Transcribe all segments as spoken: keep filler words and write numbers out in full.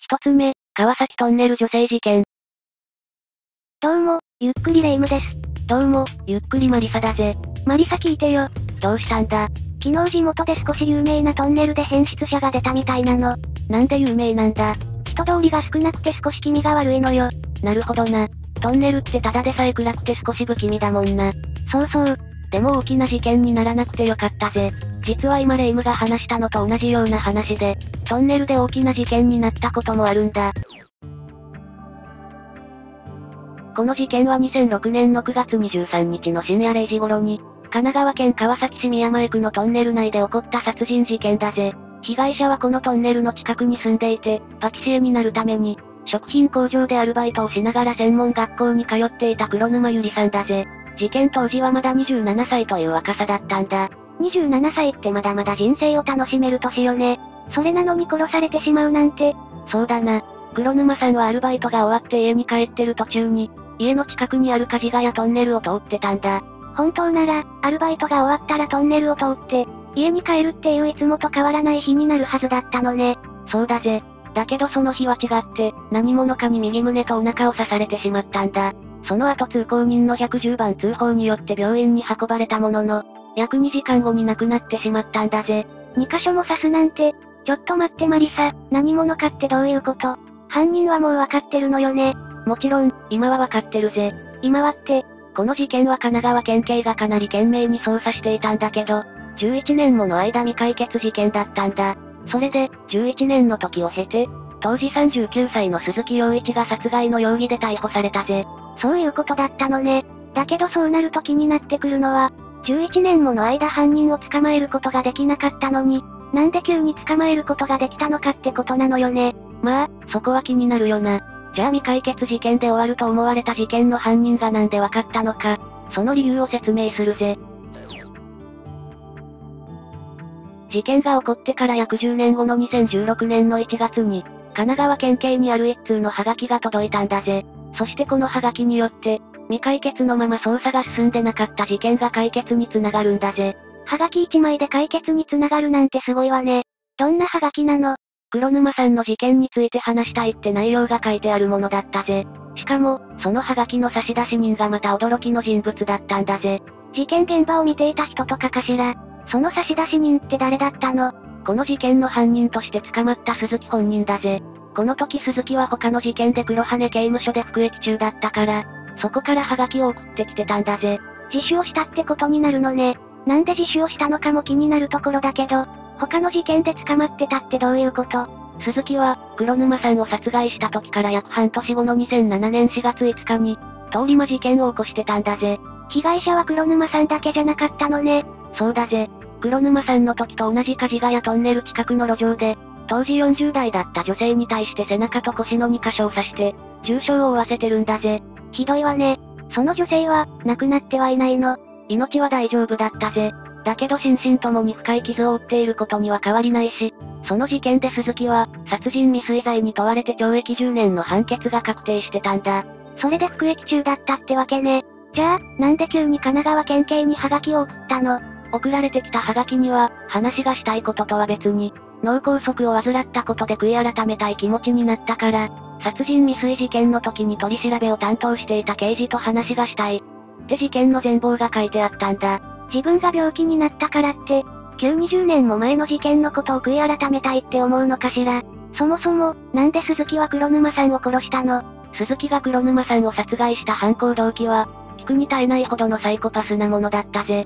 一つ目、川崎トンネル女性事件。 どうも、ゆっくりレ夢ムです。 どうも、ゆっくりマリサだぜ。 マリサ聞いてよ。 どうしたんだ？ 昨日地元で少し有名なトンネルで変質者が出たみたいなの。 なんで有名なんだ？ 人通りが少なくて少し気味が悪いのよ。 なるほどな。トンネルってただでさえ暗くて少し不気味だもんな。 そうそう。 でも大きな事件にならなくてよかったぜ。実は今レ夢ムが話したのと同じような話で、トンネルで大きな事件になったこともあるんだ。この事件はにせんろくねんのくがつにじゅうさんにちの深夜れいじ頃に、神奈川県川崎市宮前区のトンネル内で起こった殺人事件だぜ。被害者はこのトンネルの近くに住んでいて、パティシエになるために、食品工場でアルバイトをしながら専門学校に通っていた黒沼ゆりさんだぜ。事件当時はまだにじゅうななさいという若さだったんだ。 にじゅうななさいってまだまだ人生を楽しめる年よね。それなのに殺されてしまうなんて。 そうだな。黒沼さんはアルバイトが終わって家に帰ってる途中に、家の近くにある梶ヶ谷トンネルを通ってたんだ。 本当なら、アルバイトが終わったらトンネルを通って、家に帰るっていういつもと変わらない日になるはずだったのね。 そうだぜ。だけどその日は違って、何者かに右胸とお腹を刺されてしまったんだ。その後通行人のひゃくじゅうばん通報によって病院に運ばれたものの、約にじかんごに亡くなってしまったんだぜ。 にかしょも刺すなんて、ちょっと待ってマリサ、何者かってどういうこと？犯人はもうわかってるのよね。 もちろん、今はわかってるぜ。 今はって、 この事件は神奈川県警がかなり懸命に捜査していたんだけど、じゅういちねんもの間未解決事件だったんだ。それで、じゅういちねんの時を経て、当時さんじゅうきゅうさいの鈴木陽一が殺害の容疑で逮捕されたぜ。 そういうことだったのね。だけどそうなると気になってくるのは、じゅういちねんもの間犯人を捕まえることができなかったのに、なんで急に捕まえることができたのかってことなのよね。 まあ、そこは気になるよな。じゃあ未解決事件で終わると思われた事件の犯人がなんでわかったのか、その理由を説明するぜ。事件が起こってから約じゅうねんごのにせんじゅうろくねんのいちがつに、神奈川県警にある一通のハガキが届いたんだぜ。そしてこのハガキによって、未解決のまま捜査が進んでなかった事件が解決につながるんだぜ。 ハガキいちまいで解決につながるなんてすごいわね。どんなハガキなの？ 黒沼さんの事件について話したいって内容が書いてあるものだったぜ。しかも、そのハガキの差出人がまた驚きの人物だったんだぜ。 事件現場を見ていた人とかかしら。その差出人って誰だったの？ この事件の犯人として捕まった鈴木本人だぜ。この時鈴木は他の事件で黒羽刑務所で服役中だったから、そこからハガキを送ってきてたんだぜ。 自首をしたってことになるのね。なんで自首をしたのかも気になるところだけど、他の事件で捕まってたってどういうこと？ 鈴木は、黒沼さんを殺害した時から約半年後のにせんななねんしがついつかに、通り魔事件を起こしてたんだぜ。 被害者は黒沼さんだけじゃなかったのね。 そうだぜ。黒沼さんの時と同じ梶ヶ谷トンネル近くの路上で、当時よんじゅうだいだった女性に対して背中と腰のにかしょを刺して、重傷を負わせてるんだぜ。 ひどいわね。その女性は、亡くなってはいないの？ 命は大丈夫だったぜ。だけど心身ともに深い傷を負っていることには変わりないし、その事件で鈴木は、殺人未遂罪に問われて懲役じゅうねんの判決が確定してたんだ。 それで服役中だったってわけね。じゃあ、なんで急に神奈川県警にハガキを送ったの？ 送られてきたハガキには、話がしたいこととは別に、脳梗塞を患ったことで悔い改めたい気持ちになったから、殺人未遂事件の時に取り調べを担当していた刑事と話がしたい。って事件の全貌が書いてあったんだ。 自分が病気になったからって、旧にじゅうねんも前の事件のことを悔い改めたいって思うのかしら。そもそも、なんで鈴木は黒沼さんを殺したの？ 鈴木が黒沼さんを殺害した犯行動機は、聞くに耐えないほどのサイコパスなものだったぜ。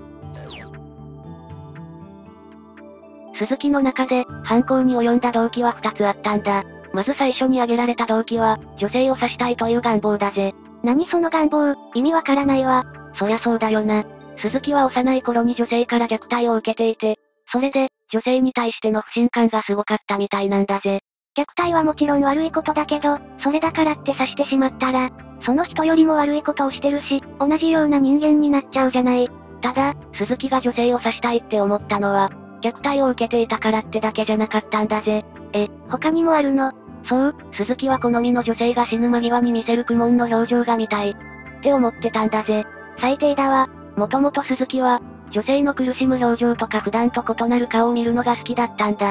鈴木の中で、犯行に及んだ動機はふたつあったんだ。まず最初に挙げられた動機は、女性を刺したいという願望だぜ。 何その願望、意味わからないわ。 そりゃそうだよな。鈴木は幼い頃に女性から虐待を受けていて、それで、女性に対しての不信感がすごかったみたいなんだぜ。 虐待はもちろん悪いことだけど、それだからって刺してしまったら、その人よりも悪いことをしてるし、同じような人間になっちゃうじゃない。 ただ、鈴木が女性を刺したいって思ったのは、虐待を受けていたからってだけじゃなかったんだぜ。 え、他にもあるの？ そう、鈴木は好みの女性が死ぬ間際に見せる苦悶の表情が見たい。って思ってたんだぜ。 最低だわ。 もともと鈴木は、女性の苦しむ表情とか普段と異なる顔を見るのが好きだったんだ。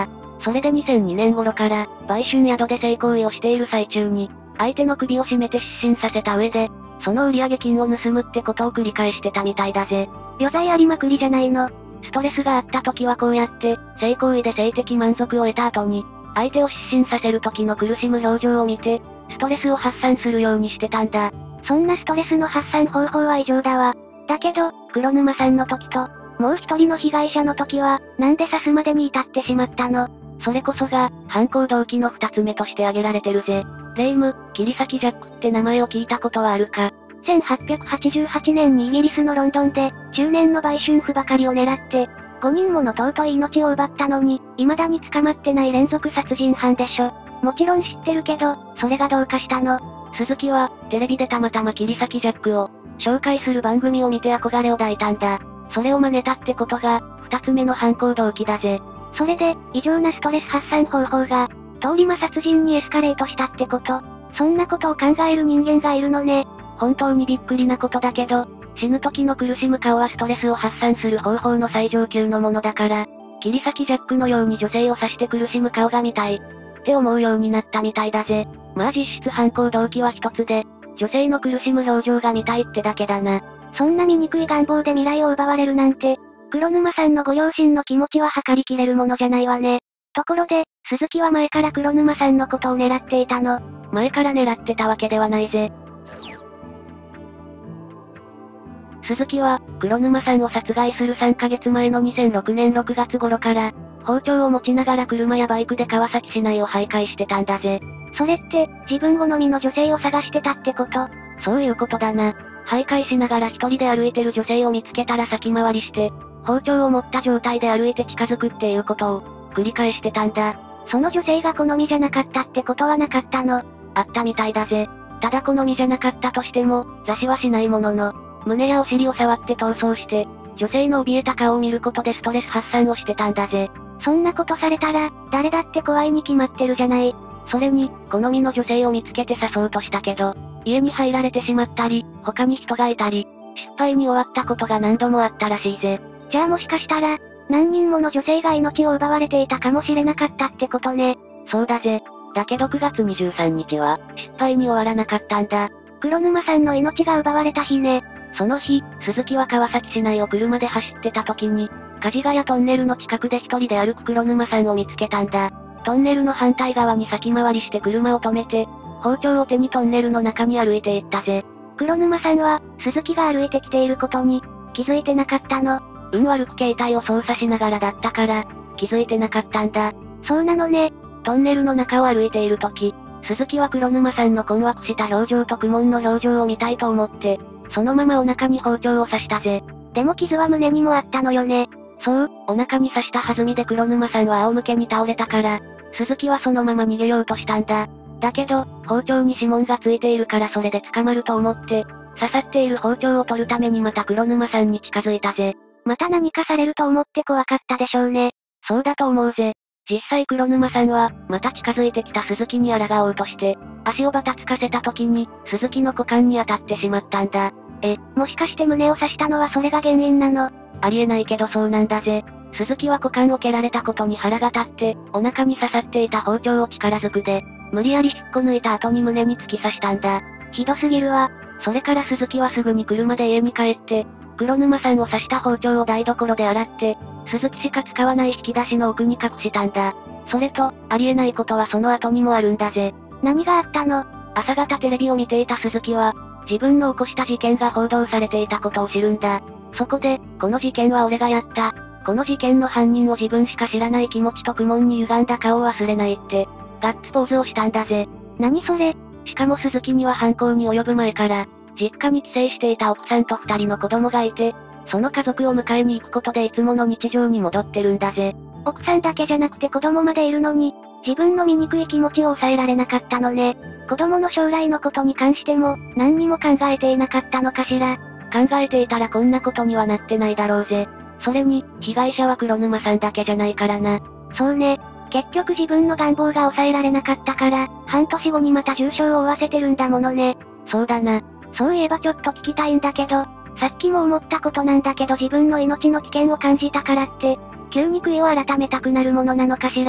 それでにせんにねん頃から、売春宿で性行為をしている最中に、相手の首を絞めて失神させた上で、その売上金を盗むってことを繰り返してたみたいだぜ。 余罪ありまくりじゃないの。 ストレスがあった時はこうやって、性行為で性的満足を得た後に、相手を失神させる時の苦しむ表情を見て、ストレスを発散するようにしてたんだ。 そんなストレスの発散方法は異常だわ。だけど、黒沼さんの時と、もう一人の被害者の時は、なんで刺すまでに至ってしまったの？ それこそが、犯行動機の二つ目として挙げられてるぜ。レイム、切り裂きジャックって名前を聞いたことはあるか？ せんはっぴゃくはちじゅうはちねんにイギリスのロンドンで、中年の売春婦ばかりを狙って、ごにんもの尊い命を奪ったのに、未だに捕まってない連続殺人犯でしょ。もちろん知ってるけど、それがどうかしたの？ 鈴木は、テレビでたまたま切り裂きジャックを、紹介する番組を見て憧れを抱いたんだ。それを真似たってことが、二つ目の犯行動機だぜ。 それで、異常なストレス発散方法が、通り魔殺人にエスカレートしたってこと？そんなことを考える人間がいるのね。 本当にびっくりなことだけど、死ぬ時の苦しむ顔はストレスを発散する方法の最上級のものだから、切り裂きジャックのように女性を刺して苦しむ顔が見たい、って思うようになったみたいだぜ。まあ実質犯行動機は一つで、女性の苦しむ表情が見たいってだけだな。 そんな醜い願望で未来を奪われるなんて、黒沼さんのご両親の気持ちは計りきれるものじゃないわね。ところで、鈴木は前から黒沼さんのことを狙っていたの？ 前から狙ってたわけではないぜ。鈴木は、黒沼さんを殺害するさんかげつまえのにせんろくねんろくがつ頃から、包丁を持ちながら車やバイクで川崎市内を徘徊してたんだぜ。 それって、自分好みの女性を探してたってこと？ そういうことだな。徘徊しながら一人で歩いてる女性を見つけたら先回りして、包丁を持った状態で歩いて近づくっていうことを、繰り返してたんだ。 その女性が好みじゃなかったってことはなかったの？ あったみたいだぜ。ただ好みじゃなかったとしても、座視はしないものの、胸やお尻を触って逃走して、女性の怯えた顔を見ることでストレス発散をしてたんだぜ。 そんなことされたら、誰だって怖いに決まってるじゃない。 それに、好みの女性を見つけて誘おうとしたけど、家に入られてしまったり、他に人がいたり、失敗に終わったことが何度もあったらしいぜ。 じゃあもしかしたら、何人もの女性が命を奪われていたかもしれなかったってことね。 そうだぜ。だけどくがつにじゅうさんにちは、失敗に終わらなかったんだ。 黒沼さんの命が奪われた日ね。 その日、鈴木は川崎市内を車で走ってた時に、梶ヶ谷トンネルの近くで一人で歩く黒沼さんを見つけたんだ。トンネルの反対側に先回りして車を止めて、包丁を手にトンネルの中に歩いていったぜ。 黒沼さんは、鈴木が歩いてきていることに、気づいてなかったの？ 運悪く携帯を操作しながらだったから、気づいてなかったんだ。 そうなのね。 トンネルの中を歩いている時、鈴木は黒沼さんの困惑した表情と苦悶の表情を見たいと思って、そのままお腹に包丁を刺したぜ。 でも傷は胸にもあったのよね。 そう、お腹に刺した弾みで黒沼さんは仰向けに倒れたから、鈴木はそのまま逃げようとしたんだ。だけど、包丁に指紋がついているからそれで捕まると思って、刺さっている包丁を取るためにまた黒沼さんに近づいたぜ。 また何かされると思って怖かったでしょうね。 そうだと思うぜ。実際黒沼さんは、また近づいてきた鈴木に抗おうとして、足をバタつかせた時に、鈴木の股間に当たってしまったんだ。 え、もしかして胸を刺したのはそれが原因なの？ ありえないけどそうなんだぜ。鈴木は股間を蹴られたことに腹が立って、お腹に刺さっていた包丁を力ずくで、無理やり引っこ抜いた後に胸に突き刺したんだ。 ひどすぎるわ。 それから鈴木はすぐに車で家に帰って、黒沼さんを刺した包丁を台所で洗って、鈴木しか使わない引き出しの奥に隠したんだ。それと、ありえないことはその後にもあるんだぜ。 何があったの？ 朝方テレビを見ていた鈴木は、自分の起こした事件が報道されていたことを知るんだ。そこで、この事件は俺がやった。この事件の犯人を自分しか知らない気持ちと苦悶に歪んだ顔を忘れないって、ガッツポーズをしたんだぜ。 何それ？ しかも鈴木には犯行に及ぶ前から、実家に帰省していた奥さんと二人の子供がいて、その家族を迎えに行くことでいつもの日常に戻ってるんだぜ。 奥さんだけじゃなくて子供までいるのに、自分の醜い気持ちを抑えられなかったのね。子供の将来のことに関しても、何にも考えていなかったのかしら。 考えていたらこんなことにはなってないだろうぜ。それに、被害者は黒沼さんだけじゃないからな。 そうね。結局自分の願望が抑えられなかったから、半年後にまた重傷を負わせてるんだものね。 そうだな。 そういえばちょっと聞きたいんだけど、さっきも思ったことなんだけど自分の命の危険を感じたからって、急に悔いを改めたくなるものなのかしら。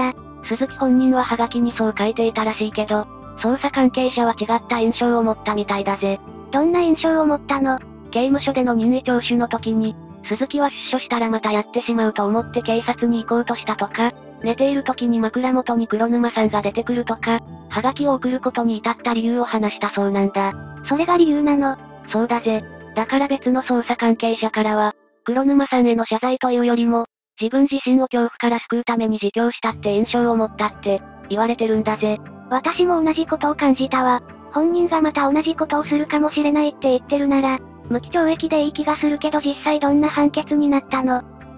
鈴木本人はハガキにそう書いていたらしいけど、捜査関係者は違った印象を持ったみたいだぜ。 どんな印象を持ったの？ 刑務所での任意聴取の時に、鈴木は出所したらまたやってしまうと思って警察に行こうとしたとか、寝ている時に枕元に黒沼さんが出てくるとか、ハガキを送ることに至った理由を話したそうなんだ。 それが理由なの？ そうだぜ。だから別の捜査関係者からは、黒沼さんへの謝罪というよりも、自分自身を恐怖から救うために自供したって印象を持ったって、言われてるんだぜ。 私も同じことを感じたわ。本人がまた同じことをするかもしれないって言ってるなら、無期懲役でいい気がするけど実際どんな判決になったの？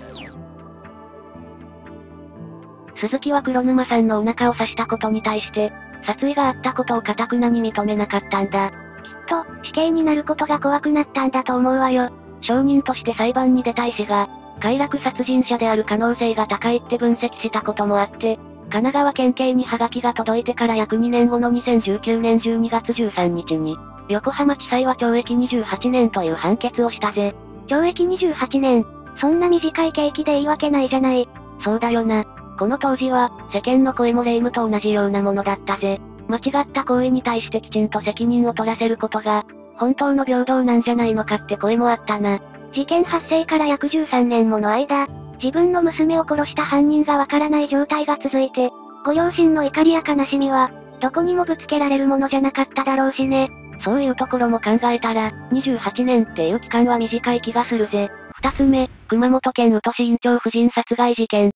鈴木は黒沼さんのお腹を刺したことに対して、殺意があったことを堅くなに認めなかったんだ。 きっと、死刑になることが怖くなったんだと思うわよ。 証人として裁判に出た医師が、快楽殺人者である可能性が高いって分析したこともあって、神奈川県警にハガキが届いてから約にねんごのにせんじゅうきゅうねんじゅうにがつじゅうさんにちに、横浜地裁は懲役にじゅうはちねんという判決をしたぜ。 懲役にじゅうはちねん。そんな短い刑期でいいわけないじゃない。 そうだよな。この当時は、世間の声も霊夢と同じようなものだったぜ。間違った行為に対してきちんと責任を取らせることが、本当の平等なんじゃないのかって声もあったな。 事件発生から約じゅうさんねんもの間、自分の娘を殺した犯人がわからない状態が続いて、ご両親の怒りや悲しみは、どこにもぶつけられるものじゃなかっただろうしね。 そういうところも考えたら、にじゅうはちねんっていう期間は短い気がするぜ。二つ目、熊本県宇土市院長夫人殺害事件。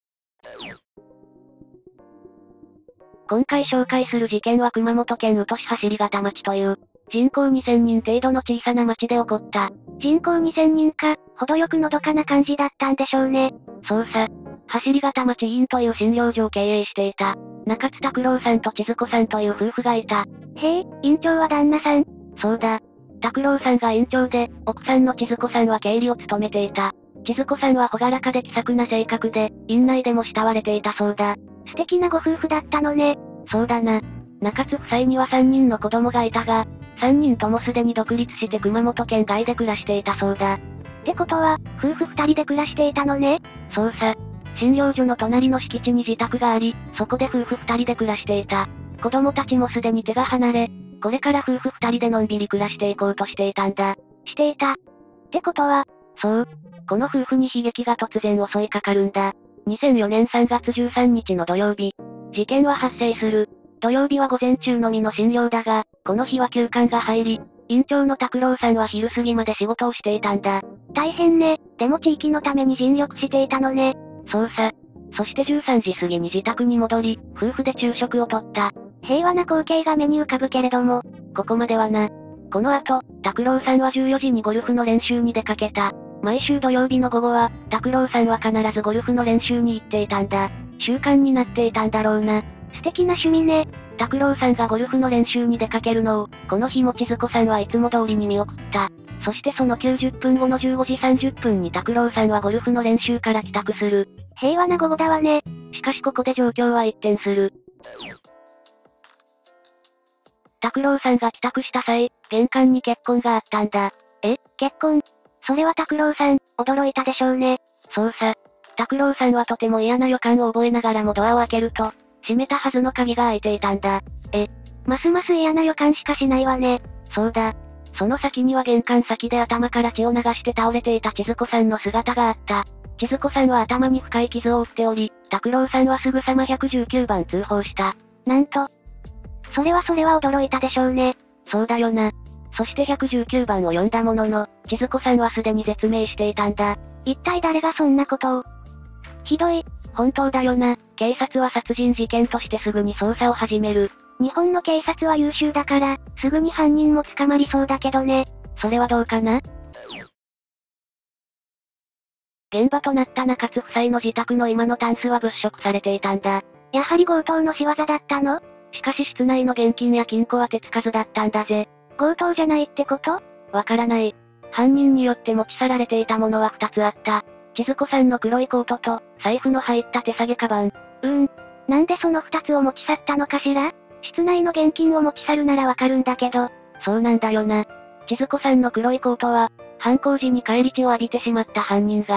今回紹介する事件は熊本県宇土市走方町という、人口にせんにん程度の小さな町で起こった。 人口にせんにんか、程よくのどかな感じだったんでしょうね。 そうさ。走方町医院という診療所を経営していた、中津拓郎さんと千鶴子さんという夫婦がいた。 へえ、院長は旦那さん？ そうだ。拓郎さんが院長で、奥さんの千鶴子さんは経理を務めていた。千鶴子さんは朗らかで気さくな性格で、院内でも慕われていたそうだ。 素敵なご夫婦だったのね。 そうだな。中津夫妻にはさんにんの子供がいたが、さんにんともすでに独立して熊本県外で暮らしていたそうだ。 ってことは、夫婦二人で暮らしていたのね。 そうさ。診療所の隣の敷地に自宅があり、そこで夫婦二人で暮らしていた。子供たちもすでに手が離れ、これから夫婦二人でのんびり暮らしていこうとしていたんだ。 していた。ってことは、 そう。この夫婦に悲劇が突然襲いかかるんだ。にせんよねんさんがつじゅうさんにちの土曜日。事件は発生する。土曜日は午前中のみの診療だが、この日は休館が入り、院長の拓郎さんは昼過ぎまで仕事をしていたんだ。 大変ね。でも地域のために尽力していたのね。 そうさ。そしてじゅうさんじ過ぎに自宅に戻り、夫婦で昼食をとった。 平和な光景が目に浮かぶけれども、 ここまではな。この後、拓郎さんはじゅうよじにゴルフの練習に出かけた。毎週土曜日の午後は、拓郎さんは必ずゴルフの練習に行っていたんだ。習慣になっていたんだろうな。 素敵な趣味ね。 拓郎さんがゴルフの練習に出かけるのを、この日も千鶴子さんはいつも通りに見送った。そしてそのきゅうじゅっぷんごのじゅうごじさんじゅっぷんに拓郎さんはゴルフの練習から帰宅する。 平和な午後だわね。 しかしここで状況は一転する。拓郎さんが帰宅した際、玄関に血痕があったんだ。 え、血痕？それは拓郎さん、驚いたでしょうね。 そうさ。拓郎さんはとても嫌な予感を覚えながらもドアを開けると、閉めたはずの鍵が開いていたんだ。 え、ますます嫌な予感しかしないわね。 そうだ。その先には玄関先で頭から血を流して倒れていた千鶴子さんの姿があった。千鶴子さんは頭に深い傷を負っており、拓郎さんはすぐさまひゃくじゅうきゅうばん通報した。 なんと。それはそれは驚いたでしょうね。 そうだよな。そしてひゃくじゅうきゅうばんを呼んだものの、千鶴子さんはすでに絶命していたんだ。 一体誰がそんなことを。ひどい。 本当だよな。警察は殺人事件としてすぐに捜査を始める。 日本の警察は優秀だから、すぐに犯人も捕まりそうだけどね。 それはどうかな？現場となった中津夫妻の自宅の今のタンスは物色されていたんだ。 やはり強盗の仕業だったの？ しかし室内の現金や金庫は手つかずだったんだぜ。 強盗じゃないってこと？ わからない。犯人によって持ち去られていたものは二つあった。千鶴子さんの黒いコートと、財布の入った手提げカバン。 うーん。なんでその二つを持ち去ったのかしら？室内の現金を持ち去るならわかるんだけど。 そうなんだよな。千鶴子さんの黒いコートは、犯行時に返り血を浴びてしまった犯人が、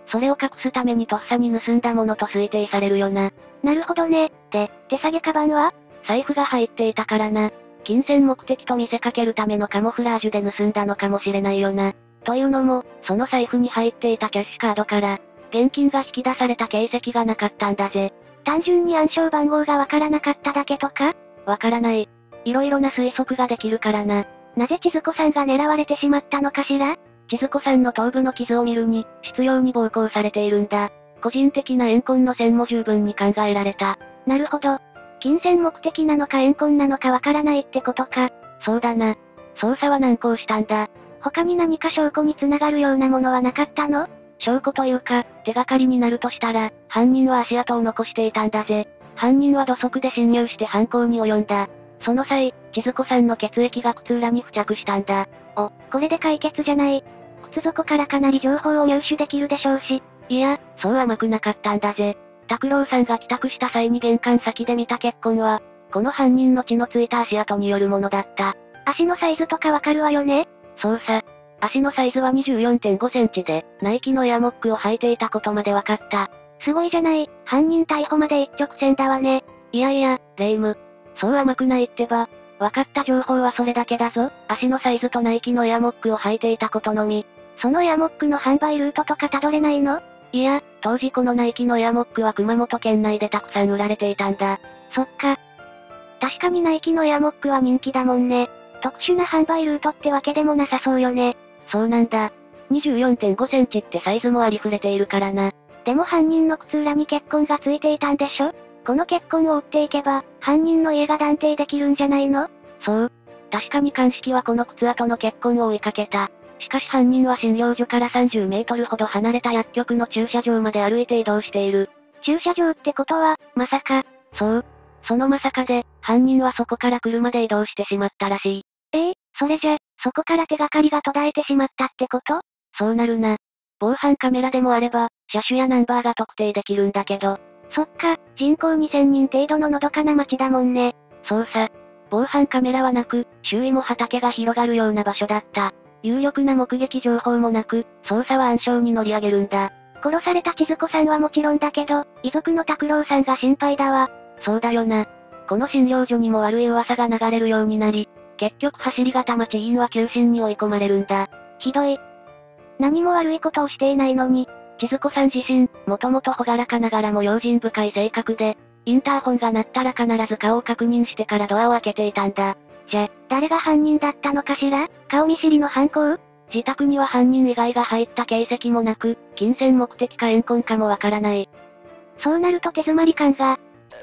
それを隠すためにとっさに盗んだものと推定されるよな。 なるほどね。で、手提げカバンは？ 財布が入っていたからな。金銭目的と見せかけるためのカモフラージュで盗んだのかもしれないよな。というのも、その財布に入っていたキャッシュカードから、現金が引き出された形跡がなかったんだぜ。 単純に暗証番号がわからなかっただけとか？ わからない。いろいろな推測ができるからな。 なぜ千鶴子さんが狙われてしまったのかしら？ 千鶴子さんの頭部の傷を見るに、執拗に暴行されているんだ。個人的な怨恨の線も十分に考えられた。 なるほど。金銭目的なのか怨恨なのかわからないってことか。 そうだな。捜査は難航したんだ。 他に何か証拠に繋がるようなものはなかったの？ 証拠というか、手がかりになるとしたら、犯人は足跡を残していたんだぜ。犯人は土足で侵入して犯行に及んだ。その際、千鶴子さんの血液が靴裏に付着したんだ。 お、これで解決じゃない。靴底からかなり情報を入手できるでしょうし。 いや、そう甘くなかったんだぜ。拓郎さんが帰宅した際に玄関先で見た血痕は、この犯人の血のついた足跡によるものだった。 足のサイズとかわかるわよね？ そうさ。足のサイズは にじゅうよんてんごセンチで、ナイキのエアモックを履いていたことまでわかった。 すごいじゃない、犯人逮捕まで一直線だわね。 いやいや、レイム。そう甘くないってば。わかった情報はそれだけだぞ。足のサイズとナイキのエアモックを履いていたことのみ。 そのエアモックの販売ルートとかたどれないの？ いや、当時このナイキのエアモックは熊本県内でたくさん売られていたんだ。 そっか。確かにナイキのエアモックは人気だもんね。特殊な販売ルートってわけでもなさそうよね。 そうなんだ。にじゅうよんてんごセンチってサイズもありふれているからな。 でも犯人の靴裏に血痕がついていたんでしょ？この血痕を追っていけば、犯人の家が断定できるんじゃないの？ そう。確かに鑑識はこの靴跡の血痕を追いかけた。しかし犯人は診療所からさんじゅうメートルほど離れた薬局の駐車場まで歩いて移動している。 駐車場ってことは、まさか。 そう。そのまさかで、犯人はそこから車で移動してしまったらしい。 ええー、それじゃ、そこから手がかりが途絶えてしまったってこと？ そうなるな。防犯カメラでもあれば、車種やナンバーが特定できるんだけど。 そっか、人口にせんにん程度ののどかな町だもんね。 そうさ。防犯カメラはなく、周囲も畑が広がるような場所だった。有力な目撃情報もなく、捜査は暗礁に乗り上げるんだ。 殺された千鶴子さんはもちろんだけど、遺族の拓郎さんが心配だわ。 そうだよな。この診療所にも悪い噂が流れるようになり、結局走り型町員は急進に追い込まれるんだ。 ひどい。何も悪いことをしていないのに。 千鶴子さん自身、もともと朗らかながらも用心深い性格で、インターホンが鳴ったら必ず顔を確認してからドアを開けていたんだ。 じゃ、誰が犯人だったのかしら？顔見知りの犯行？ 自宅には犯人以外が入った形跡もなく、金銭目的か怨恨かもわからない。 そうなると手詰まり感が。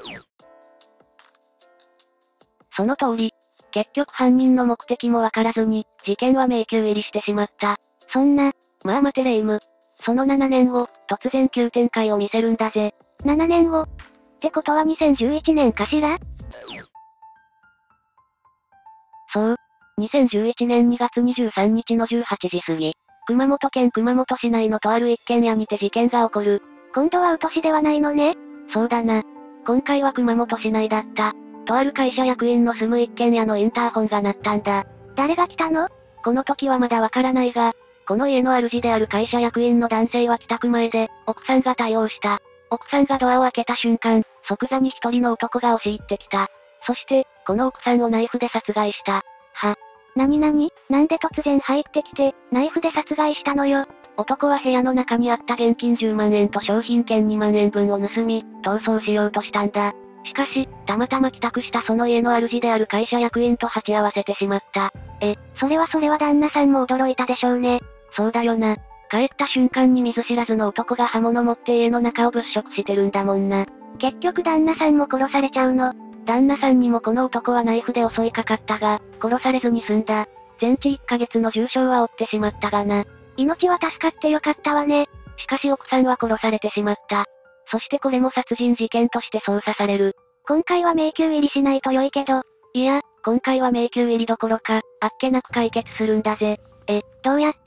その通り。結局犯人の目的もわからずに、事件は迷宮入りしてしまった。 そんな。 まあ待てレイム。そのななねんご、突然急展開を見せるんだぜ。 ななねんご？ってことはにせんじゅういちねんかしら？ そう。にせんじゅういちねんにがつにじゅうさんにちのじゅうはちじ過ぎ、熊本県熊本市内のとある一軒家にて事件が起こる。 今度はウト市ではないのね。 そうだな。今回は熊本市内だった。とある会社役員の住む一軒家のインターホンが鳴ったんだ。 誰が来たの？ この時はまだわからないが、この家の主である会社役員の男性は帰宅前で、奥さんが対応した。奥さんがドアを開けた瞬間、即座に一人の男が押し入ってきた。そして、この奥さんをナイフで殺害した。 は？なになに？なんで突然入ってきて、ナイフで殺害したのよ。 男は部屋の中にあった現金じゅうまんえんと商品券にまんえんぶんを盗み、逃走しようとしたんだ。しかし、たまたま帰宅したその家の主である会社役員と鉢合わせてしまった。 え、それはそれは旦那さんも驚いたでしょうね。 そうだよな。帰った瞬間に見ず知らずの男が刃物持って家の中を物色してるんだもんな。 結局旦那さんも殺されちゃうの。 旦那さんにもこの男はナイフで襲いかかったが、殺されずに済んだ。全治いっかげつの重傷は負ってしまったがな。 命は助かってよかったわね。 しかし奥さんは殺されてしまった。そしてこれも殺人事件として捜査される。 今回は迷宮入りしないと良いけど。 いや、今回は迷宮入りどころか、あっけなく解決するんだぜ。 え、どうやって？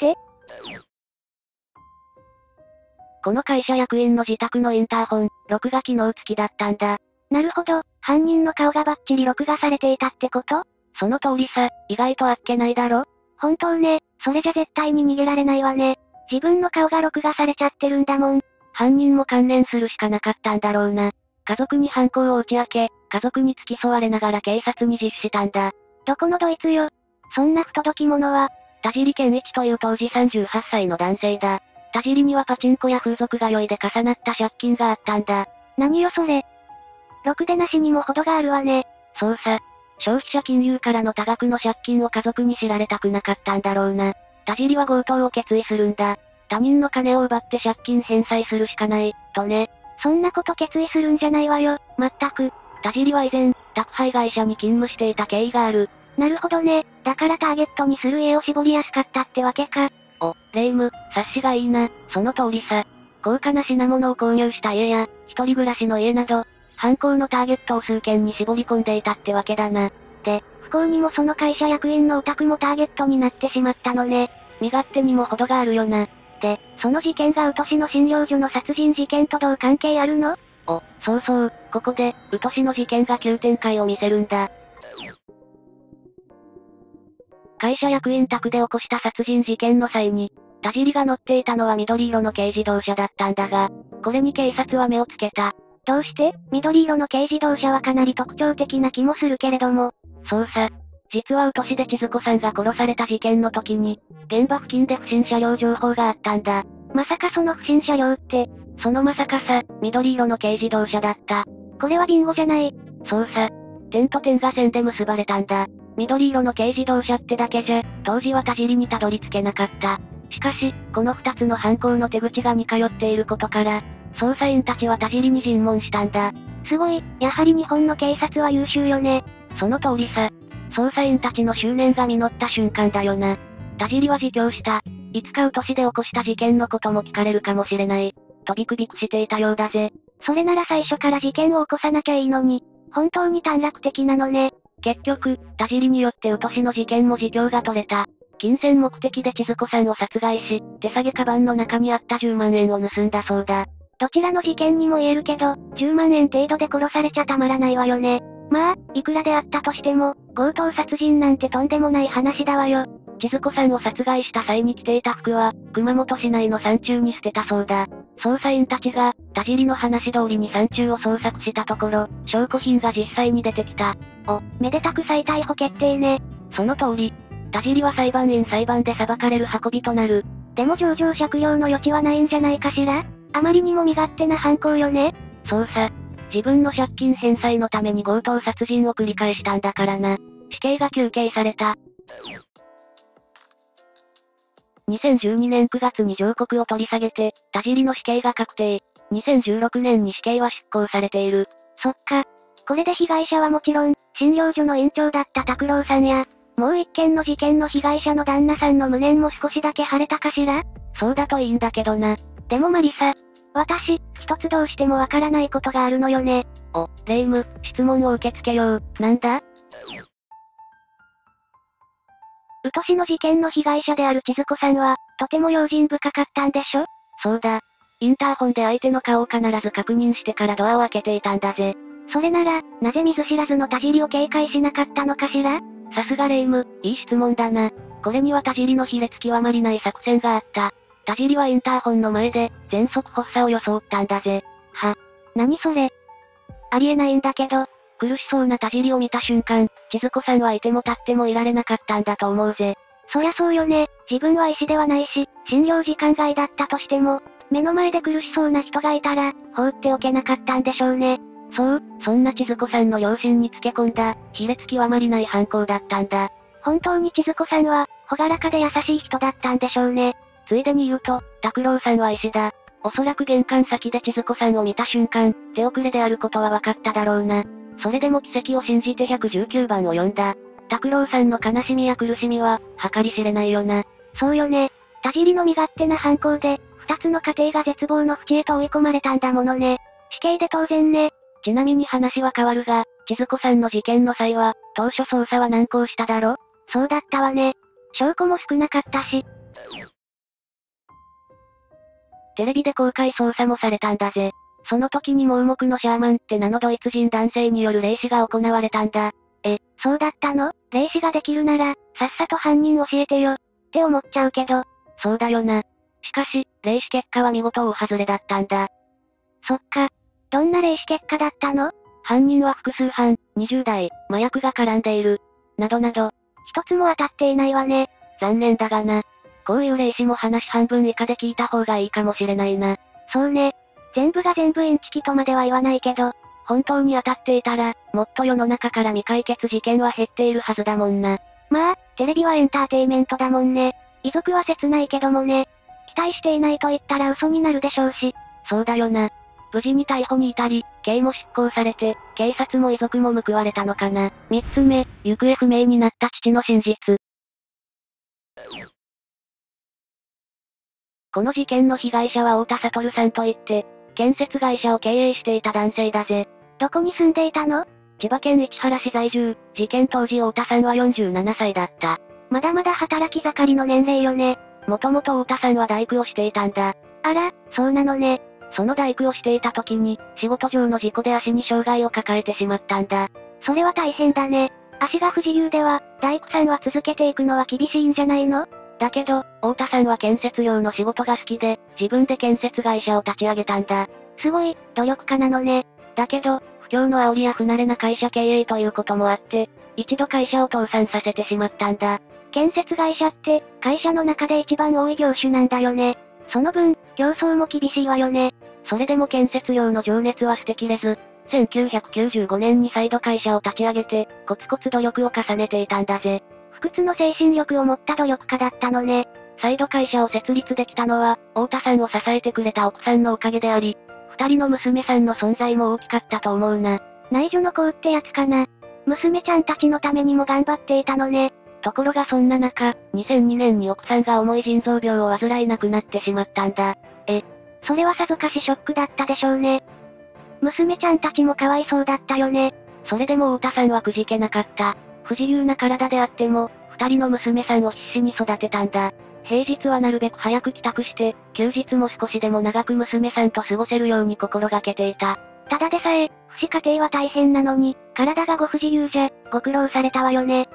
この会社役員の自宅のインターホン、録画機能付きだったんだ。 なるほど、犯人の顔がバッチリ録画されていたってこと？ その通りさ、意外とあっけないだろ？ 本当ね、それじゃ絶対に逃げられないわね。 自分の顔が録画されちゃってるんだもん。 犯人も関連するしかなかったんだろうな。家族に犯行を打ち明け、家族に付き添われながら警察に実施したんだ。 どこのどいつよ。そんな不届き者は、 田尻健一という当時さんじゅうはっさいの男性だ。田尻にはパチンコや風俗通いで重なった借金があったんだ。 何よそれ。ろくでなしにも程があるわね。 そうさ。消費者金融からの多額の借金を家族に知られたくなかったんだろうな。田尻は強盗を決意するんだ。他人の金を奪って借金返済するしかない、とね。 そんなこと決意するんじゃないわよ、まったく。 田尻は以前、宅配会社に勤務していた経緯がある。 なるほどね。だからターゲットにする家を絞りやすかったってわけか。 お、レイム、察しがいいな、その通りさ。高価な品物を購入した家や、一人暮らしの家など、犯行のターゲットを数件に絞り込んでいたってわけだな。 で、不幸にもその会社役員のお宅もターゲットになってしまったのね。 身勝手にも程があるよな。 で、その事件がウト市の診療所の殺人事件とどう関係あるの？ お、そうそう、ここで、ウト市の事件が急展開を見せるんだ。会社役員宅で起こした殺人事件の際に、田尻が乗っていたのは緑色の軽自動車だったんだが、これに警察は目をつけた。 どうして緑色の軽自動車はかなり特徴的な気もするけれども。 そうさ。実はウト市で千鶴子さんが殺された事件の時に、現場付近で不審車両情報があったんだ。 まさかその不審車両って、 そのまさかさ、緑色の軽自動車だった。 これはビンゴじゃない。 そうさ。点と点が線で結ばれたんだ。緑色の軽自動車ってだけじゃ、当時は田尻にたどり着けなかった。しかし、この二つの犯行の手口が似通っていることから、捜査員たちは田尻に尋問したんだ。 すごい、やはり日本の警察は優秀よね。 その通りさ。捜査員たちの執念が実った瞬間だよな。田尻は自供した。いつかウト市で起こした事件のことも聞かれるかもしれない。とビクビクしていたようだぜ。 それなら最初から事件を起こさなきゃいいのに、本当に短絡的なのね。 結局、田尻によってウト市の事件も自供が取れた。金銭目的で千鶴子さんを殺害し、手提げカバンの中にあったじゅうまんえんを盗んだそうだ。 どちらの事件にも言えるけど、じゅうまんえん程度で殺されちゃたまらないわよね。まあ、いくらであったとしても、強盗殺人なんてとんでもない話だわよ。 千鶴子さんを殺害した際に着ていた服は、熊本市内の山中に捨てたそうだ。捜査員たちが、田尻の話通りに山中を捜索したところ、証拠品が実際に出てきた。 お、めでたく再逮捕決定ね。 その通り。田尻は裁判員裁判で裁かれる運びとなる。 でも情状酌量の余地はないんじゃないかしら？あまりにも身勝手な犯行よね。 そうさ。自分の借金返済のために強盗殺人を繰り返したんだからな。死刑が求刑された。にせんじゅうにねんくがつに上告を取り下げて、田尻の死刑が確定。にせんじゅうろくねんに死刑は執行されている。 そっか。これで被害者はもちろん、診療所の院長だった拓郎さんや、もう一件の事件の被害者の旦那さんの無念も少しだけ晴れたかしら？ そうだといいんだけどな。 でもマリサ、私、一つどうしてもわからないことがあるのよね。 お、レイム、質問を受け付けよう。なんだ？ ウト市の事件の被害者である千鶴子さんは、とても用心深かったんでしょ？ そうだ。インターホンで相手の顔を必ず確認してからドアを開けていたんだぜ。 それなら、なぜ見ず知らずの田尻を警戒しなかったのかしら？ さすがレイム、いい質問だな。これには田尻の卑劣極まりない作戦があった。田尻はインターホンの前で、全速発作を装ったんだぜ。 は、何それ？ありえないんだけど、 苦しそうな田尻を見た瞬間、千鶴子さんはいても立ってもいられなかったんだと思うぜ。 そりゃそうよね。自分は医師ではないし、診療時間外だったとしても、目の前で苦しそうな人がいたら、放っておけなかったんでしょうね。 そう、そんな千鶴子さんの良心につけ込んだ、卑劣極まりない犯行だったんだ。 本当に千鶴子さんは、朗らかで優しい人だったんでしょうね。 ついでに言うと、拓郎さんは医師だ。おそらく玄関先で千鶴子さんを見た瞬間、手遅れであることは分かっただろうな。それでも奇跡を信じてひゃくじゅうきゅうばんを呼んだ。拓郎さんの悲しみや苦しみは、計り知れないよな。 そうよね。田尻の身勝手な犯行で、二つの家庭が絶望の淵へと追い込まれたんだものね。死刑で当然ね。 ちなみに話は変わるが、千鶴子さんの事件の際は、当初捜査は難航しただろ？ そうだったわね。証拠も少なかったし。 テレビで公開捜査もされたんだぜ。その時に盲目のシャーマンって名のドイツ人男性による霊視が行われたんだ。 え、そうだったの？霊視ができるなら、さっさと犯人教えてよ。って思っちゃうけど。 そうだよな。 しかし、霊視結果は見事大外れだったんだ。 そっか。どんな霊視結果だったの？ 犯人は複数犯、にじゅう代、麻薬が絡んでいる。などなど。 一つも当たっていないわね。 残念だがな。こういう霊視も話半分以下で聞いた方がいいかもしれないな。 そうね。全部が全部インチキとまでは言わないけど、 本当に当たっていたら、もっと世の中から未解決事件は減っているはずだもんな。 まあ、テレビはエンターテイメントだもんね。遺族は切ないけどもね。期待していないと言ったら嘘になるでしょうし。 そうだよな。無事に逮捕に至り、刑も執行されて、警察も遺族も報われたのかな。三つ目、行方不明になった父の真実。この事件の被害者は太田悟さんといって、建設会社を経営していた男性だぜ。 どこに住んでいたの？ 千葉県市原市在住、事件当時太田さんはよんじゅうななさいだった。 まだまだ働き盛りの年齢よね。 もともと太田さんは大工をしていたんだ。 あら、そうなのね。 その大工をしていた時に、仕事上の事故で足に障害を抱えてしまったんだ。 それは大変だね。足が不自由では、大工さんは続けていくのは厳しいんじゃないの？ だけど、太田さんは建設用の仕事が好きで、自分で建設会社を立ち上げたんだ。 すごい、努力家なのね。 だけど、不況の煽りや不慣れな会社経営ということもあって、一度会社を倒産させてしまったんだ。 建設会社って、会社の中で一番多い業種なんだよね。その分、競争も厳しいわよね。 それでも建設用の情熱は捨てきれず、せんきゅうひゃくきゅうじゅうごねんに再度会社を立ち上げて、コツコツ努力を重ねていたんだぜ。 不屈の精神力を持った努力家だったのね。 再度会社を設立できたのは、太田さんを支えてくれた奥さんのおかげであり、二人の娘さんの存在も大きかったと思うな。 内助の功ってやつかな。娘ちゃんたちのためにも頑張っていたのね。 ところがそんな中、にせんにねんに奥さんが重い腎臓病を患い亡くなってしまったんだ。 え、それはさぞかしショックだったでしょうね。娘ちゃんたちもかわいそうだったよね。 それでも太田さんはくじけなかった。不自由な体であっても、二人の娘さんを必死に育てたんだ。平日はなるべく早く帰宅して、休日も少しでも長く娘さんと過ごせるように心がけていた。 ただでさえ、父子家庭は大変なのに、体がご不自由じゃ、ご苦労されたわよね。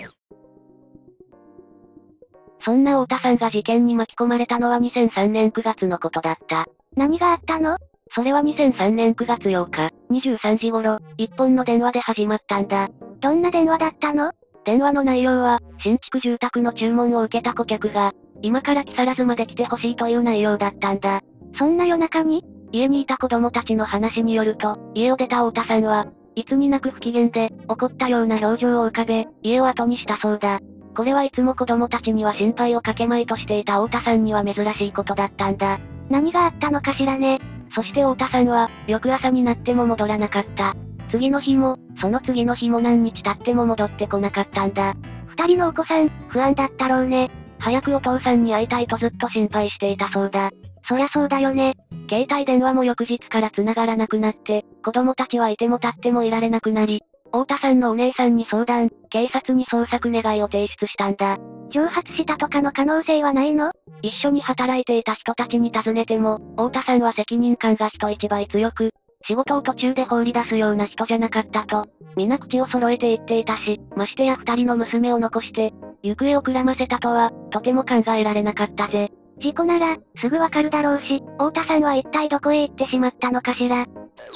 そんな太田さんが事件に巻き込まれたのはにせんさんねんくがつのことだった。 何があったの？ それはにせんさんねんくがつようか、にじゅうさんじ頃、一本の電話で始まったんだ。 どんな電話だったの？ 電話の内容は、新築住宅の注文を受けた顧客が、今から木更津まで来てほしいという内容だったんだ。 そんな夜中に？ 家にいた子供たちの話によると、家を出た太田さんは、いつになく不機嫌で、怒ったような表情を浮かべ、家を後にしたそうだ。これはいつも子供たちには心配をかけまいとしていた太田さんには珍しいことだったんだ。 何があったのかしらね。 そして太田さんは、翌朝になっても戻らなかった。次の日も、その次の日も何日経っても戻ってこなかったんだ。 二人のお子さん、不安だったろうね。 早くお父さんに会いたいとずっと心配していたそうだ。 そりゃそうだよね。 携帯電話も翌日から繋がらなくなって、子供たちはいても立ってもいられなくなり、太田さんのお姉さんに相談、警察に捜索願いを提出したんだ。 蒸発したとかの可能性はないの？ 一緒に働いていた人たちに尋ねても、太田さんは責任感が人一倍強く、仕事を途中で放り出すような人じゃなかったと、皆口を揃えて言っていたし、ましてや二人の娘を残して、行方をくらませたとは、とても考えられなかったぜ。 事故なら、すぐわかるだろうし、太田さんは一体どこへ行ってしまったのかしら。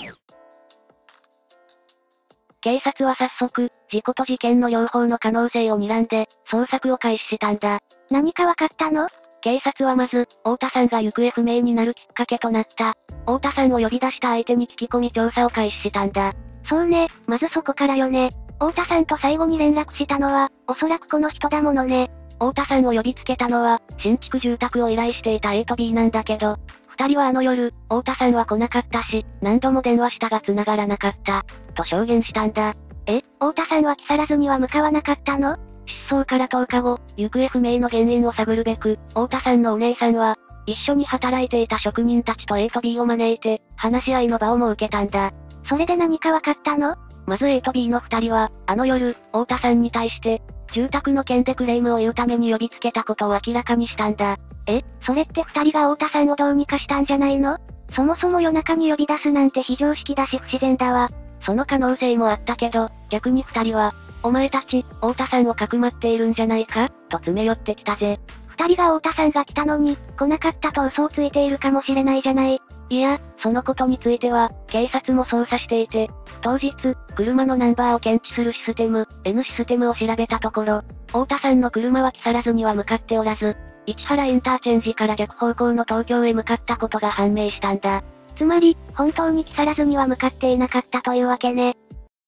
警察は早速、事故と事件の両方の可能性を睨んで、捜索を開始したんだ。 何かわかったの？ 警察はまず、太田さんが行方不明になるきっかけとなった、太田さんを呼び出した相手に聞き込み調査を開始したんだ。 そうね、まずそこからよね。太田さんと最後に連絡したのは、おそらくこの人だものね。 太田さんを呼びつけたのは、新築住宅を依頼していた A と B なんだけど、二人はあの夜、太田さんは来なかったし、何度も電話したが繋がらなかった、と証言したんだ。 え、太田さんは木更津には向かわなかったの？ 失踪からとおかご、行方不明の原因を探るべく、太田さんのお姉さんは、一緒に働いていた職人たちと A と B を招いて、話し合いの場を設けたんだ。 それで何かわかったの？ まず A と B の二人は、あの夜、太田さんに対して、住宅の件でクレームを言うために呼びつけたことを明らかにしたんだ。 え、それって二人が太田さんをどうにかしたんじゃないの？そもそも夜中に呼び出すなんて非常識だし不自然だわ。 その可能性もあったけど、逆に二人は、お前たち、太田さんをかくまっているんじゃないかと詰め寄ってきたぜ。 二人が太田さんが来たのに、来なかったと嘘をついているかもしれないじゃない。 いや、そのことについては、警察も捜査していて、当日、車のナンバーを検知するシステム、N システムを調べたところ、太田さんの車は木更津には向かっておらず、市原インターチェンジから逆方向の東京へ向かったことが判明したんだ。 つまり、本当に木更津には向かっていなかったというわけね。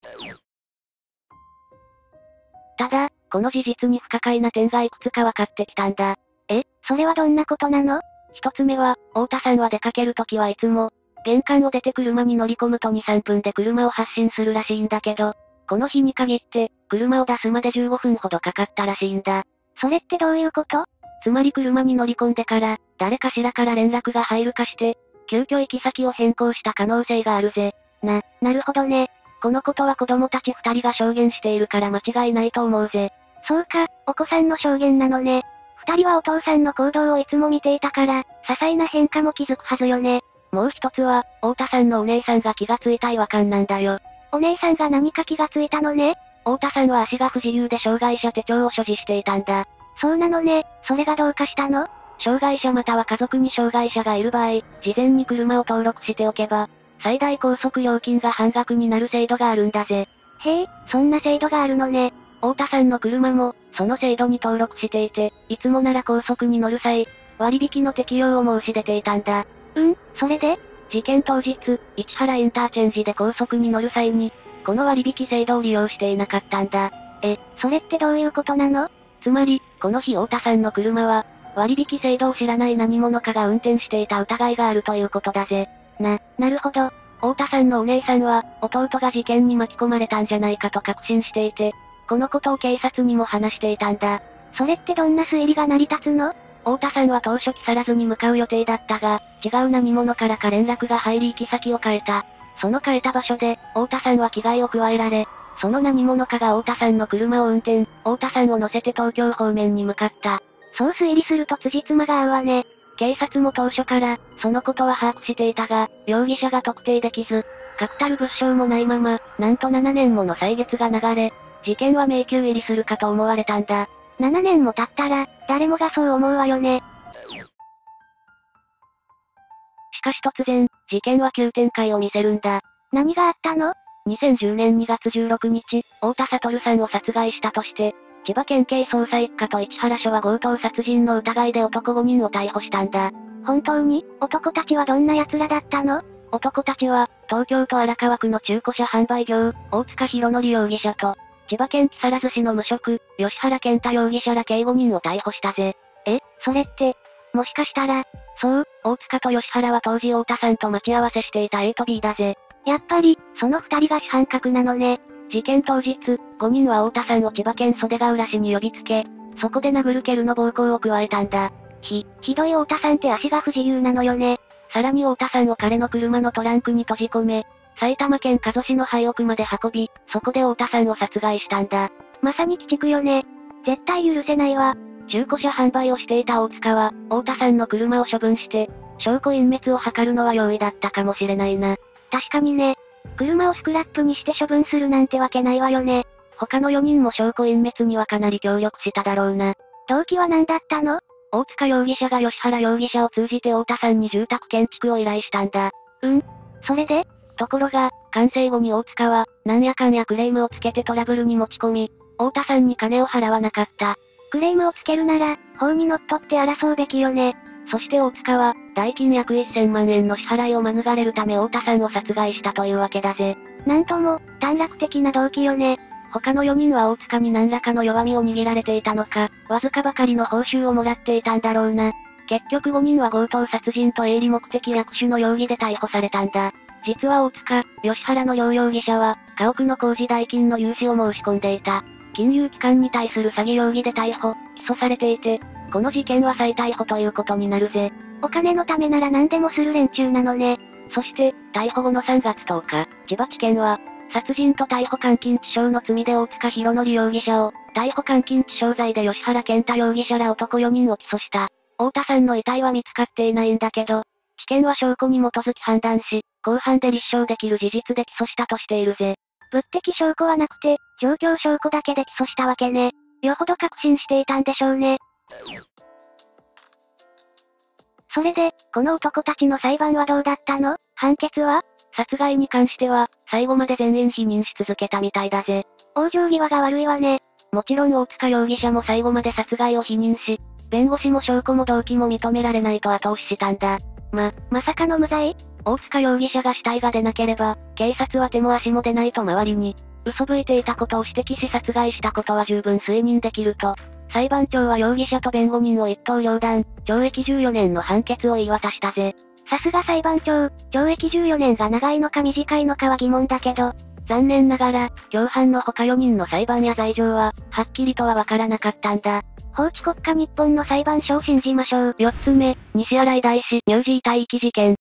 ただ、この事実に不可解な点がいくつか分かってきたんだ。 え、それはどんなことなの？ 一つ目は、太田さんは出かけるときはいつも、玄関を出て車に乗り込むとに、さんぷんで車を発進するらしいんだけど、この日に限って、車を出すまでじゅうごふんほどかかったらしいんだ。 それってどういうこと？ つまり車に乗り込んでから、誰かしらから連絡が入るかして、急遽行き先を変更した可能性があるぜ。 な、なるほどね。 このことは子供たち二人が証言しているから間違いないと思うぜ。 そうか、お子さんの証言なのね。二人はお父さんの行動をいつも見ていたから、些細な変化も気づくはずよね。 もう一つは、太田さんのお姉さんが気がついた違和感なんだよ。 お姉さんが何か気がついたのね。 太田さんは足が不自由で障害者手帳を所持していたんだ。 そうなのね。それがどうかしたの？ 障害者または家族に障害者がいる場合、事前に車を登録しておけば、最大高速料金が半額になる制度があるんだぜ。 へえ、そんな制度があるのね。 太田さんの車も、その制度に登録していて、いつもなら高速に乗る際、割引の適用を申し出ていたんだ。 うん、それで？ 事件当日、市原インターチェンジで高速に乗る際に、この割引制度を利用していなかったんだ。 え、それってどういうことなの？ つまり、この日太田さんの車は、割引制度を知らない何者かが運転していた疑いがあるということだぜ。 な、なるほど。 太田さんのお姉さんは、弟が事件に巻き込まれたんじゃないかと確信していて、このことを警察にも話していたんだ。 それってどんな推理が成り立つの？ 太田さんは当初木更津に向かう予定だったが、違う何者からか連絡が入り行き先を変えた。その変えた場所で、太田さんは危害を加えられ、その何者かが太田さんの車を運転、太田さんを乗せて東京方面に向かった。 そう推理すると辻褄が合うわね。 警察も当初から、そのことは把握していたが、容疑者が特定できず、確たる物証もないまま、なんとななねんもの歳月が流れ、事件は迷宮入りするかと思われたんだ。 ななねんも経ったら、誰もがそう思うわよね。 しかし突然、事件は急展開を見せるんだ。 何があったの？ にせんじゅうねんにがつじゅうろくにち、太田悟さんを殺害したとして、千葉県警捜査一課と市原署は強盗殺人の疑いで男ごにんを逮捕したんだ。 本当に？男たちはどんな奴らだったの？ 男たちは、東京都荒川区の中古車販売業、大塚博則容疑者と、千葉県木更津市の無職、吉原健太容疑者ら計ごにんを逮捕したぜ。 え、それって、もしかしたら、 そう、大塚と吉原は当時太田さんと待ち合わせしていた A と B だぜ。 やっぱり、その二人が主犯格なのね。 事件当日、ごにんは太田さんを千葉県袖ヶ浦市に呼びつけ、そこで殴る蹴るの暴行を加えたんだ。 ひ、ひどい太田さんって足が不自由なのよね。 さらに太田さんを彼の車のトランクに閉じ込め、埼玉県加須市の廃屋まで運び、そこで太田さんを殺害したんだ。 まさに鬼畜よね。絶対許せないわ。 中古車販売をしていた大塚は、太田さんの車を処分して、証拠隠滅を図るのは容易だったかもしれないな。 確かにね。車をスクラップにして処分するなんてわけないわよね。 他のよにんも証拠隠滅にはかなり協力しただろうな。 動機は何だったの？ 大塚容疑者が吉原容疑者を通じて太田さんに住宅建築を依頼したんだ。 うん。それで？ ところが、完成後に大塚は、なんやかんやクレームをつけてトラブルに持ち込み、太田さんに金を払わなかった。 クレームをつけるなら、法にのっとって争うべきよね。 そして大塚は、代金約せんまんえんの支払いを免れるため太田さんを殺害したというわけだぜ。 なんとも、短絡的な動機よね。 他のよにんは大塚に何らかの弱みを握られていたのか、わずかばかりの報酬をもらっていたんだろうな。結局ごにんは強盗殺人と営利目的略取の容疑で逮捕されたんだ。実は大塚、吉原の両容疑者は、家屋の工事代金の融資を申し込んでいた。金融機関に対する詐欺容疑で逮捕、起訴されていて、この事件は再逮捕ということになるぜ。 お金のためなら何でもする連中なのね。 そして、逮捕後のさんがつとおか、千葉地検は、殺人と逮捕監禁致傷の罪で大塚博則容疑者を、逮捕監禁致傷罪で吉原健太容疑者ら男よにんを起訴した。太田さんの遺体は見つかっていないんだけど、地検は証拠に基づき判断し、公判で立証できる事実で起訴したとしているぜ。 物的証拠はなくて、状況証拠だけで起訴したわけね。よほど確信していたんでしょうね。 それで、この男たちの裁判はどうだったの？判決は？ 殺害に関しては、最後まで全員否認し続けたみたいだぜ。 往生際が悪いわね。 もちろん大塚容疑者も最後まで殺害を否認し、弁護士も証拠も動機も認められないと後押ししたんだ。 ま、まさかの無罪？ 大塚容疑者が死体が出なければ、警察は手も足も出ないと周りに、嘘吹いていたことを指摘し殺害したことは十分推認できると、裁判長は容疑者と弁護人を一刀両断、懲役じゅうよねんの判決を言い渡したぜ。 さすが裁判長、懲役じゅうよねんが長いのか短いのかは疑問だけど、 残念ながら、共犯の他よにんの裁判や罪状は、はっきりとはわからなかったんだ。 法治国家日本の裁判所を信じましょう。 よっつめ、西新井大師乳児遺体遺棄事件。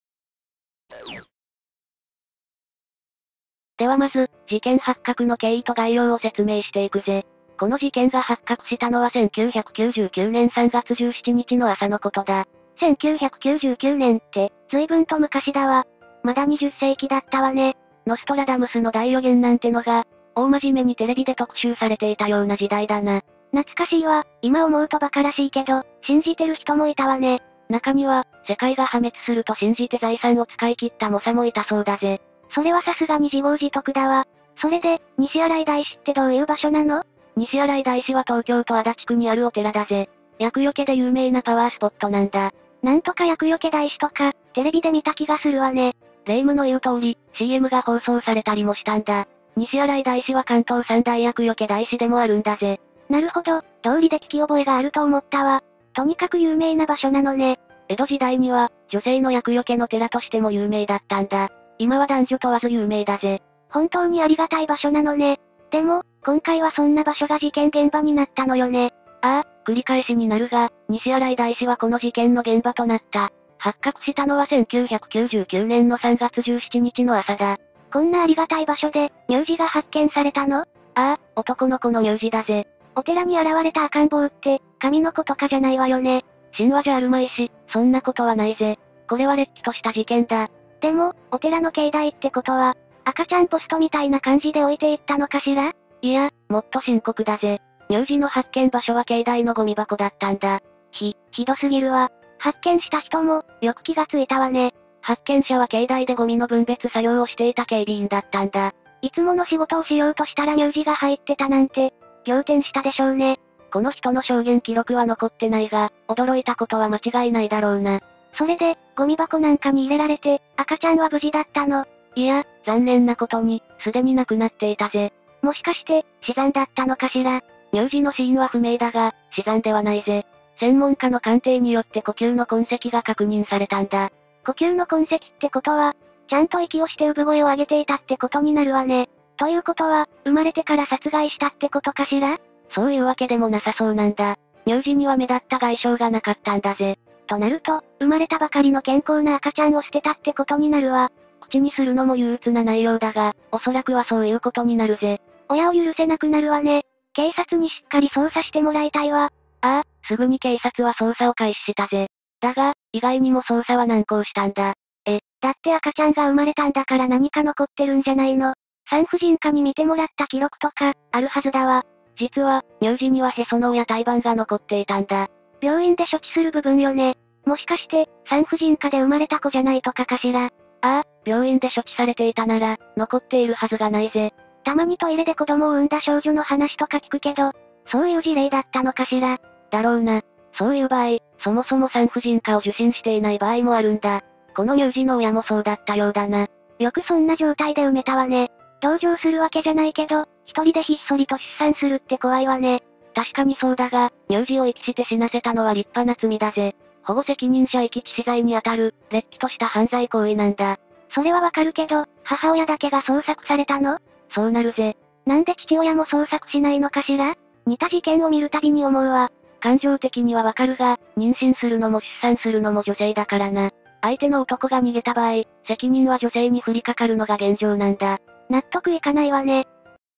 ではまず、事件発覚の経緯と概要を説明していくぜ。この事件が発覚したのはせんきゅうひゃくきゅうじゅうきゅうねんさんがつじゅうしちにちの朝のことだ。 せんきゅうひゃくきゅうじゅうきゅうねんって、随分と昔だわ。まだにじゅっせいきだったわね。 ノストラダムスの大予言なんてのが、大真面目にテレビで特集されていたような時代だな。 懐かしいわ。今思うと馬鹿らしいけど、信じてる人もいたわね。 中には、世界が破滅すると信じて財産を使い切った猛者もいたそうだぜ。 それはさすがに自業自得だわ。それで、西新井大師ってどういう場所なの？ 西新井大師は東京都足立区にあるお寺だぜ。厄除けで有名なパワースポットなんだ。 なんとか厄除け大師とか、テレビで見た気がするわね。 霊夢の言う通り、シーエム が放送されたりもしたんだ。西新井大師は関東三大厄除け大師でもあるんだぜ。 なるほど、通りで聞き覚えがあると思ったわ。とにかく有名な場所なのね。 江戸時代には、女性の厄除けの寺としても有名だったんだ。今は男女問わず有名だぜ。 本当にありがたい場所なのね。でも、今回はそんな場所が事件現場になったのよね。 ああ、繰り返しになるが、西新井大師はこの事件の現場となった。発覚したのはせんきゅうひゃくきゅうじゅうきゅうねんのさんがつじゅうしちにちの朝だ。 こんなありがたい場所で、乳児が発見されたの？ああ、男の子の乳児だぜ。 お寺に現れた赤ん坊って、神の子とかじゃないわよね。 神話じゃあるまいし、そんなことはないぜ。これはれっきとした事件だ。 でも、お寺の境内ってことは、赤ちゃんポストみたいな感じで置いていったのかしら？ いや、もっと深刻だぜ。乳児の発見場所は境内のゴミ箱だったんだ。 ひ、ひどすぎるわ。発見した人も、よく気がついたわね。 発見者は境内でゴミの分別作業をしていた警備員だったんだ。 いつもの仕事をしようとしたら乳児が入ってたなんて、仰天したでしょうね。 この人の証言記録は残ってないが、驚いたことは間違いないだろうな。 それで、ゴミ箱なんかに入れられて、赤ちゃんは無事だったの？ いや、残念なことに、すでに亡くなっていたぜ。 もしかして、死産だったのかしら？ 乳児の死因は不明だが、死産ではないぜ。専門家の鑑定によって呼吸の痕跡が確認されたんだ。 呼吸の痕跡ってことは、ちゃんと息をして産声を上げていたってことになるわね。ということは、生まれてから殺害したってことかしら？ そういうわけでもなさそうなんだ。乳児には目立った外傷がなかったんだぜ。 となると、生まれたばかりの健康な赤ちゃんを捨てたってことになるわ。 口にするのも憂鬱な内容だが、おそらくはそういうことになるぜ。 親を許せなくなるわね。警察にしっかり捜査してもらいたいわ。 ああ、すぐに警察は捜査を開始したぜ。だが、意外にも捜査は難航したんだ。 え、だって赤ちゃんが生まれたんだから何か残ってるんじゃないの？産婦人科に見てもらった記録とか、あるはずだわ。 実は、乳児にはへその緒や胎盤が残っていたんだ。 病院で処置する部分よね。もしかして、産婦人科で生まれた子じゃないとかかしら？ああ、病院で処置されていたなら、残っているはずがないぜ。 たまにトイレで子供を産んだ少女の話とか聞くけど、そういう事例だったのかしら？ だろうな。そういう場合、そもそも産婦人科を受診していない場合もあるんだ。この乳児の親もそうだったようだな。 よくそんな状態で産めたわね。同情するわけじゃないけど、一人でひっそりと出産するって怖いわね。 確かにそうだが、乳児を遺棄して死なせたのは立派な罪だぜ。保護責任者遺棄致死罪にあたる、れっきとした犯罪行為なんだ。 それはわかるけど、母親だけが捜索されたの？ そうなるぜ。 なんで父親も捜索しないのかしら？似た事件を見るたびに思うわ。 感情的にはわかるが、妊娠するのも出産するのも女性だからな。相手の男が逃げた場合、責任は女性に降りかかるのが現状なんだ。 納得いかないわね。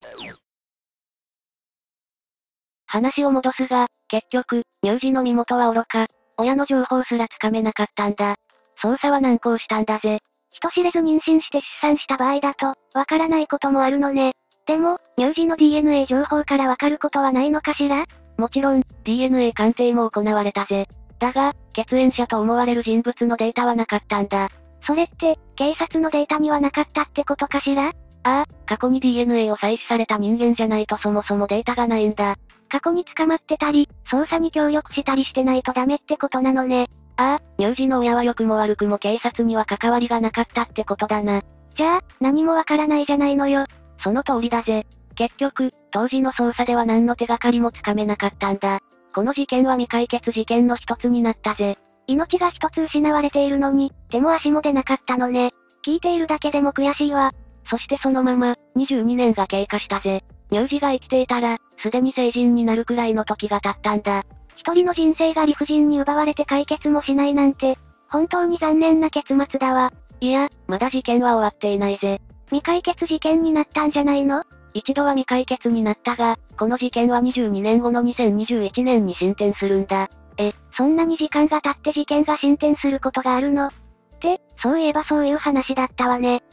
話を戻すが、結局、乳児の身元は愚か、親の情報すらつかめなかったんだ。捜査は難航したんだぜ。 人知れず妊娠して出産した場合だと、わからないこともあるのね。でも、乳児の ディーエヌエー 情報からわかることはないのかしら？ もちろん、ディーエヌエー 鑑定も行われたぜ。 だが、血縁者と思われる人物のデータはなかったんだ。 それって、警察のデータにはなかったってことかしら？ああ、過去に ディーエヌエー を採取された人間じゃないとそもそもデータがないんだ。 過去に捕まってたり、捜査に協力したりしてないとダメってことなのね。 ああ、乳児の親は良くも悪くも警察には関わりがなかったってことだな。 じゃあ、何もわからないじゃないのよ。 その通りだぜ。結局、当時の捜査では何の手がかりもつかめなかったんだ。この事件は未解決事件の一つになったぜ。 命が一つ失われているのに、手も足も出なかったのね。聞いているだけでも悔しいわ。 そしてそのまま、にじゅうにねんが経過したぜ。乳児が生きていたら、すでに成人になるくらいの時が経ったんだ。 一人の人生が理不尽に奪われて解決もしないなんて、本当に残念な結末だわ。 いや、まだ事件は終わっていないぜ。 未解決事件になったんじゃないの？ 一度は未解決になったが、この事件はにじゅうにねんごのにせんにじゅういちねんに進展するんだ。 え、そんなに時間が経って事件が進展することがあるの？って、そういえばそういう話だったわね。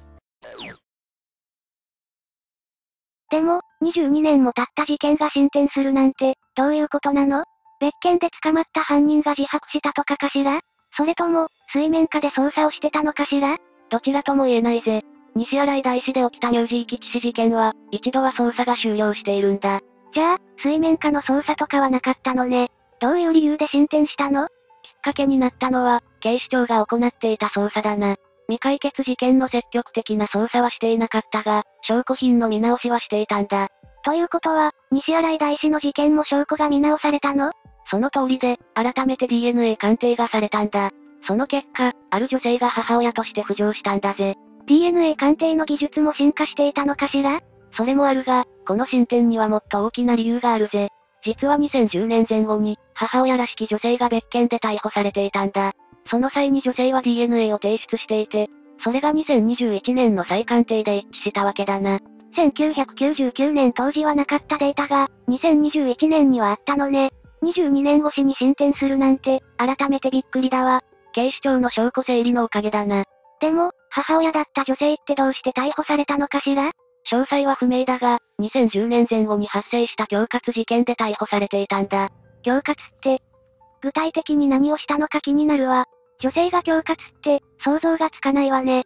でも、にじゅうにねんも経った事件が進展するなんて、どういうことなの？別件で捕まった犯人が自白したとかかしら？それとも、水面下で捜査をしてたのかしら？ どちらとも言えないぜ。西新井大師で起きた乳児遺棄致死事件は、一度は捜査が終了しているんだ。 じゃあ、水面下の捜査とかはなかったのね。どういう理由で進展したの？ きっかけになったのは、警視庁が行っていた捜査だな。未解決事件の積極的な捜査はしていなかったが、証拠品の見直しはしていたんだ。 ということは、西新井大師の事件も証拠が見直されたの？ その通りで、改めて ディーエヌエー 鑑定がされたんだ。その結果、ある女性が母親として浮上したんだぜ。 ディーエヌエー 鑑定の技術も進化していたのかしら？ それもあるが、この進展にはもっと大きな理由があるぜ。実はにせんじゅうねんぜん後に、母親らしき女性が別件で逮捕されていたんだ。その際に女性は ディーエヌエー を提出していて、それがにせんにじゅういちねんの再鑑定で一致したわけだな。 せんきゅうひゃくきゅうじゅうきゅうねん当時はなかったデータが、にせんにじゅういちねんにはあったのね。にじゅうにねん越しに進展するなんて、改めてびっくりだわ。 警視庁の証拠整理のおかげだな。 でも、母親だった女性ってどうして逮捕されたのかしら？ 詳細は不明だが、にせんじゅうねんぜん後に発生した恐喝事件で逮捕されていたんだ。 恐喝って、具体的に何をしたのか気になるわ。女性が恐喝って、想像がつかないわね。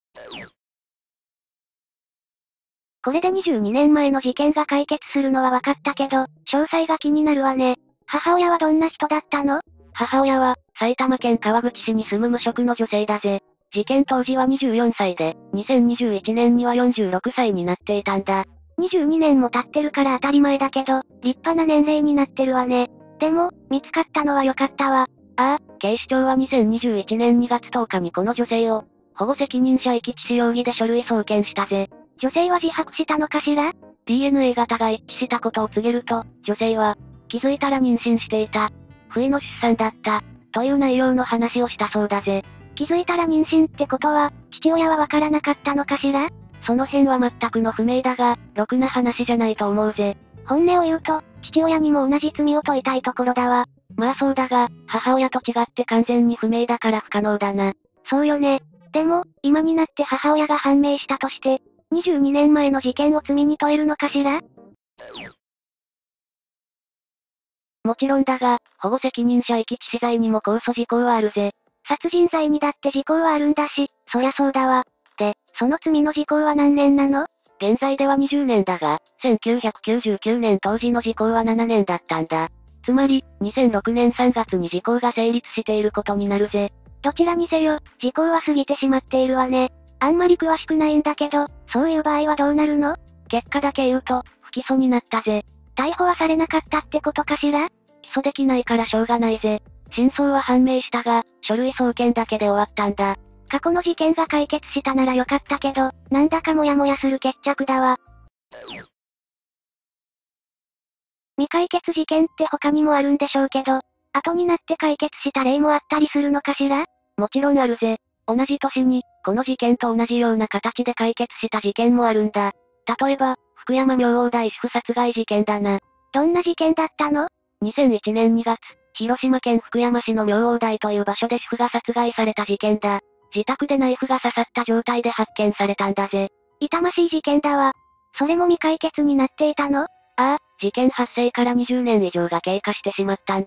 これでにじゅうにねんまえの事件が解決するのは分かったけど、詳細が気になるわね。母親はどんな人だったの？ 母親は、埼玉県川口市に住む無職の女性だぜ。事件当時はにじゅうよんさいで、にせんにじゅういちねんにはよんじゅうろくさいになっていたんだ。 にじゅうにねんも経ってるから当たり前だけど、立派な年齢になってるわね。でも、見つかったのは良かったわ。 ああ、警視庁はにせんにじゅういちねんにがつとおかにこの女性を、保護責任者遺棄致死容疑で書類送検したぜ。 女性は自白したのかしら？ ディーエヌエー 型が一致したことを告げると、女性は、気づいたら妊娠していた。不意の出産だった。という内容の話をしたそうだぜ。 気づいたら妊娠ってことは、父親はわからなかったのかしら？ その辺は全くの不明だが、ろくな話じゃないと思うぜ。 本音を言うと、父親にも同じ罪を問いたいところだわ。 まあそうだが、母親と違って完全に不明だから不可能だな。 そうよね。でも、今になって母親が判明したとして、にじゅうにねんまえの事件を罪に問えるのかしら？ もちろんだが、保護責任者遺棄致死罪にも控訴事項はあるぜ。 殺人罪にだって時効はあるんだし、そりゃそうだわ。で、その罪の時効は何年なの？ 現在ではにじゅうねんだが、せんきゅうひゃくきゅうじゅうきゅうねん当時の時効はななねんだったんだ。つまり、にせんろくねんさんがつに時効が成立していることになるぜ。 どちらにせよ、時効は過ぎてしまっているわね。あんまり詳しくないんだけど、そういう場合はどうなるの？ 結果だけ言うと、不起訴になったぜ。 逮捕はされなかったってことかしら？ 起訴できないからしょうがないぜ。真相は判明したが、書類送検だけで終わったんだ。 過去の事件が解決したならよかったけど、なんだかモヤモヤする決着だわ。未解決事件って他にもあるんでしょうけど、後になって解決した例もあったりするのかしら？ もちろんあるぜ。同じ年に、この事件と同じような形で解決した事件もあるんだ。例えば、福山明王大主婦殺害事件だな。 どんな事件だったの？ にせんいちねんにがつ、広島県福山市の明王台という場所で主婦が殺害された事件だ。自宅でナイフが刺さった状態で発見されたんだぜ。 痛ましい事件だわ。それも未解決になっていたの？ ああ、事件発生からにじゅうねん以上が経過してしまったんだ。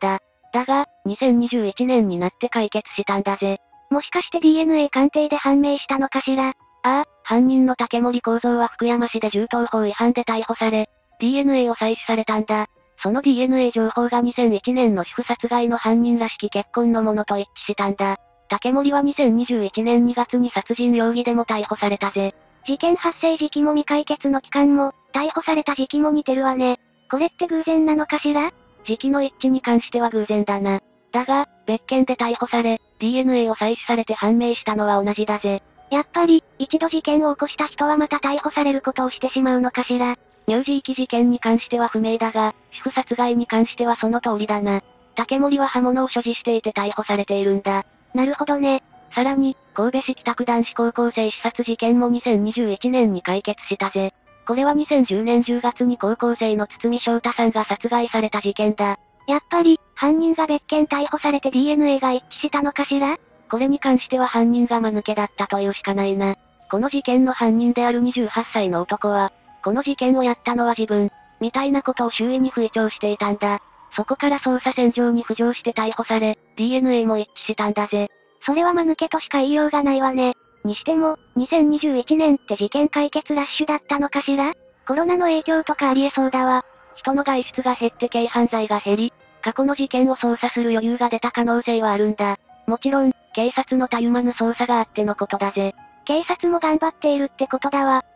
だが、にせんにじゅういちねんになって解決したんだぜ。 もしかして ディーエヌエー 鑑定で判明したのかしら？ ああ、犯人の竹森幸三は福山市で銃刀法違反で逮捕され、ディーエヌエー を採取されたんだ。その ディーエヌエー 情報がにせんいちねんの主婦殺害の犯人らしき血痕のものと一致したんだ。竹森はにせんにじゅういちねんにがつに殺人容疑でも逮捕されたぜ。 事件発生時期も未解決の期間も、逮捕された時期も似てるわね。これって偶然なのかしら？ 時期の一致に関しては偶然だな。だが、別件で逮捕され、ディーエヌエー を採取されて判明したのは同じだぜ。 やっぱり、一度事件を起こした人はまた逮捕されることをしてしまうのかしら？ 乳児遺棄事件に関しては不明だが、主婦殺害に関してはその通りだな。竹森は刃物を所持していて逮捕されているんだ。 なるほどね。 さらに、神戸市北区男子高校生刺殺事件もにせんにじゅういちねんに解決したぜ。これはにせんじゅうねんじゅうがつに高校生の堤翔太さんが殺害された事件だ。 やっぱり、犯人が別件逮捕されて ディーエヌエー が一致したのかしら？ これに関しては犯人が間抜けだったというしかないな。この事件の犯人であるにじゅうはっさいの男は、この事件をやったのは自分、みたいなことを周囲に吹聴していたんだ。そこから捜査線上に浮上して逮捕され、ディーエヌエー も一致したんだぜ。 それは間抜けとしか言いようがないわね。にしても、にせんにじゅういちねんって事件解決ラッシュだったのかしら？コロナの影響とかありえそうだわ。 人の外出が減って軽犯罪が減り、過去の事件を捜査する余裕が出た可能性はあるんだ。もちろん、警察のたゆまぬ捜査があってのことだぜ。 警察も頑張っているってことだわ。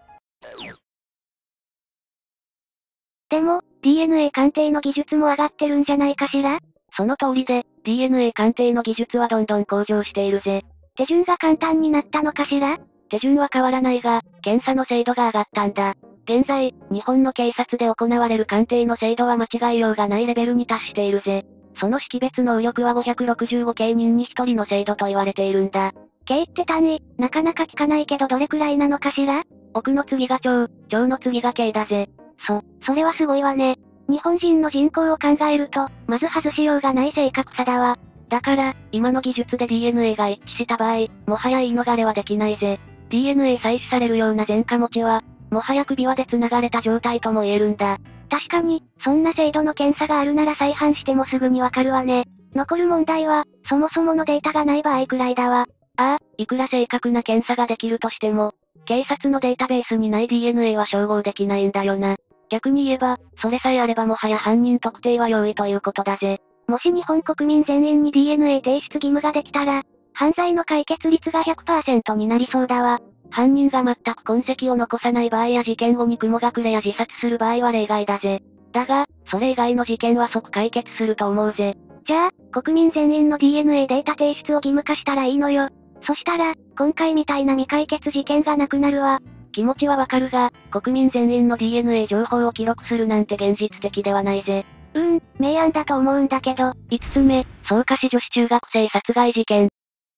でも、ディーエヌエー 鑑定の技術も上がってるんじゃないかしら？ その通りで、ディーエヌエー 鑑定の技術はどんどん向上しているぜ。 手順が簡単になったのかしら？ 手順は変わらないが、検査の精度が上がったんだ。現在、日本の警察で行われる鑑定の精度は間違いようがないレベルに達しているぜ。その識別能力はごひゃくろくじゅうごけい人にひとりの精度と言われているんだ。 K って単位、なかなか聞かないけどどれくらいなのかしら？ 億の次が兆、兆の次が K だぜ。 そ、それはすごいわね。日本人の人口を考えると、まず外しようがない正確さだわ。 だから、今の技術で ディーエヌエー が一致した場合、もはや言い逃れはできないぜ。ディーエヌエー 採取されるような前科持ちは、もはや首輪で繋がれた状態とも言えるんだ。 確かに、そんな精度の検査があるなら再犯してもすぐにわかるわね。残る問題は、そもそものデータがない場合くらいだわ。 ああ、いくら正確な検査ができるとしても、警察のデータベースにない ディーエヌエー は照合できないんだよな。逆に言えば、それさえあればもはや犯人特定は容易ということだぜ。 もし日本国民全員に ディーエヌエー 提出義務ができたら、犯罪の解決率が ひゃくパーセント になりそうだわ。 犯人が全く痕跡を残さない場合や事件後に雲隠れや自殺する場合は例外だぜ。だが、それ以外の事件は即解決すると思うぜ。 じゃあ、国民全員の ディーエヌエー データ提出を義務化したらいいのよ。そしたら、今回みたいな未解決事件がなくなるわ。 気持ちはわかるが、国民全員の ディーエヌエー 情報を記録するなんて現実的ではないぜ。 うーん、明暗だと思うんだけど。 いつつめ、草加市女子中学生殺害事件。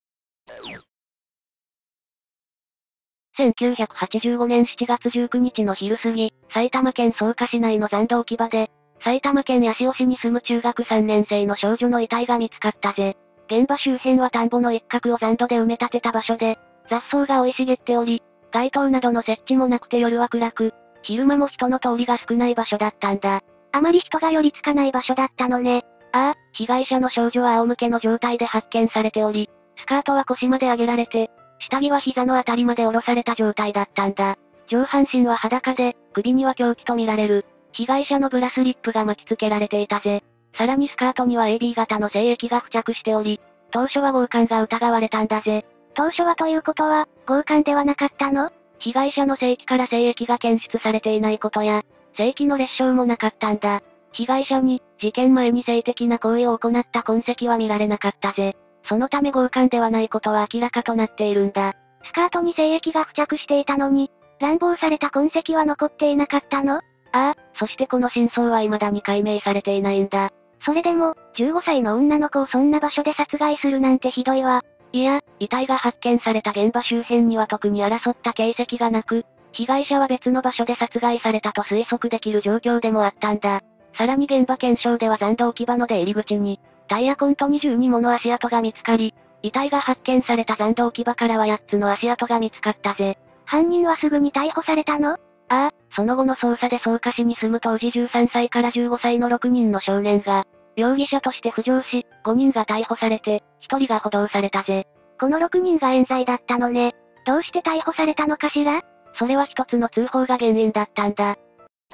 せんきゅうひゃくはちじゅうごねんしちがつじゅうくにちの昼過ぎ、埼玉県草加市内の残土置き場で、埼玉県八潮市に住む中学さんねん生の少女の遺体が見つかったぜ。現場周辺は田んぼの一角を残土で埋め立てた場所で、雑草が生い茂っており、街灯などの設置もなくて夜は暗く、昼間も人の通りが少ない場所だったんだ。 あまり人が寄りつかない場所だったのね。 ああ、被害者の少女は仰向けの状態で発見されており、スカートは腰まで上げられて、下着は膝のあたりまで下ろされた状態だったんだ。上半身は裸で、首には凶器とみられる。被害者のブラスリップが巻き付けられていたぜ。さらにスカートには エービー 型の精液が付着しており、当初は強姦が疑われたんだぜ。 当初はということは、強姦ではなかったの？ 被害者の性器から精液が検出されていないことや、性器の裂傷もなかったんだ。被害者に、事件前に性的な行為を行った痕跡は見られなかったぜ。そのため強姦ではないことは明らかとなっているんだ。 スカートに精液が付着していたのに、乱暴された痕跡は残っていなかったの？ ああ、そしてこの真相は未だに解明されていないんだ。 それでも、じゅうごさいの女の子をそんな場所で殺害するなんてひどいわ。 いや、遺体が発見された現場周辺には特に争った形跡がなく、被害者は別の場所で殺害されたと推測できる状況でもあったんだ。さらに現場検証では残土置き場の出入り口に、タイヤ痕とにじゅうにもの足跡が見つかり、遺体が発見された残土置き場からはやっつの足跡が見つかったぜ。 犯人はすぐに逮捕されたの？ ああ、その後の捜査で草加市に住む当時じゅうさんさいからじゅうごさいのろくにんの少年が、 容疑者として浮上し、ごにんが逮捕されて、ひとりが補導されたぜ。 このろくにんが冤罪だったのね。どうして逮捕されたのかしら？ それは一つの通報が原因だったんだ。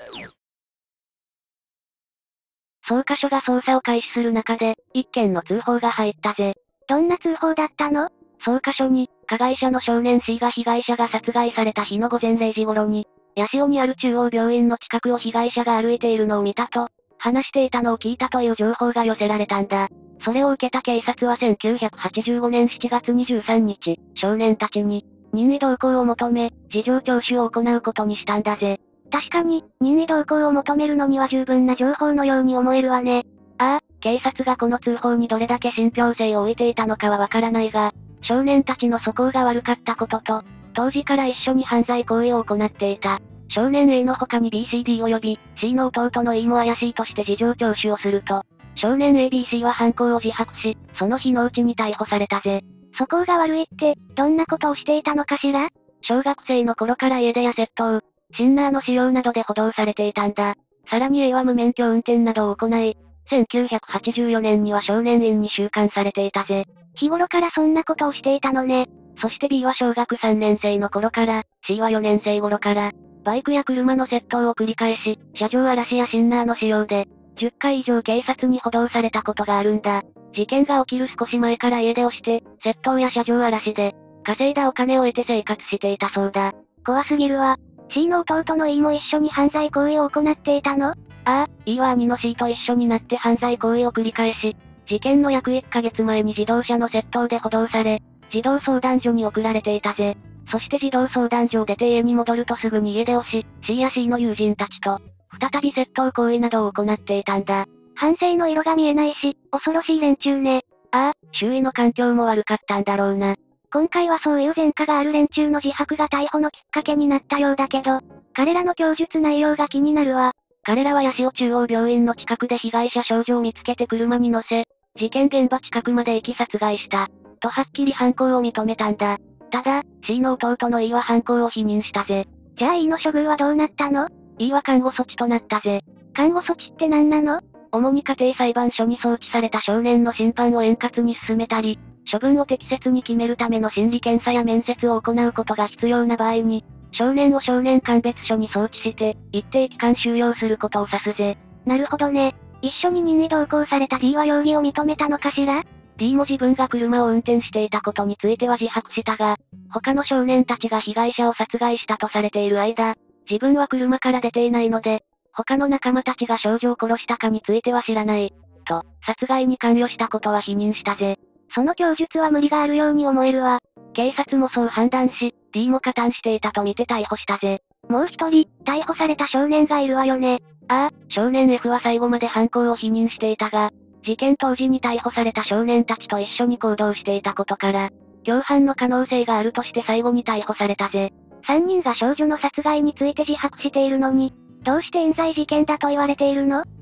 捜査署が捜査を開始する中で、一件の通報が入ったぜ。 どんな通報だったの？ 捜査署に、加害者の少年 C が被害者が殺害された日のごぜんれいじ頃に、八潮にある中央病院の近くを被害者が歩いているのを見たと、話していたのを聞いたという情報が寄せられたんだ。それを受けた警察はせんきゅうひゃくはちじゅうごねんしちがつにじゅうさんにち、少年たちに、任意同行を求め、事情聴取を行うことにしたんだぜ。 確かに、任意同行を求めるのには十分な情報のように思えるわね。 ああ、警察がこの通報にどれだけ信憑性を置いていたのかはわからないが、少年たちの素行が悪かったことと、当時から一緒に犯罪行為を行っていた。少年 A の他に ビーシーディー 及び C の弟の E も怪しいとして事情聴取をすると、少年 エービーシー は犯行を自白し、その日のうちに逮捕されたぜ。 素行が悪いって、どんなことをしていたのかしら？ 小学生の頃から家出や窃盗、シンナーの使用などで補導されていたんだ。さらに A は無免許運転などを行い、せんきゅうひゃくはちじゅうよねんには少年院に収監されていたぜ。 日頃からそんなことをしていたのね。 そして B は小学さんねん生の頃から、C はよねん生頃から、バイクや車の窃盗を繰り返し、車上荒らしやシンナーの使用で、じゅっかい以上警察に補導されたことがあるんだ。事件が起きる少し前から家出をして、窃盗や車上荒らしで、稼いだお金を得て生活していたそうだ。 怖すぎるわ。C の弟の E も一緒に犯罪行為を行っていたの？ ああ、E は兄の C と一緒になって犯罪行為を繰り返し、事件の約いっかげつまえに自動車の窃盗で補導され、児童相談所に送られていたぜ。そして児童相談所を出て家に戻るとすぐに家出をし、C や C の友人たちと、再び窃盗行為などを行っていたんだ。 反省の色が見えないし、恐ろしい連中ね。 ああ、周囲の環境も悪かったんだろうな。 今回はそういう前科がある連中の自白が逮捕のきっかけになったようだけど、彼らの供述内容が気になるわ。 彼らは八潮中央病院の近くで被害者少女を見つけて車に乗せ、事件現場近くまで行き殺害した。とはっきり犯行を認めたんだ。ただ、C の弟の E は犯行を否認したぜ。 じゃあ E の処遇はどうなったの？ E は看護措置となったぜ。 看護措置って何なの？ 主に家庭裁判所に送致された少年の審判を円滑に進めたり、処分を適切に決めるための心理検査や面接を行うことが必要な場合に、少年を少年鑑別所に送致して、一定期間収容することを指すぜ。 なるほどね。一緒に任意同行された D は容疑を認めたのかしら？ D も自分が車を運転していたことについては自白したが、他の少年たちが被害者を殺害したとされている間、自分は車から出ていないので、他の仲間たちが少女を殺したかについては知らない。と、殺害に関与したことは否認したぜ。 その供述は無理があるように思えるわ。 警察もそう判断し、D も加担していたと見て逮捕したぜ。 もう一人、逮捕された少年がいるわよね。 ああ、少年 F は最後まで犯行を否認していたが、事件当時に逮捕された少年たちと一緒に行動していたことから、共犯の可能性があるとして最後に逮捕されたぜ。 三人が少女の殺害について自白しているのに、どうして冤罪事件だと言われているの？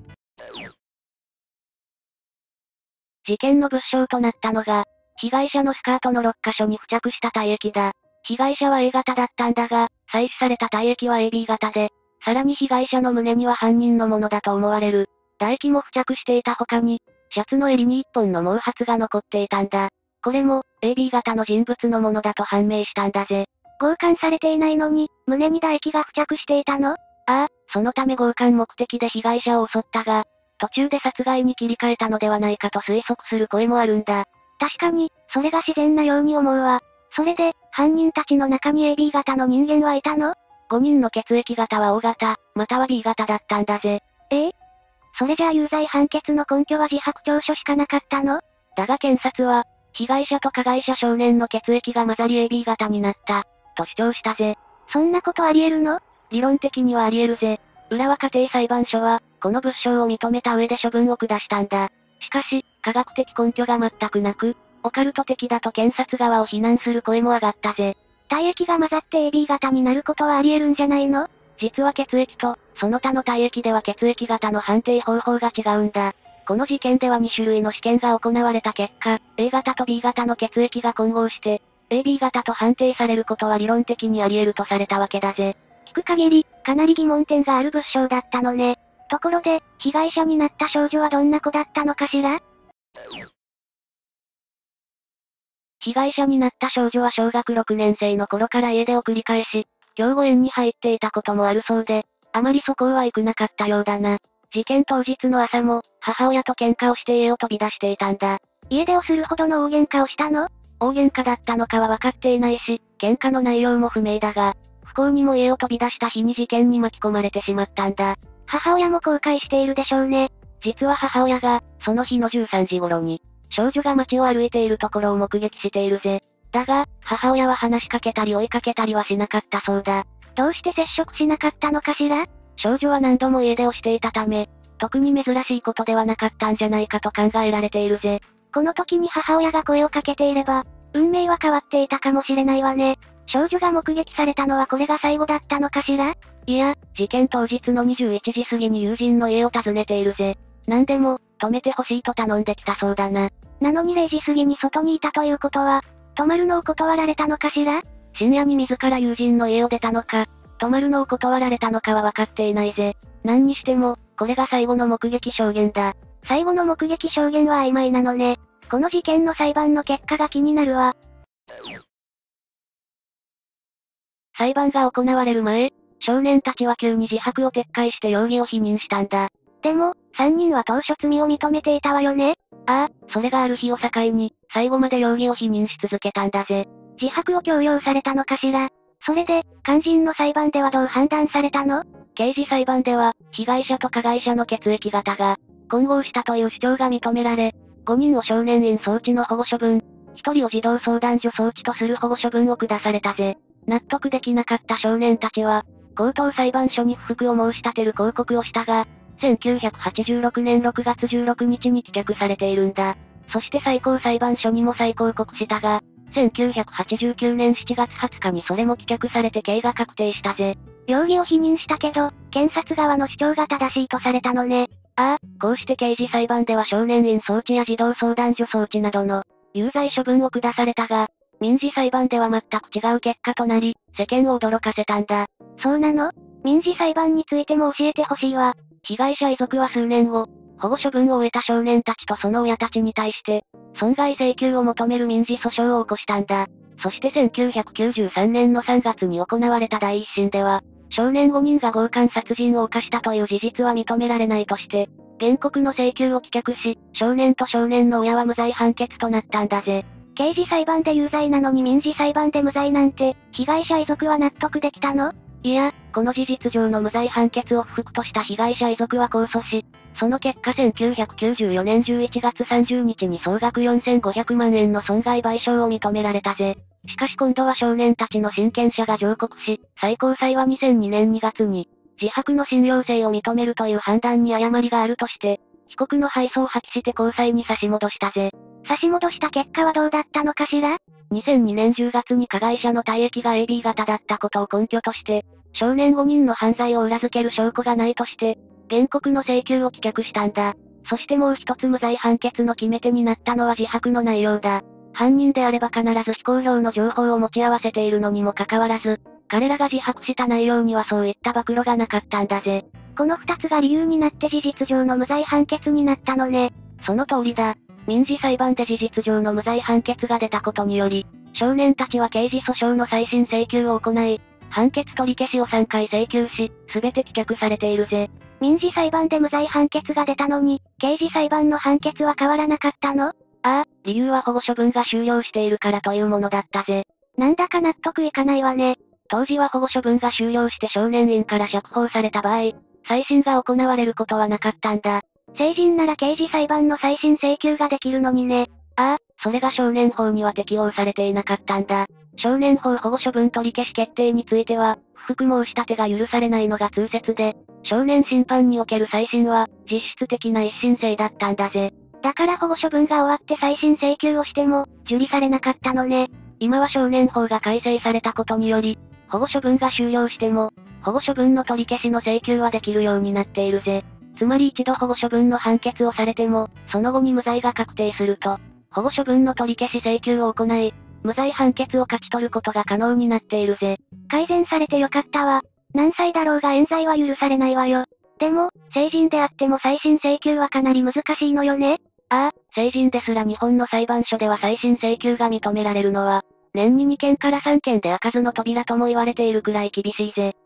事件の物証となったのが、被害者のスカートのろっかしょに付着した体液だ。被害者は A 型だったんだが、採取された体液は エービー 型で、さらに被害者の胸には犯人のものだと思われる。唾液も付着していた他に、シャツの襟に一本の毛髪が残っていたんだ。これも、エービー 型の人物のものだと判明したんだぜ。 強姦されていないのに、胸に唾液が付着していたの？ ああ、そのため強姦目的で被害者を襲ったが、途中で殺害に切り替えたのではないかと推測する声もあるんだ。 確かに、それが自然なように思うわ。それで、犯人たちの中に エービー 型の人間はいたの？ ご 人の血液型は O 型、または B 型だったんだぜ。 ええ？それじゃあ有罪判決の根拠は自白調書しかなかったの？ だが検察は、被害者と加害者少年の血液が混ざり エービー 型になった、と主張したぜ。 そんなことあり得るの？ 理論的にはあり得るぜ。浦和家庭裁判所は、この物証を認めた上で処分を下したんだ。しかし、科学的根拠が全くなく、オカルト的だと検察側を非難する声も上がったぜ。 体液が混ざって エービー 型になることはあり得るんじゃないの？ 実は血液と、その他の体液では血液型の判定方法が違うんだ。この事件ではに種類の試験が行われた結果、A 型と B 型の血液が混合して、エービー 型と判定されることは理論的にあり得るとされたわけだぜ。 聞く限り、かなり疑問点がある物証だったのね。 ところで、被害者になった少女はどんな子だったのかしら？ 被害者になった少女は小学ろくねん生の頃から家出を繰り返し、養護園に入っていたこともあるそうで、あまりそこは良くなかったようだな。事件当日の朝も、母親と喧嘩をして家を飛び出していたんだ。 家出をするほどの大喧嘩をしたの？ 大喧嘩だったのかは分かっていないし、喧嘩の内容も不明だが、不幸にも家を飛び出した日に事件に巻き込まれてしまったんだ。 母親も後悔しているでしょうね。 実は母親が、その日のじゅうさんじ頃に、少女が街を歩いているところを目撃しているぜ。だが、母親は話しかけたり追いかけたりはしなかったそうだ。 どうして接触しなかったのかしら？ 少女は何度も家出をしていたため、特に珍しいことではなかったんじゃないかと考えられているぜ。 この時に母親が声をかけていれば、運命は変わっていたかもしれないわね。少女が目撃されたのはこれが最後だったのかしら？ いや、事件当日のにじゅういちじ過ぎに友人の家を訪ねているぜ。何でも、泊めてほしいと頼んできたそうだな。 なのにれいじ過ぎに外にいたということは、泊まるのを断られたのかしら？ 深夜に自ら友人の家を出たのか、泊まるのを断られたのかは分かっていないぜ。何にしても、これが最後の目撃証言だ。 最後の目撃証言は曖昧なのね。この事件の裁判の結果が気になるわ。 裁判が行われる前、少年たちは急に自白を撤回して容疑を否認したんだ。 でも、さんにんは当初罪を認めていたわよね？ ああ、それがある日を境に、最後まで容疑を否認し続けたんだぜ。 自白を強要されたのかしら？それで、肝心の裁判ではどう判断されたの？ 刑事裁判では、被害者と加害者の血液型が、混合したという主張が認められ、ごにんを少年院送致の保護処分、ひとりを児童相談所送致とする保護処分を下されたぜ。納得できなかった少年たちは、高等裁判所に不服を申し立てる抗告をしたが、せんきゅうひゃくはちじゅうろくねんろくがつじゅうろくにちに棄却されているんだ。そして最高裁判所にも再抗告したが、せんきゅうひゃくはちじゅうきゅうねんしちがつはつかにそれも棄却されて刑が確定したぜ。 容疑を否認したけど、検察側の主張が正しいとされたのね。 ああ、こうして刑事裁判では少年院送致や児童相談所送致などの有罪処分を下されたが、民事裁判では全く違う結果となり、世間を驚かせたんだ。 そうなの？民事裁判についても教えてほしいわ。 被害者遺族は数年後、保護処分を終えた少年たちとその親たちに対して、損害請求を求める民事訴訟を起こしたんだ。そしてせんきゅうひゃくきゅうじゅうさんねんのさんがつに行われた第一審では、少年ごにんが強姦殺人を犯したという事実は認められないとして、原告の請求を棄却し、少年と少年の親は無罪判決となったんだぜ。 刑事裁判で有罪なのに民事裁判で無罪なんて、被害者遺族は納得できたの？ いや、この事実上の無罪判決を不服とした被害者遺族は控訴し、その結果せんきゅうひゃくきゅうじゅうよねんじゅういちがつさんじゅうにちに総額よんせんごひゃくまんえんの損害賠償を認められたぜ。しかし今度は少年たちの親権者が上告し、最高裁はにせんにねんにがつに、自白の信用性を認めるという判断に誤りがあるとして、被告の敗訴を破棄して高裁に差し戻したぜ。 差し戻した結果はどうだったのかしら？ にせんにねんじゅうがつに加害者の体液が エービー 型だったことを根拠として、少年ごにんの犯罪を裏付ける証拠がないとして、原告の請求を棄却したんだ。そしてもう一つ無罪判決の決め手になったのは自白の内容だ。犯人であれば必ず非公表の情報を持ち合わせているのにもかかわらず、彼らが自白した内容にはそういった暴露がなかったんだぜ。 この二つが理由になって事実上の無罪判決になったのね。 その通りだ。民事裁判で事実上の無罪判決が出たことにより、少年たちは刑事訴訟の再審請求を行い、判決取り消しをさんかい請求し、すべて棄却されているぜ。 民事裁判で無罪判決が出たのに、刑事裁判の判決は変わらなかったの？ ああ、理由は保護処分が終了しているからというものだったぜ。 なんだか納得いかないわね。 当時は保護処分が終了して少年院から釈放された場合、再審が行われることはなかったんだ。 成人なら刑事裁判の再審請求ができるのにね。 ああ、それが少年法には適用されていなかったんだ。少年法保護処分取り消し決定については、不服申し立てが許されないのが通説で、少年審判における再審は、実質的な一審制だったんだぜ。 だから保護処分が終わって再審請求をしても、受理されなかったのね。 今は少年法が改正されたことにより、保護処分が終了しても、保護処分の取り消しの請求はできるようになっているぜ。つまり一度保護処分の判決をされても、その後に無罪が確定すると、保護処分の取り消し請求を行い、無罪判決を勝ち取ることが可能になっているぜ。 改善されてよかったわ。何歳だろうが冤罪は許されないわよ。 でも、成人であっても再審請求はかなり難しいのよね。 ああ、成人ですら日本の裁判所では再審請求が認められるのは、年ににけんからさんけんで開かずの扉とも言われているくらい厳しいぜ。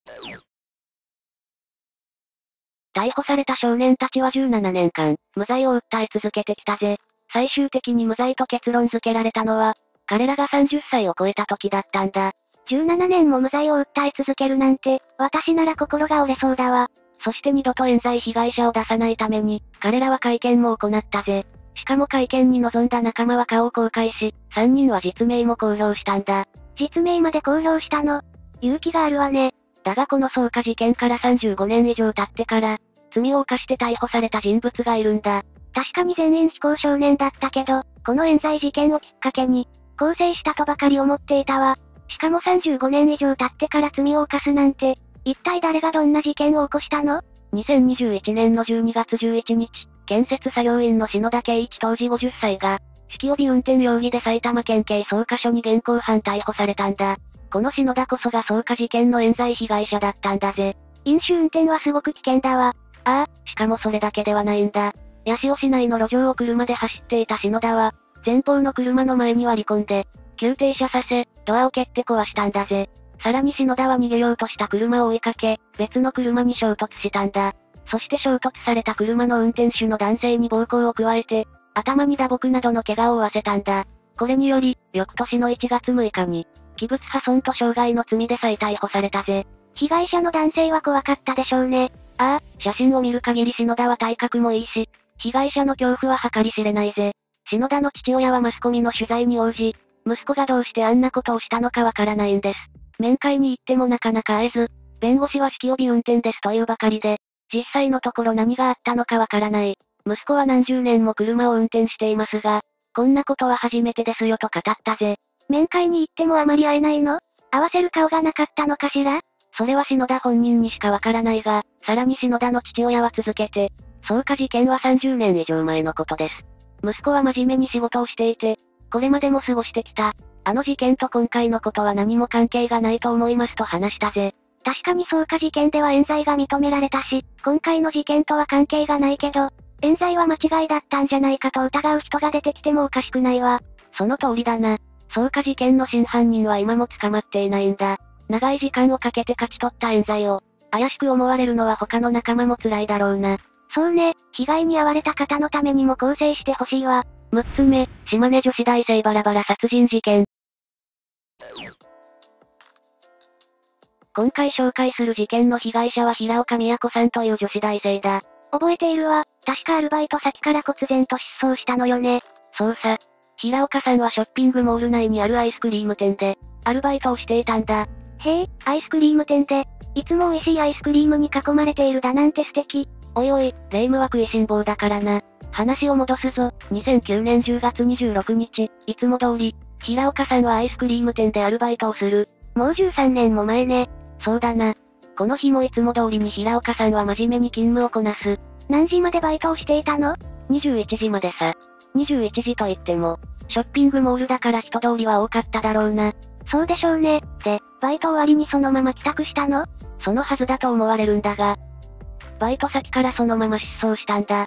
逮捕された少年たちはじゅうななねんかん、無罪を訴え続けてきたぜ。最終的に無罪と結論付けられたのは、彼らがさんじゅっさいを超えた時だったんだ。 じゅうななねんも無罪を訴え続けるなんて、私なら心が折れそうだわ。 そして二度と冤罪被害者を出さないために、彼らは会見も行ったぜ。しかも会見に臨んだ仲間は顔を公開し、さんにんは実名も公表したんだ。 実名まで公表したの？勇気があるわね。 だがこの放火事件からさんじゅうごねん以上経ってから、罪を犯して逮捕された人物がいるんだ。 確かに全員非行少年だったけど、この冤罪事件をきっかけに、更生したとばかり思っていたわ。しかもさんじゅうごねん以上経ってから罪を犯すなんて、一体誰がどんな事件を起こしたの？ にせんにじゅういちねんのじゅうにがつじゅういちにち、建設作業員の篠田圭一当時ごじゅっさいが、酒気帯び運転容疑で埼玉県警草加署に現行犯逮捕されたんだ。この篠田こそが草加事件の冤罪被害者だったんだぜ。 飲酒運転はすごく危険だわ。 ああ、しかもそれだけではないんだ。八潮市内の路上を車で走っていた篠田は、前方の車の前に割り込んで、急停車させ、ドアを蹴って壊したんだぜ。さらに篠田は逃げようとした車を追いかけ、別の車に衝突したんだ。そして衝突された車の運転手の男性に暴行を加えて、頭に打撲などの怪我を負わせたんだ。これにより、翌年のいちがつむいかに、器物破損と傷害の罪で再逮捕されたぜ。 被害者の男性は怖かったでしょうね。 ああ、写真を見る限り篠田は体格もいいし、被害者の恐怖は計り知れないぜ。篠田の父親はマスコミの取材に応じ、息子がどうしてあんなことをしたのかわからないんです。面会に行ってもなかなか会えず、弁護士は酒気帯び運転ですというばかりで、実際のところ何があったのかわからない。息子は何十年も車を運転していますが、こんなことは初めてですよと語ったぜ。 面会に行ってもあまり会えないの？合わせる顔がなかったのかしら？ それは篠田本人にしかわからないが、さらに篠田の父親は続けて、草加事件はさんじゅうねん以上前のことです。息子は真面目に仕事をしていて、これまでも過ごしてきた。あの事件と今回のことは何も関係がないと思いますと話したぜ。 確かに草加事件では冤罪が認められたし、今回の事件とは関係がないけど、冤罪は間違いだったんじゃないかと疑う人が出てきてもおかしくないわ。 その通りだな。草加事件の真犯人は今も捕まっていないんだ。長い時間をかけて勝ち取った冤罪を、怪しく思われるのは他の仲間も辛いだろうな。 そうね、被害に遭われた方のためにも更生してほしいわ。 むっつめ、島根女子大生バラバラ殺人事件。今回紹介する事件の被害者は平岡美也子さんという女子大生だ。 覚えているわ。確かアルバイト先から忽然と失踪したのよね。 そうさ。平岡さんはショッピングモール内にあるアイスクリーム店で、アルバイトをしていたんだ。 へえ、アイスクリーム店で、いつも美味しいアイスクリームに囲まれているだなんて素敵。 おいおい、霊夢は食いしん坊だからな。話を戻すぞ。にせんきゅうねんじゅうがつにじゅうろくにち、いつも通り、平岡さんはアイスクリーム店でアルバイトをする。 もうじゅうさんねんも前ね。 そうだな。この日もいつも通りに平岡さんは真面目に勤務をこなす。 何時までバイトをしていたの？ にじゅういちじまでさ。にじゅういちじと言っても、ショッピングモールだから人通りは多かっただろうな。 そうでしょうね。で、バイト終わりにそのまま帰宅したの？ そのはずだと思われるんだが、バイト先からそのまま失踪したんだ。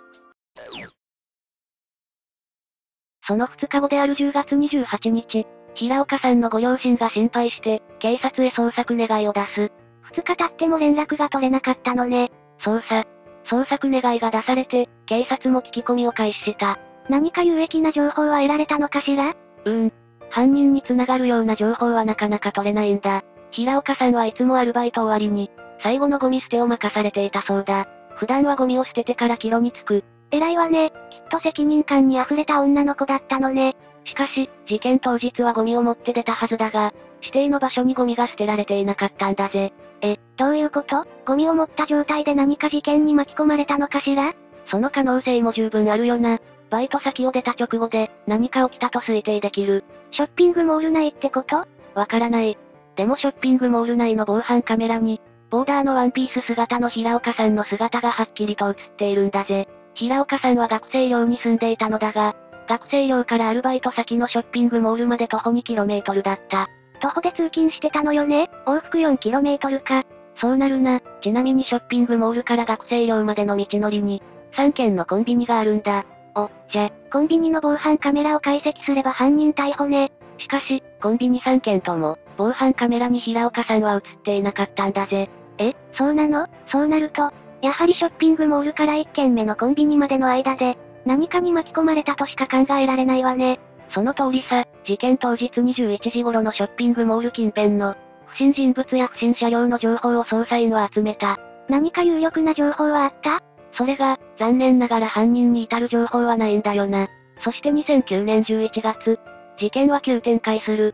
そのふつかごであるじゅうがつにじゅうはちにち、平岡さんのご両親が心配して、警察へ捜索願いを出す。 ふつか経っても連絡が取れなかったのね。 そうさ。捜索願いが出されて、警察も聞き込みを開始した。 何か有益な情報は得られたのかしら？ うーん。犯人に繋がるような情報はなかなか取れないんだ。平岡さんはいつもアルバイト終わりに、最後のゴミ捨てを任されていたそうだ。普段はゴミを捨ててから帰路に着く。 偉いわね。きっと責任感に溢れた女の子だったのね。 しかし、事件当日はゴミを持って出たはずだが、指定の場所にゴミが捨てられていなかったんだぜ。 え、どういうこと？ゴミを持った状態で何か事件に巻き込まれたのかしら？ その可能性も十分あるよな。バイト先を出た直後で、何か起きたと推定できる。 ショッピングモール内ってこと？ わからない。でもショッピングモール内の防犯カメラに、ボーダーのワンピース姿の平岡さんの姿がはっきりと映っているんだぜ。平岡さんは学生寮に住んでいたのだが、学生寮からアルバイト先のショッピングモールまで徒歩にキロメートルだった。 徒歩で通勤してたのよね？往復よんキロメートルか。 そうなるな。ちなみにショッピングモールから学生寮までの道のりに、さんけんのコンビニがあるんだ。 お、じゃ、コンビニの防犯カメラを解析すれば犯人逮捕ね。 しかし、コンビニさんけんとも、防犯カメラに平岡さんは映っていなかったんだぜ。 え、そうなの？そうなると、やはりショッピングモールからいっけんめのコンビニまでの間で、何かに巻き込まれたとしか考えられないわね。 その通りさ、事件当日にじゅういちじ頃のショッピングモール近辺の、不審人物や不審車両の情報を捜査員は集めた。 何か有力な情報はあった？ それが、残念ながら犯人に至る情報はないんだよな。そしてにせんきゅうねんじゅういちがつ、事件は急展開する。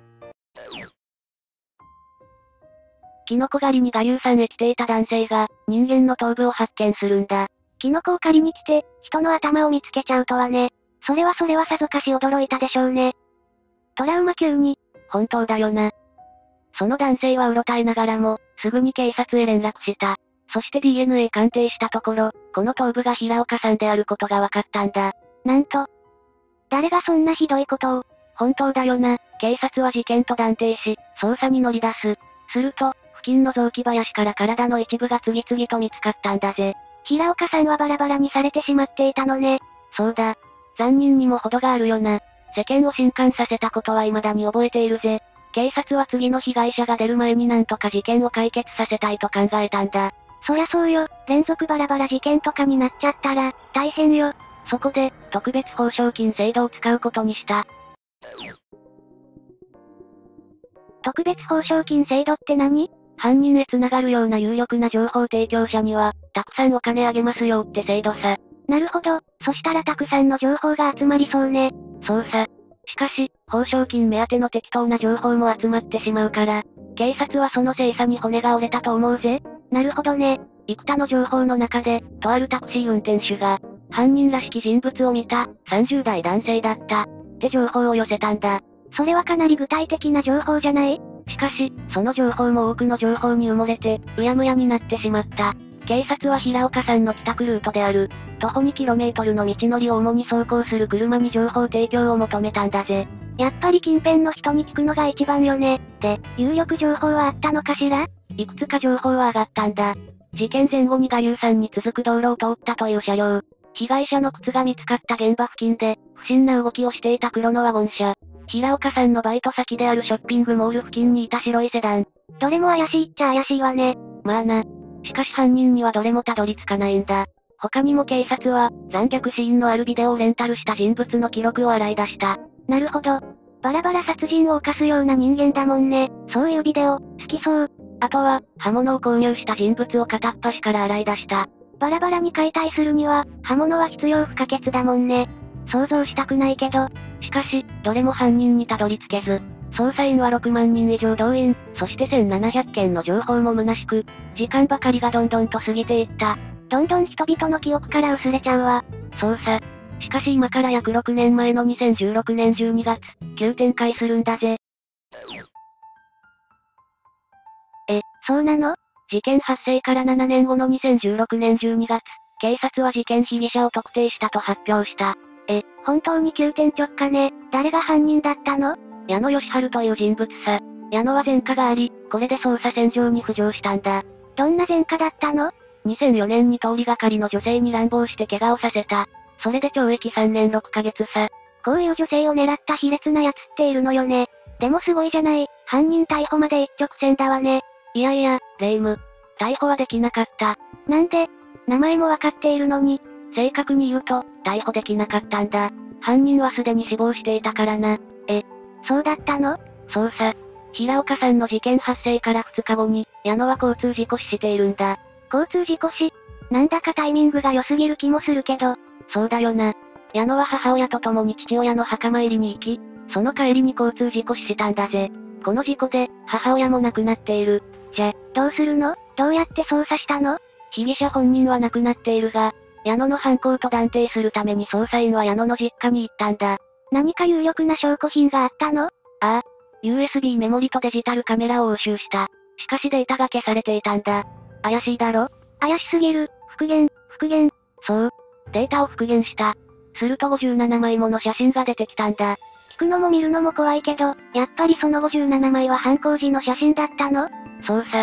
キノコ狩りに我流山へ来ていた男性が、人間の頭部を発見するんだ。 キノコを狩りに来て、人の頭を見つけちゃうとはね。それはそれはさぞかし驚いたでしょうね。トラウマ級に。 本当だよな。その男性はうろたえながらも、すぐに警察へ連絡した。そして ディーエヌエー 鑑定したところ、この頭部が平岡さんであることが分かったんだ。 なんと。誰がそんなひどいことを。 本当だよな。警察は事件と断定し、捜査に乗り出す。すると、付近の雑木林から体の一部が次々と見つかったんだぜ。 平岡さんはバラバラにされてしまっていたのね。 そうだ。残忍にも程があるよな。世間を震撼させたことは未だに覚えているぜ。警察は次の被害者が出る前になんとか事件を解決させたいと考えたんだ。 そりゃそうよ。連続バラバラ事件とかになっちゃったら、大変よ。 そこで、特別報奨金制度を使うことにした。 特別報奨金制度って何？ 犯人へ繋がるような有力な情報提供者には、たくさんお金あげますよって制度さ。 なるほど。そしたらたくさんの情報が集まりそうね。 そうさ。しかし、報奨金目当ての適当な情報も集まってしまうから、警察はその精査に骨が折れたと思うぜ。 なるほどね。 幾多の情報の中で、とあるタクシー運転手が、犯人らしき人物を見た、さんじゅうだい男性だった、って情報を寄せたんだ。 それはかなり具体的な情報じゃない？ しかし、その情報も多くの情報に埋もれて、うやむやになってしまった。警察は平岡さんの帰宅ルートである、徒歩にキロメートルの道のりを主に走行する車に情報提供を求めたんだぜ。 やっぱり近辺の人に聞くのが一番よね。で、有力情報はあったのかしら？ いくつか情報は上がったんだ。事件前後に我流山に続く道路を通ったという車両。被害者の靴が見つかった現場付近で、不審な動きをしていた黒のワゴン車。平岡さんのバイト先であるショッピングモール付近にいた白いセダン。 どれも怪しいっちゃ怪しいわね。 まあな。しかし犯人にはどれもたどり着かないんだ。他にも警察は、残虐シーンのあるビデオをレンタルした人物の記録を洗い出した。 なるほど。バラバラ殺人を犯すような人間だもんね。そういうビデオ、好きそう。 あとは、刃物を購入した人物を片っ端から洗い出した。 バラバラに解体するには、刃物は必要不可欠だもんね。想像したくないけど。 しかし、どれも犯人にたどり着けず、捜査員はろくまんにん以上動員、そしてせんななひゃくけんの情報も虚しく、時間ばかりがどんどんと過ぎていった。 どんどん人々の記憶から薄れちゃうわ。 そうさ。しかし今から約ろくねんまえのにせんじゅうろくねんじゅうにがつ、急展開するんだぜ。 え、そうなの？ 事件発生からななねんごのにせんじゅうろくねんじゅうにがつ、警察は事件被疑者を特定したと発表した。 え、本当に急転直下ね。誰が犯人だったの？ 矢野義治という人物さ。矢野は前科があり、これで捜査線上に浮上したんだ。 どんな前科だったの？ にせんよねんに通りがかりの女性に乱暴して怪我をさせた。それで懲役さんねんろっかげつさ。 こういう女性を狙った卑劣な奴っているのよね。でもすごいじゃない。犯人逮捕まで一直線だわね。 いやいや、レイム。逮捕はできなかった。 なんで？名前もわかっているのに。 正確に言うと、逮捕できなかったんだ。犯人はすでに死亡していたからな。 え、そうだったの？ そうさ。平岡さんの事件発生からふつかごに、矢野は交通事故死しているんだ。 交通事故死？なんだかタイミングが良すぎる気もするけど。 そうだよな。矢野は母親と共に父親の墓参りに行き、その帰りに交通事故死したんだぜ。この事故で、母親も亡くなっている。 じゃ、どうするの？どうやって捜査したの？ 被疑者本人は亡くなっているが、矢野の犯行と断定するために捜査員は矢野の実家に行ったんだ。 何か有力な証拠品があったの？ ああ。ユーエスビー メモリとデジタルカメラを押収した。しかしデータが消されていたんだ。怪しいだろ？ 怪しすぎる。復元、復元。 そう。データを復元した。するとごじゅうななまいもの写真が出てきたんだ。 聞くのも見るのも怖いけど、やっぱりそのごじゅうななまいは犯行時の写真だったの？ そうさ。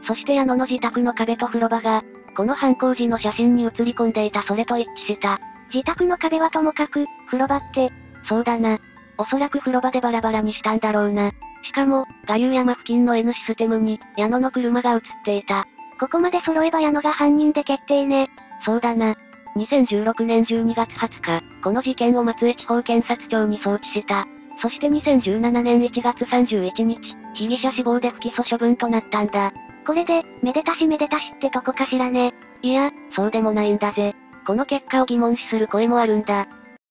そして矢野の自宅の壁と風呂場が、この犯行時の写真に写り込んでいたそれと一致した。 自宅の壁はともかく、風呂場って。 そうだな。おそらく風呂場でバラバラにしたんだろうな。しかも、我流山付近の N システムに、矢野の車が映っていた。 ここまで揃えば矢野が犯人で決定ね。 そうだな。にせんじゅうろくねんじゅうにがつはつか、この事件を松江地方検察庁に送致した。そしてにせんじゅうななねんいちがつさんじゅういちにち、被疑者死亡で不起訴処分となったんだ。 これで、めでたしめでたしってとこかしらね。 いや、そうでもないんだぜ。この結果を疑問視する声もあるんだ。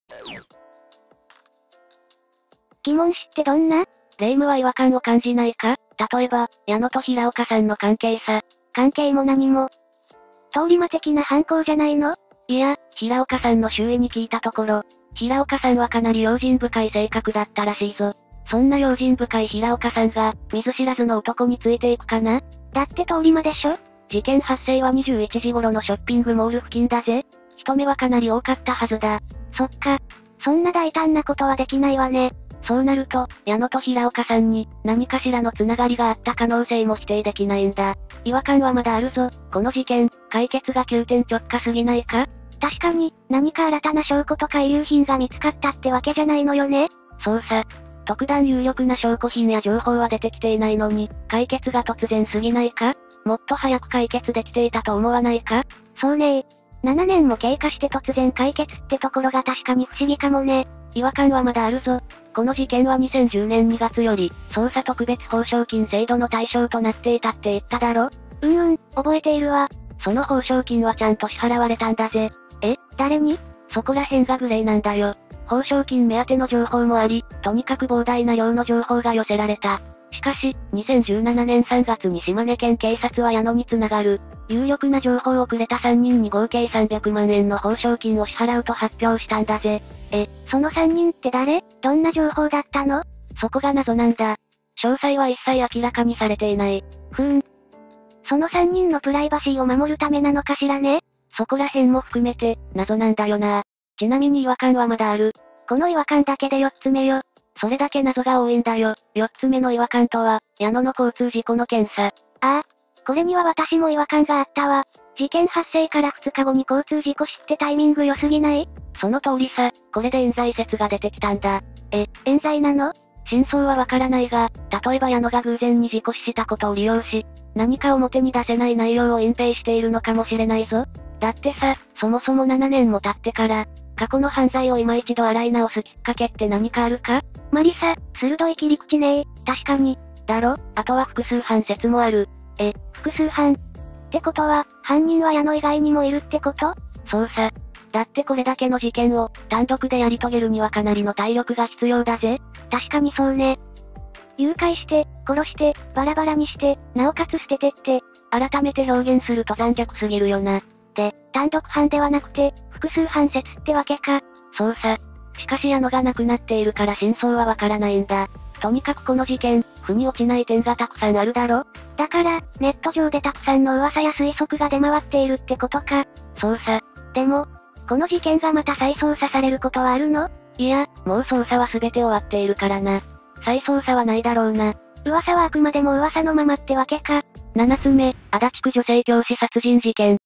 疑問視ってどんな？ 霊夢は違和感を感じないか？例えば、矢野と平岡さんの関係さ。 関係も何も。通り魔的な犯行じゃないの？ いや、平岡さんの周囲に聞いたところ、平岡さんはかなり用心深い性格だったらしいぞ。そんな用心深い平岡さんが、見ず知らずの男についていくかな？ だって通り魔でしょ？ 事件発生はにじゅういちじ頃のショッピングモール付近だぜ。人目はかなり多かったはずだ。 そっか。そんな大胆なことはできないわね。 そうなると、矢野と平岡さんに、何かしらのつながりがあった可能性も否定できないんだ。違和感はまだあるぞ。この事件、解決が急転直下すぎないか？ 確かに、何か新たな証拠とか遺留品が見つかったってわけじゃないのよね。 そうさ。特段有力な証拠品や情報は出てきていないのに、解決が突然すぎないか？もっと早く解決できていたと思わないか？ そうねえ。ななねんも経過して突然解決ってところが確かに不思議かもね。 違和感はまだあるぞ。この事件はにせんじゅうねんにがつより、捜査特別報奨金制度の対象となっていたって言っただろ？ うんうん、覚えているわ。 その報奨金はちゃんと支払われたんだぜ。 え、誰に？ そこら辺がグレーなんだよ。報奨金目当ての情報もあり、とにかく膨大な量の情報が寄せられた。しかし、にせんじゅうななねんさんがつに島根県警察は矢野につながる、有力な情報をくれたさんにんに合計さんびゃくまんえんの報奨金を支払うと発表したんだぜ。 え、そのさんにんって誰？どんな情報だったの？ そこが謎なんだ。詳細は一切明らかにされていない。 ふーん。そのさんにんのプライバシーを守るためなのかしらね？ そこら辺も含めて、謎なんだよな。ちなみに違和感はまだある。 この違和感だけでよっつめよ。 それだけ謎が多いんだよ。よっつめの違和感とは、矢野の交通事故の件さ。 ああ。これには私も違和感があったわ。事件発生からふつかごに交通事故死ってタイミング良すぎない？ その通りさ、これで冤罪説が出てきたんだ。 え、冤罪なの？ 真相はわからないが、例えば矢野が偶然に事故死したことを利用し、何か表に出せない内容を隠蔽しているのかもしれないぞ。だってさ、そもそもななねんも経ってから、過去の犯罪を今一度洗い直すきっかけって何かあるか？ マリサ、鋭い切り口ねー。確かに。 だろ？あとは複数犯説もある。 え、複数犯？ってことは、犯人は矢野以外にもいるってこと？ そうさ。だってこれだけの事件を、単独でやり遂げるにはかなりの体力が必要だぜ。 確かにそうね。誘拐して、殺して、バラバラにして、なおかつ捨ててって、 改めて表現すると残虐すぎるよな。 で、単独犯ではなくて、複数犯説ってわけか。 そうさ。しかし矢野が亡くなっているから真相はわからないんだ。とにかくこの事件、腑に落ちない点がたくさんあるだろ？ だから、ネット上でたくさんの噂や推測が出回っているってことか。 そうさ。 でも、この事件がまた再捜査されることはあるの？ いや、もう捜査は全て終わっているからな。再捜査はないだろうな。 噂はあくまでも噂のままってわけか。 ななつめ、足立区女性教師殺人事件。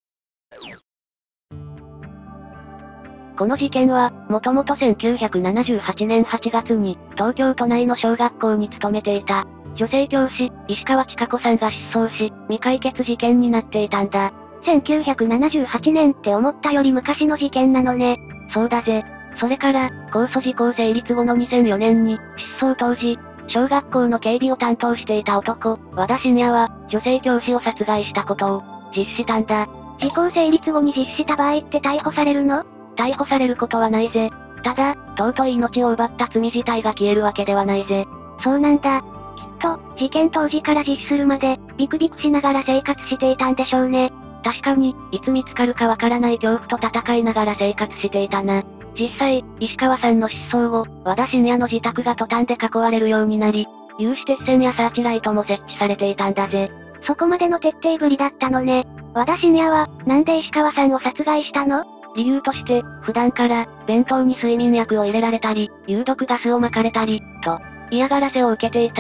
この事件は、もともとせんきゅうひゃくななじゅうはちねんはちがつに、東京都内の小学校に勤めていた、女性教師、石川千佳子さんが失踪し、未解決事件になっていたんだ。 せんきゅうひゃくななじゅうはちねんって思ったより昔の事件なのね。 そうだぜ。それから、公訴時効成立後のにせんよねんに、失踪当時、小学校の警備を担当していた男、和田信也は、女性教師を殺害したことを、実施したんだ。 時効成立後に実施した場合って逮捕されるの？ 逮捕されることはないぜ。ただ、尊い命を奪った罪自体が消えるわけではないぜ。 そうなんだ。きっと、事件当時から実施するまで、ビクビクしながら生活していたんでしょうね。 確かに、いつ見つかるかわからない恐怖と戦いながら生活していたな。実際、石川さんの失踪後、和田信也の自宅がトタンで囲われるようになり、有刺鉄線やサーチライトも設置されていたんだぜ。 そこまでの徹底ぶりだったのね。和田信也は、なんで石川さんを殺害したの？ 理由として、普段から、弁当に睡眠薬を入れられたり、有毒ガスを撒かれたり、と、嫌がらせを受けていた。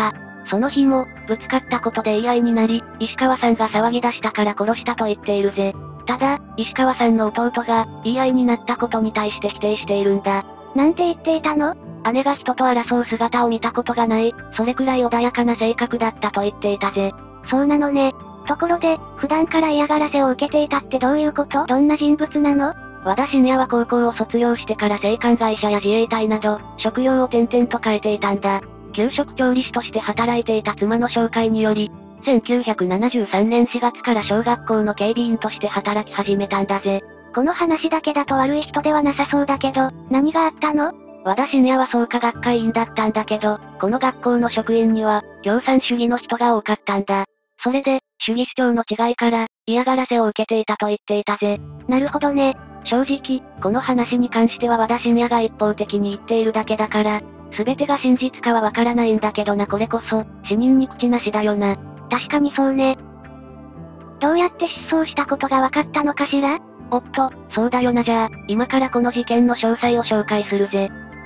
その日も、ぶつかったことで言い合いになり、石川さんが騒ぎ出したから殺したと言っているぜ。ただ、石川さんの弟が、言い合いになったことに対して否定しているんだ。 なんて言っていたの？ 姉が人と争う姿を見たことがない、それくらい穏やかな性格だったと言っていたぜ。 そうなのね。ところで、普段から嫌がらせを受けていたってどういうこと？どんな人物なの？ 和田信也は高校を卒業してから製缶会社や自衛隊など、職業を転々と変えていたんだ。給食調理師として働いていた妻の紹介により、せんきゅうひゃくななじゅうさんねんしがつから小学校の警備員として働き始めたんだぜ。 この話だけだと悪い人ではなさそうだけど、何があったの？ 和田信也は創価学会員だったんだけど、この学校の職員には、共産主義の人が多かったんだ。それで、主義主張の違いから、嫌がらせを受けていたと言っていたぜ。 なるほどね。 正直、この話に関しては和田信也が一方的に言っているだけだから、すべてが真実かはわからないんだけどなこれこそ、死人に口なしだよな。 確かにそうね。どうやって失踪したことがわかったのかしら？ おっと、そうだよなじゃあ、今からこの事件の詳細を紹介するぜ。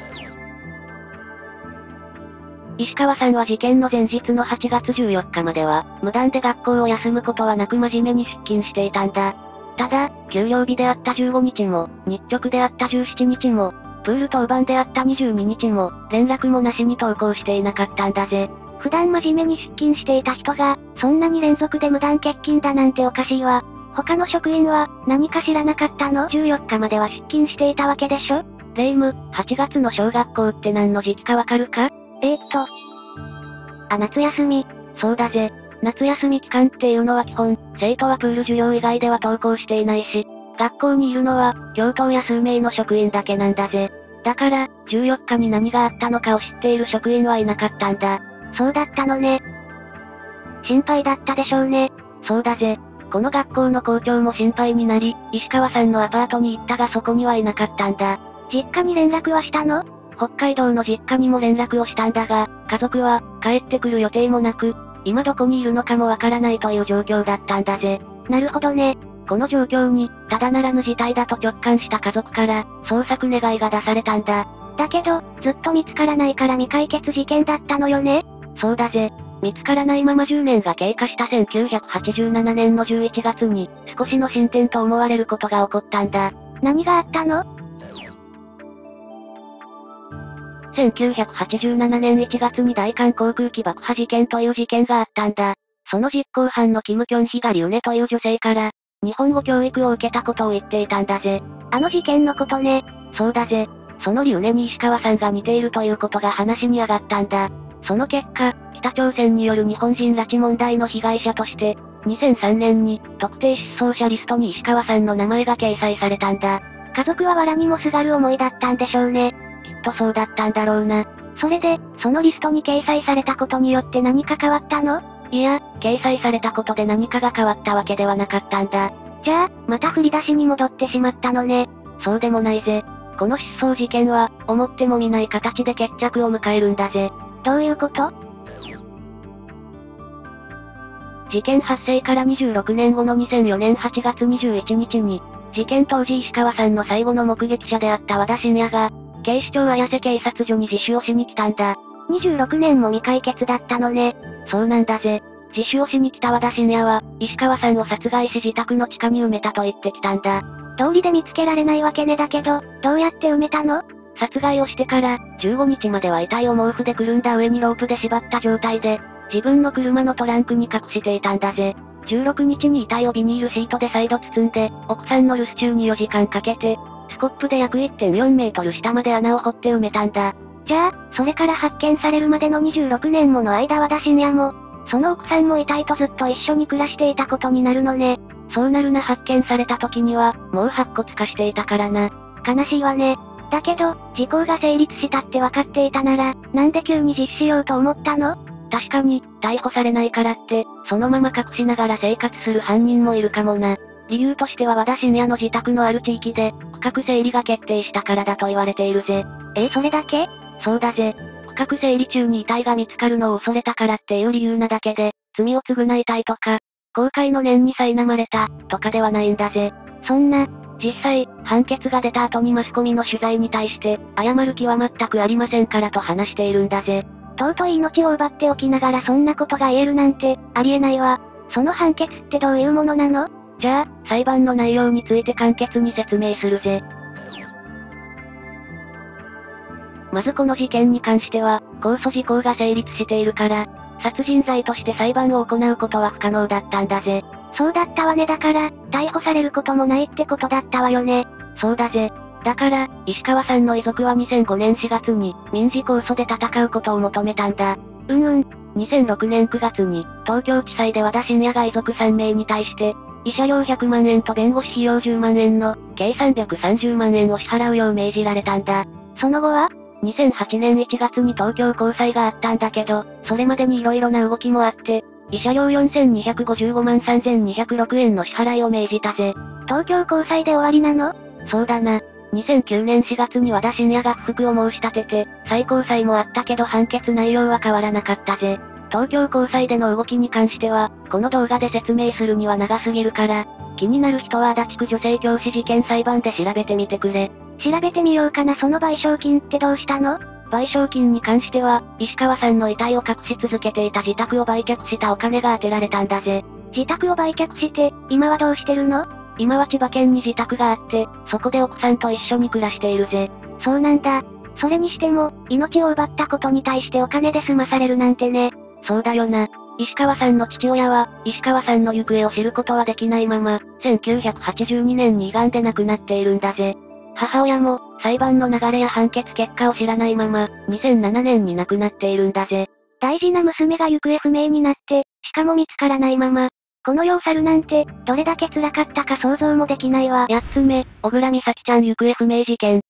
石川さんは事件の前日のはちがつじゅうよっかまでは、無断で学校を休むことはなく真面目に出勤していたんだ。ただ、給料日であったじゅうごにちも、日直であったじゅうしちにちも、プール当番であったにじゅうににちも、連絡もなしに登校していなかったんだぜ。 普段真面目に出勤していた人が、そんなに連続で無断欠勤だなんておかしいわ。他の職員は、何か知らなかったの？ じゅうよっかまでは出勤していたわけでしょ？ レイム、はちがつの小学校って何の時期かわかるか？ えーっと。あ、夏休み。 そうだぜ。夏休み期間っていうのは基本、生徒はプール授業以外では登校していないし、学校にいるのは、教頭や数名の職員だけなんだぜ。だから、じゅうよっかに何があったのかを知っている職員はいなかったんだ。 そうだったのね。心配だったでしょうね。 そうだぜ。この学校の校長も心配になり、石川さんのアパートに行ったがそこにはいなかったんだ。 実家に連絡はしたの？ 北海道の実家にも連絡をしたんだが、家族は、帰ってくる予定もなく、今どこにいるのかもわからないという状況だったんだぜ。 なるほどね。 この状況に、ただならぬ事態だと直感した家族から、捜索願いが出されたんだ。 だけど、ずっと見つからないから未解決事件だったのよね？ そうだぜ。見つからないままじゅうねんが経過したせんきゅうひゃくはちじゅうななねんのじゅういちがつに、少しの進展と思われることが起こったんだ。 何があったの？ せんきゅうひゃくはちじゅうななねんいちがつに大韓航空機爆破事件という事件があったんだ。その実行犯のキム・キョンヒがリュネという女性から、日本語教育を受けたことを言っていたんだぜ。 あの事件のことね。 そうだぜ。そのリュネに石川さんが似ているということが話に上がったんだ。その結果、北朝鮮による日本人拉致問題の被害者として、にせんさんねんに特定失踪者リストに石川さんの名前が掲載されたんだ。 家族は藁にもすがる思いだったんでしょうね。 きっとそうだったんだろうな。 それで、そのリストに掲載されたことによって何か変わったの？ いや、掲載されたことで何かが変わったわけではなかったんだ。 じゃあ、また振り出しに戻ってしまったのね。 そうでもないぜ。この失踪事件は、思ってもみない形で決着を迎えるんだぜ。 どういうこと？ 事件発生からにじゅうろくねんごのにせんよねんはちがつにじゅういちにちに、事件当時石川さんの最後の目撃者であった和田信也が、警視庁綾瀬警察署に自首をしに来たんだ。 にじゅうろくねんも未解決だったのね。 そうなんだぜ。自首をしに来た和田信也は、石川さんを殺害し自宅の地下に埋めたと言ってきたんだ。 道理で見つけられないわけねだけど、どうやって埋めたの？ 殺害をしてから、じゅうごにちまでは遺体を毛布でくるんだ上にロープで縛った状態で、自分の車のトランクに隠していたんだぜ。じゅうろくにちに遺体をビニールシートで再度包んで、奥さんの留守中によじかんかけて、スコップで約 いってんよんメートル下まで穴を掘って埋めたんだ。 じゃあ、それから発見されるまでのにじゅうろくねんもの間和田信也も、その奥さんも遺体とずっと一緒に暮らしていたことになるのね。 そうなるな発見された時には、もう白骨化していたからな。 悲しいわね。だけど、時効が成立したって分かっていたなら、なんで急に実施しようと思ったの？ 確かに、逮捕されないからって、そのまま隠しながら生活する犯人もいるかもな。理由としては和田信也の自宅のある地域で、区画整理が決定したからだと言われているぜ。 え、それだけ？ そうだぜ。区画整理中に遺体が見つかるのを恐れたからっていう理由なだけで、罪を償いたいとか、後悔の念に苛まれた、とかではないんだぜ。 そんな、 実際、判決が出た後にマスコミの取材に対して、謝る気は全くありませんからと話しているんだぜ。 尊い命を奪っておきながらそんなことが言えるなんて、ありえないわ。その判決ってどういうものなの？ じゃあ、裁判の内容について簡潔に説明するぜ。まずこの事件に関しては、公訴時効が成立しているから、殺人罪として裁判を行うことは不可能だったんだぜ。 そうだったわね。だから、逮捕されることもないってことだったわよね。 そうだぜ。だから、石川さんの遺族はにせんごねんしがつに、民事控訴で戦うことを求めたんだ。 うんうん。 にせんろくねんくがつに、東京地裁で和田伸也が遺族さんめいに対して、慰謝料ひゃくまんえんと弁護士費用じゅうまんえんの、計さんびゃくさんじゅうまんえんを支払うよう命じられたんだ。 その後はにせんはちねんいちがつに東京高裁があったんだけど、それまでに色々な動きもあって、慰謝料よんせんにひゃくごじゅうごまんさんぜんにひゃくろくえんの支払いを命じたぜ。 東京高裁で終わりなの？ そうだな。にせんきゅうねんしがつに和田伸也が不服を申し立てて、最高裁もあったけど判決内容は変わらなかったぜ。東京高裁での動きに関しては、この動画で説明するには長すぎるから、気になる人は足立区女性教師事件裁判で調べてみてくれ。 調べてみようかな。その賠償金ってどうしたの？ 賠償金に関しては、石川さんの遺体を隠し続けていた自宅を売却したお金が充てられたんだぜ。 自宅を売却して、今はどうしてるの？ 今は千葉県に自宅があって、そこで奥さんと一緒に暮らしているぜ。 そうなんだ。それにしても、命を奪ったことに対してお金で済まされるなんてね。 そうだよな。石川さんの父親は、石川さんの行方を知ることはできないまま、せんきゅうひゃくはちじゅうにねんに胃がんで亡くなっているんだぜ。母親も、裁判の流れや判決結果を知らないまま、にせんななねんに亡くなっているんだぜ。 大事な娘が行方不明になって、しかも見つからないまま、この世を去るなんて、どれだけ辛かったか想像もできないわ。 やっつめ、小倉美咲ちゃん行方不明事件。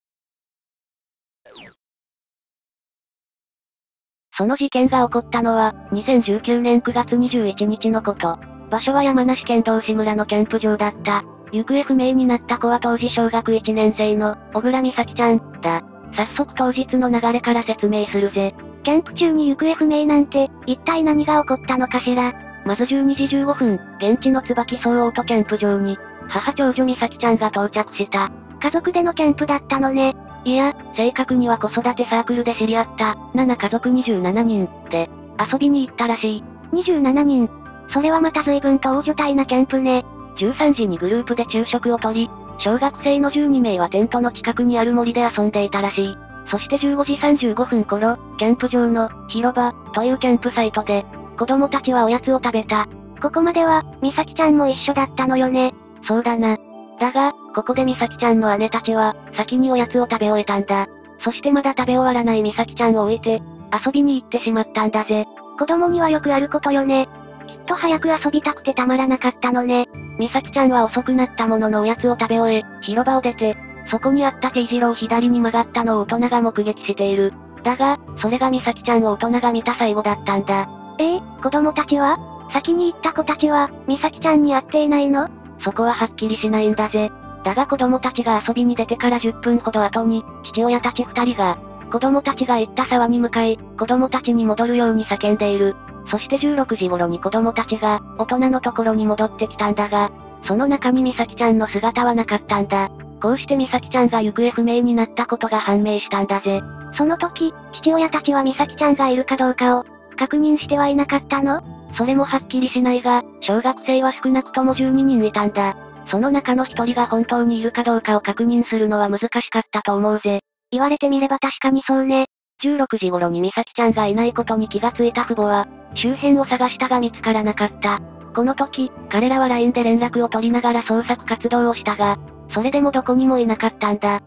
その事件が起こったのは、にせんじゅうきゅうねんくがつにじゅういちにちのこと。場所は山梨県道志村のキャンプ場だった。行方不明になった子は当時小学いちねんせいの、小倉美咲ちゃん、だ。早速当日の流れから説明するぜ。 キャンプ中に行方不明なんて、一体何が起こったのかしら。 まずじゅうにじじゅうごふん、現地の椿総オートキャンプ場に、母長女美咲ちゃんが到着した。 家族でのキャンプだったのね。 いや、正確には子育てサークルで知り合った、なな家族にじゅうななにん、で、遊びに行ったらしい。 にじゅうななにん。それはまた随分と大所帯なキャンプね。 じゅうさんじにグループで昼食をとり、小学生のじゅうにめいはテントの近くにある森で遊んでいたらしい。そしてじゅうごじさんじゅうごふん頃、キャンプ場の、広場、というキャンプサイトで、子供たちはおやつを食べた。 ここまでは、美咲ちゃんも一緒だったのよね。 そうだな。だが、ここで美咲ちゃんの姉たちは、先におやつを食べ終えたんだ。そしてまだ食べ終わらない美咲ちゃんを置いて、遊びに行ってしまったんだぜ。 子供にはよくあることよね。きっと早く遊びたくてたまらなかったのね。 美咲ちゃんは遅くなったもののおやつを食べ終え、広場を出て、そこにあった T 字路を左に曲がったのを大人が目撃している。だが、それが美咲ちゃんを大人が見た最後だったんだ。 ええ、子供たちは？先に行った子たちは、美咲ちゃんに会っていないの？ そこははっきりしないんだぜ。だが子供たちが遊びに出てからじゅっぷんほど後に、父親たちふたりが、子供たちが行った沢に向かい、子供たちに戻るように叫んでいる。そしてじゅうろくじ頃に子供たちが、大人のところに戻ってきたんだが、その中に美咲ちゃんの姿はなかったんだ。こうして美咲ちゃんが行方不明になったことが判明したんだぜ。 その時、父親たちは美咲ちゃんがいるかどうかを、確認してはいなかったの？ それもはっきりしないが、小学生は少なくともじゅうににんいたんだ。その中のひとりが本当にいるかどうかを確認するのは難しかったと思うぜ。 言われてみれば確かにそうね。 じゅうろくじ頃に美咲ちゃんがいないことに気がついた父母は、周辺を探したが見つからなかった。この時、彼らは ライン で連絡を取りながら捜索活動をしたが、それでもどこにもいなかったんだ。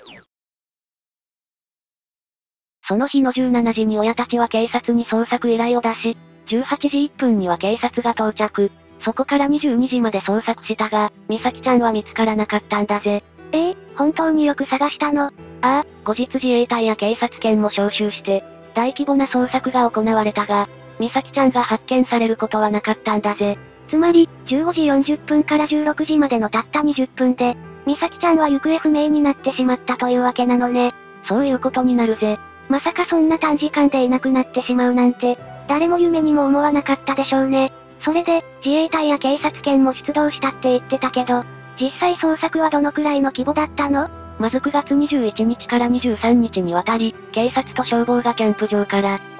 その日のじゅうしちじに親たちは警察に捜索依頼を出し、じゅうはちじいっぷんには警察が到着。そこからにじゅうにじまで捜索したが、美咲ちゃんは見つからなかったんだぜ。 ええ、本当によく探したの？ ああ、後日自衛隊や警察犬も招集して、大規模な捜索が行われたが、美咲ちゃんが発見されることはなかったんだぜ。 つまり、じゅうごじよんじゅっぷんからじゅうろくじまでのたったにじゅっぷんで、美咲ちゃんは行方不明になってしまったというわけなのね。 そういうことになるぜ。 まさかそんな短時間でいなくなってしまうなんて、誰も夢にも思わなかったでしょうね。それで、自衛隊や警察犬も出動したって言ってたけど、実際捜索はどのくらいの規模だったの？ まずくがつにじゅういちにちからにじゅうさんにちにわたり、警察と消防がキャンプ場から、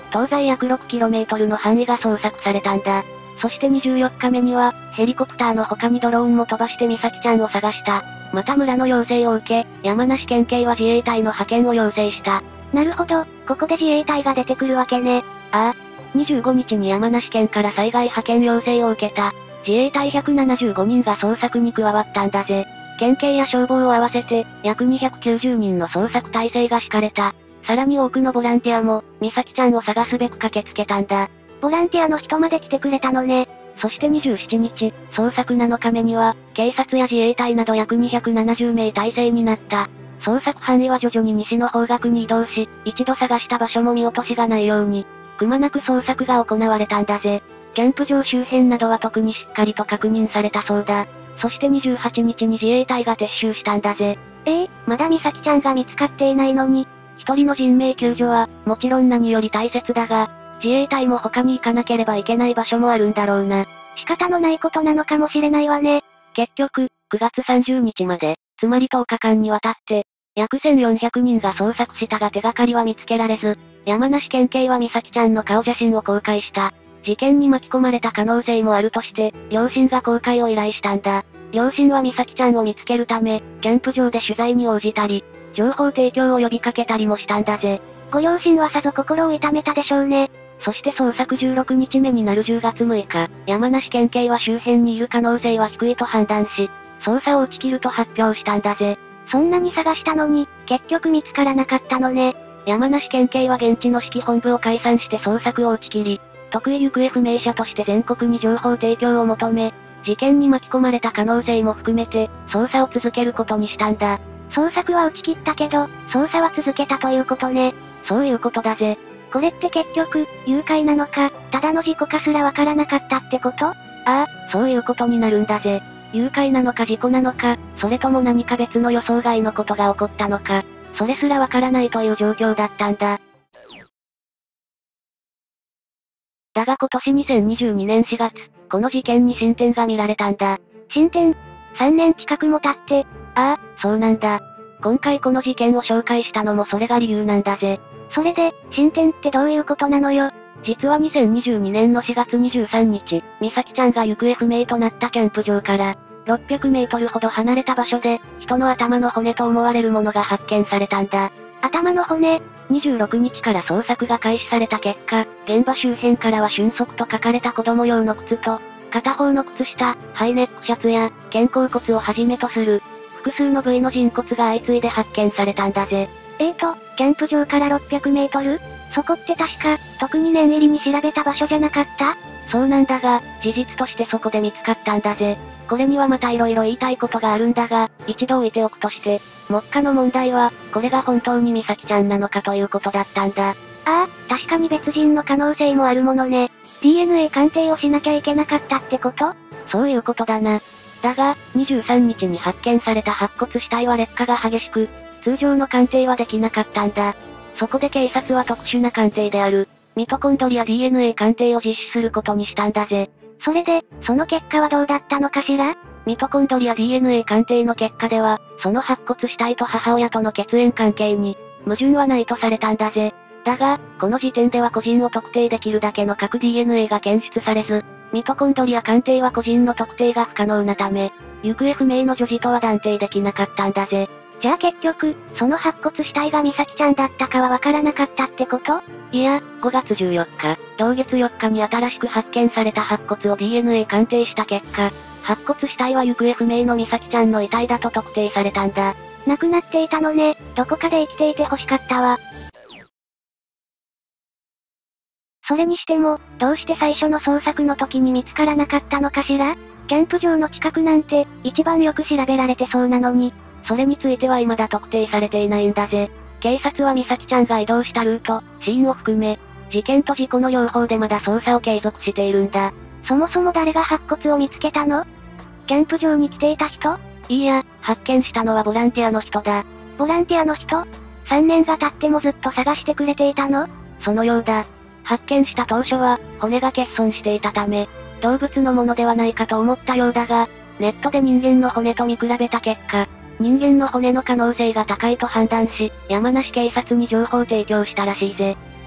東西約 ろくキロメートル の範囲が捜索されたんだ。そしてにじゅうよっかめには、ヘリコプターの他にドローンも飛ばして美咲ちゃんを探した。また村の要請を受け、山梨県警は自衛隊の派遣を要請した。 なるほど、ここで自衛隊が出てくるわけね。 ああ。にじゅうごにちに山梨県から災害派遣要請を受けた。自衛隊ひゃくななじゅうごにんが捜索に加わったんだぜ。県警や消防を合わせて、約にひゃくきゅうじゅうにんの捜索体制が敷かれた。さらに多くのボランティアも、美咲ちゃんを探すべく駆けつけたんだ。 ボランティアの人まで来てくれたのね。 そしてにじゅうしちにち、捜索なのかめには、警察や自衛隊など約にひゃくななじゅうめい体制になった。捜索範囲は徐々に西の方角に移動し、一度探した場所も見落としがないように、くまなく捜索が行われたんだぜ。キャンプ場周辺などは特にしっかりと確認されたそうだ。そしてにじゅうはちにちに自衛隊が撤収したんだぜ。 ええー、まだ美咲ちゃんが見つかっていないのに。 一人の人命救助は、もちろん何より大切だが、自衛隊も他に行かなければいけない場所もあるんだろうな。 仕方のないことなのかもしれないわね。 結局、くがつさんじゅうにちまで、つまりとおかかんにわたって、約せんよんひゃくにんが捜索したが手がかりは見つけられず、山梨県警は美咲ちゃんの顔写真を公開した。事件に巻き込まれた可能性もあるとして、両親が公開を依頼したんだ。両親は美咲ちゃんを見つけるため、キャンプ場で取材に応じたり、情報提供を呼びかけたりもしたんだぜ。 ご両親はさぞ心を痛めたでしょうね。 そして捜索じゅうろくにちめになるじゅうがつむいか、山梨県警は周辺にいる可能性は低いと判断し、捜査を打ち切ると発表したんだぜ。 そんなに探したのに、結局見つからなかったのね。 山梨県警は現地の指揮本部を解散して捜索を打ち切り、特異行方不明者として全国に情報提供を求め、事件に巻き込まれた可能性も含めて、捜査を続けることにしたんだ。 捜索は打ち切ったけど、捜査は続けたということね。 そういうことだぜ。 これって結局、誘拐なのか、ただの事故かすらわからなかったってこと？ああ、そういうことになるんだぜ。誘拐なのか事故なのか、それとも何か別の予想外のことが起こったのか、それすらわからないという状況だったんだ。だが今年にせんにじゅうにねんしがつ、この事件に進展が見られたんだ。 進展？ さんねん近くも経って。 ああ、そうなんだ。今回この事件を紹介したのもそれが理由なんだぜ。 それで、進展ってどういうことなのよ。 実はにせんにじゅうにねんのしがつにじゅうさんにち、美咲ちゃんが行方不明となったキャンプ場から、ろっぴゃくメートルほど離れた場所で、人の頭の骨と思われるものが発見されたんだ。 頭の骨？ にじゅうろくにちから捜索が開始された結果、現場周辺からは俊足と書かれた子供用の靴と、片方の靴下、ハイネックシャツや、肩甲骨をはじめとする、複数の部位の人骨が相次いで発見されたんだぜ。 えーと、キャンプ場からろっぴゃくメートル？そこって確か、特に念入りに調べた場所じゃなかった？ そうなんだが、事実としてそこで見つかったんだぜ。これにはまた色々言いたいことがあるんだが、一度置いておくとして、目下の問題は、これが本当に美咲ちゃんなのかということだったんだ。 ああ、確かに別人の可能性もあるものね。ディーエヌエー 鑑定をしなきゃいけなかったってこと？ そういうことだな。だが、にじゅうさんにちに発見された白骨死体は劣化が激しく、通常の鑑定はできなかったんだ。そこで警察は特殊な鑑定である、ミトコンドリア ディーエヌエー 鑑定を実施することにしたんだぜ。 それで、その結果はどうだったのかしら？ ミトコンドリア ディーエヌエー 鑑定の結果では、その白骨死体と母親との血縁関係に、矛盾はないとされたんだぜ。だが、この時点では個人を特定できるだけの核 ディーエヌエー が検出されず、ミトコンドリア鑑定は個人の特定が不可能なため、行方不明の女児とは断定できなかったんだぜ。 じゃあ結局、その白骨死体が美咲ちゃんだったかはわからなかったってこと？ いや、ごがつじゅうよっか、同月よっかに新しく発見された白骨を ディーエヌエー 鑑定した結果、白骨死体は行方不明の美咲ちゃんの遺体だと特定されたんだ。 亡くなっていたのね、どこかで生きていて欲しかったわ。それにしても、どうして最初の捜索の時に見つからなかったのかしら？キャンプ場の近くなんて、一番よく調べられてそうなのに。 それについては未だ特定されていないんだぜ。警察は美咲ちゃんが移動したルート、死因を含め、事件と事故の両方でまだ捜査を継続しているんだ。 そもそも誰が白骨を見つけたの？キャンプ場に来ていた人？ いいや、発見したのはボランティアの人だ。 ボランティアの人？さんねんが経ってもずっと探してくれていたの？ そのようだ。発見した当初は、骨が欠損していたため、動物のものではないかと思ったようだが、ネットで人間の骨と見比べた結果、人間の骨の可能性が高いと判断し、山梨警察に情報提供したらしいぜ。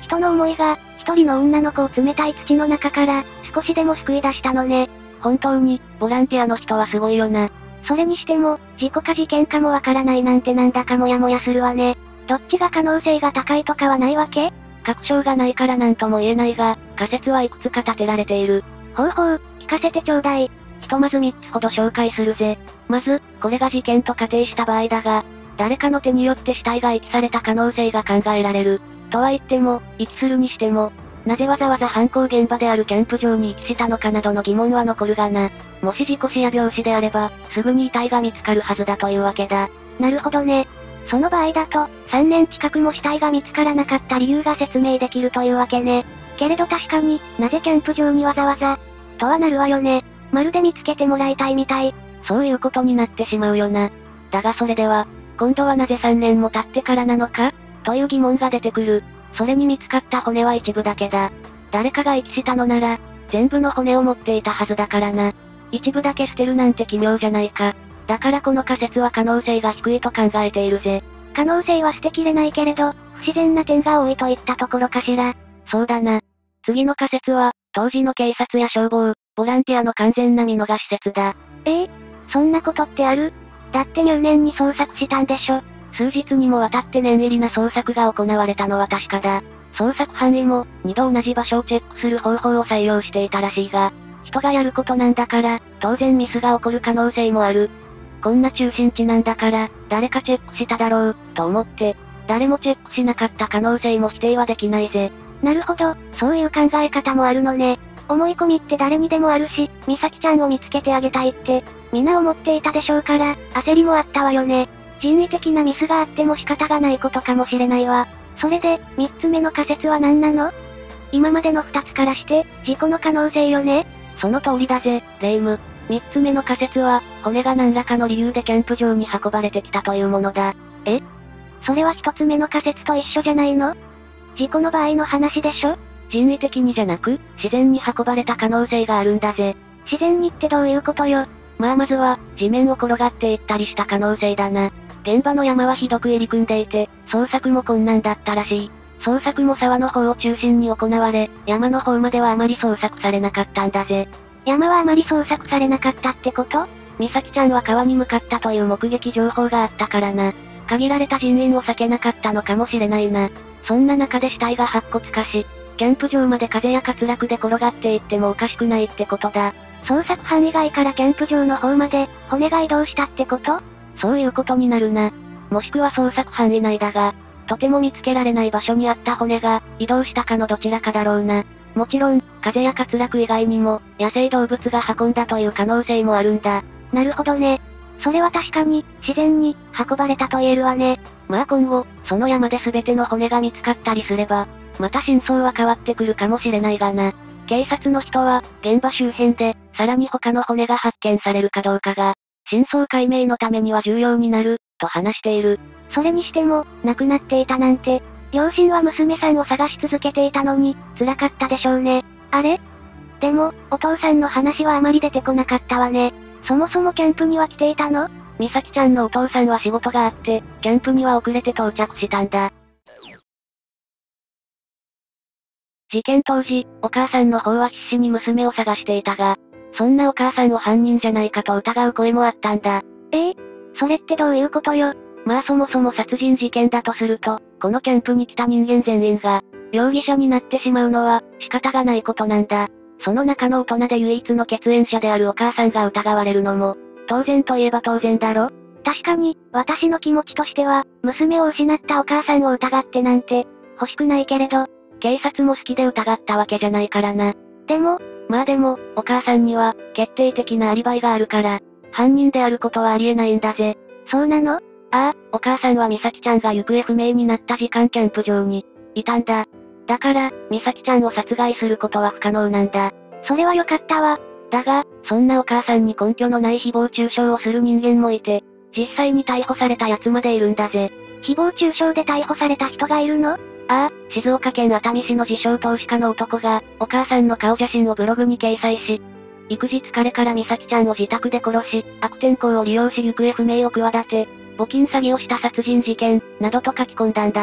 人の思いが、一人の女の子を冷たい土の中から、少しでも救い出したのね。 本当に、ボランティアの人はすごいよな。 それにしても、事故か事件かもわからないなんてなんだかモヤモヤするわね。どっちが可能性が高いとかはないわけ？ 確証がないからなんとも言えないが、仮説はいくつか立てられている。 ほうほう、聞かせてちょうだい。 ひとまずみっつほど紹介するぜ。まず、これが事件と仮定した場合だが、誰かの手によって死体が遺棄された可能性が考えられる。とは言っても、遺棄するにしても、なぜわざわざ犯行現場であるキャンプ場に遺棄したのかなどの疑問は残るがな。もし事故死や病死であれば、すぐに遺体が見つかるはずだというわけだ。 なるほどね。その場合だと、さんねん近くも死体が見つからなかった理由が説明できるというわけね。けれど確かに、なぜキャンプ場にわざわざ、とはなるわよね。まるで見つけてもらいたいみたい。 そういうことになってしまうよな。だがそれでは、今度はなぜさんねんも経ってからなのかという疑問が出てくる。それに見つかった骨は一部だけだ。誰かが遺棄したのなら、全部の骨を持っていたはずだからな。一部だけ捨てるなんて奇妙じゃないか。だからこの仮説は可能性が低いと考えているぜ。 可能性は捨てきれないけれど、不自然な点が多いといったところかしら。 そうだな。次の仮説は、当時の警察や消防、ボランティアの完全な見逃し説だ。 ええそんなことってある？だって入念に捜索したんでしょ。 数日にもわたって念入りな捜索が行われたのは確かだ。捜索範囲も、二度同じ場所をチェックする方法を採用していたらしいが、人がやることなんだから、当然ミスが起こる可能性もある。こんな中心地なんだから、誰かチェックしただろう、と思って、誰もチェックしなかった可能性も否定はできないぜ。 なるほど、そういう考え方もあるのね。思い込みって誰にでもあるし、美咲ちゃんを見つけてあげたいって、みんな思っていたでしょうから、焦りもあったわよね。人為的なミスがあっても仕方がないことかもしれないわ。それで、三つ目の仮説は何なの？今までの二つからして、事故の可能性よね？ その通りだぜ、レイム。三つ目の仮説は、骨が何らかの理由でキャンプ場に運ばれてきたというものだ。 え？それは一つ目の仮説と一緒じゃないの？事故の場合の話でしょ？ 人為的にじゃなく、自然に運ばれた可能性があるんだぜ。 自然にってどういうことよ？ まあまずは、地面を転がっていったりした可能性だな。現場の山はひどく入り組んでいて、捜索も困難だったらしい。捜索も沢の方を中心に行われ、山の方まではあまり捜索されなかったんだぜ。 山はあまり捜索されなかったってこと？ 美咲ちゃんは川に向かったという目撃情報があったからな。限られた人員を避けなかったのかもしれないな。そんな中で死体が白骨化し、キャンプ場まで風や滑落で転がっていってもおかしくないってことだ。 捜索範囲外からキャンプ場の方まで、骨が移動したってこと？ そういうことになるな。もしくは捜索範囲内だが、とても見つけられない場所にあった骨が、移動したかのどちらかだろうな。もちろん、風や滑落以外にも、野生動物が運んだという可能性もあるんだ。 なるほどね。それは確かに、自然に、運ばれたと言えるわね。 まあ今後、その山で全ての骨が見つかったりすれば、また真相は変わってくるかもしれないがな。警察の人は、現場周辺で、さらに他の骨が発見されるかどうかが、真相解明のためには重要になる、と話している。 それにしても、亡くなっていたなんて、両親は娘さんを探し続けていたのに、辛かったでしょうね。あれ？でも、お父さんの話はあまり出てこなかったわね。そもそもキャンプには来ていたの？ 美咲ちゃんのお父さんは仕事があって、キャンプには遅れて到着したんだ。事件当時、お母さんの方は必死に娘を探していたが、そんなお母さんを犯人じゃないかと疑う声もあったんだ。 ええ？それってどういうことよ？ まあそもそも殺人事件だとすると、このキャンプに来た人間全員が、容疑者になってしまうのは、仕方がないことなんだ。その中の大人で唯一の血縁者であるお母さんが疑われるのも、当然といえば当然だろ？ 確かに、私の気持ちとしては、娘を失ったお母さんを疑ってなんて、欲しくないけれど、 警察も好きで疑ったわけじゃないからな。 でも、 まあでも、お母さんには、決定的なアリバイがあるから、犯人であることはありえないんだぜ。 そうなの？ ああ、お母さんは美咲ちゃんが行方不明になった時間キャンプ場に、いたんだ。だから、美咲ちゃんを殺害することは不可能なんだ。 それはよかったわ。 だが、そんなお母さんに根拠のない誹謗中傷をする人間もいて、実際に逮捕された奴までいるんだぜ。 誹謗中傷で逮捕された人がいるの？ ああ、静岡県熱海市の自称投資家の男が、お母さんの顔写真をブログに掲載し、育児疲れから美咲ちゃんを自宅で殺し、悪天候を利用し行方不明を企て、募金詐欺をした殺人事件、などと書き込んだんだぜ。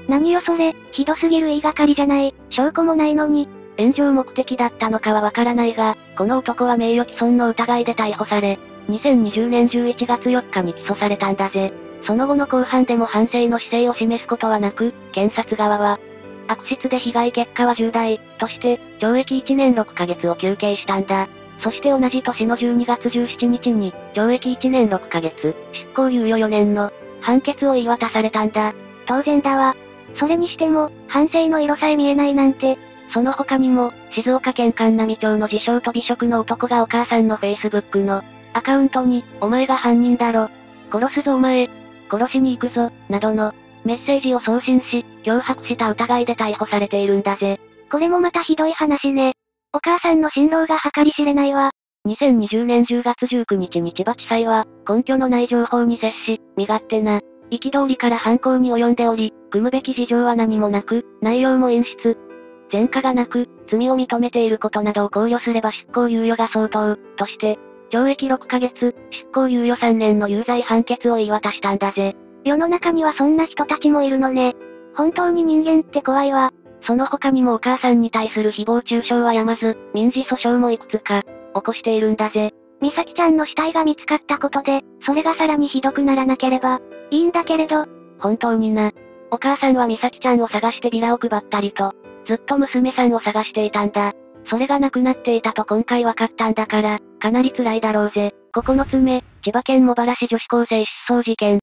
何よそれ、ひどすぎる言いがかりじゃない、証拠もないのに。 炎上目的だったのかはわからないが、この男は名誉毀損の疑いで逮捕され、にせんにじゅうねんじゅういちがつよっかに起訴されたんだぜ。その後の公判でも反省の姿勢を示すことはなく、検察側は、悪質で被害結果は重大、として、ちょうえきいちねんろっかげつを求刑したんだ。そして同じ年のじゅうにがつじゅうしちにちに、ちょうえきいちねんろっかげつ、執行猶予よねんの、判決を言い渡されたんだ。 当然だわ。それにしても、反省の色さえ見えないなんて。 その他にも、静岡県函南町の自称と美食の男がお母さんの Facebook のアカウントに、お前が犯人だろ。殺すぞお前。殺しに行くぞ、などのメッセージを送信し、脅迫した疑いで逮捕されているんだぜ。 これもまたひどい話ね。お母さんの心労が計り知れないわ。 にせんにじゅうねんじゅうがつじゅうくにちに千葉地裁は、根拠のない情報に接し、身勝手な、憤りから犯行に及んでおり、組むべき事情は何もなく、内容も陰湿。前科がなく、罪を認めていることなどを考慮すれば執行猶予が相当、として、ちょうえきろっかげつ、執行猶予さんねんの有罪判決を言い渡したんだぜ。 世の中にはそんな人たちもいるのね。本当に人間って怖いわ。 その他にもお母さんに対する誹謗中傷はやまず、民事訴訟もいくつか、起こしているんだぜ。 美咲ちゃんの死体が見つかったことで、それがさらにひどくならなければ、いいんだけれど。 本当にな。お母さんは美咲ちゃんを探してビラを配ったりと、ずっと娘さんを探していたんだ。それがなくなっていたと今回分かったんだから、かなり辛いだろうぜ。ここのつめ、千葉県茂原市女子高生失踪事件。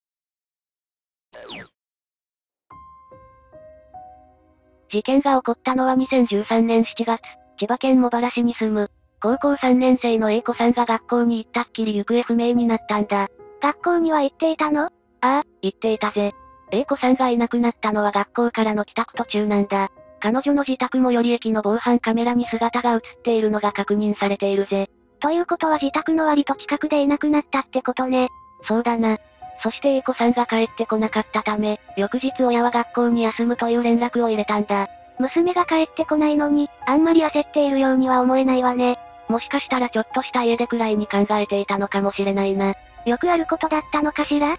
事件が起こったのはにせんじゅうさんねんしちがつ、千葉県茂原市に住む、高校さんねんせいの A 子さんが学校に行ったっきり行方不明になったんだ。 学校には行っていたの？ああ、行っていたぜ。A 子さんがいなくなったのは学校からの帰宅途中なんだ。彼女の自宅最寄り駅の防犯カメラに姿が映っているのが確認されているぜ。 ということは自宅の割と近くでいなくなったってことね。 そうだな。そして A 子さんが帰ってこなかったため、翌日親は学校に休むという連絡を入れたんだ。 娘が帰ってこないのに、あんまり焦っているようには思えないわね。 もしかしたらちょっとした家出くらいに考えていたのかもしれないな。 よくあることだったのかしら？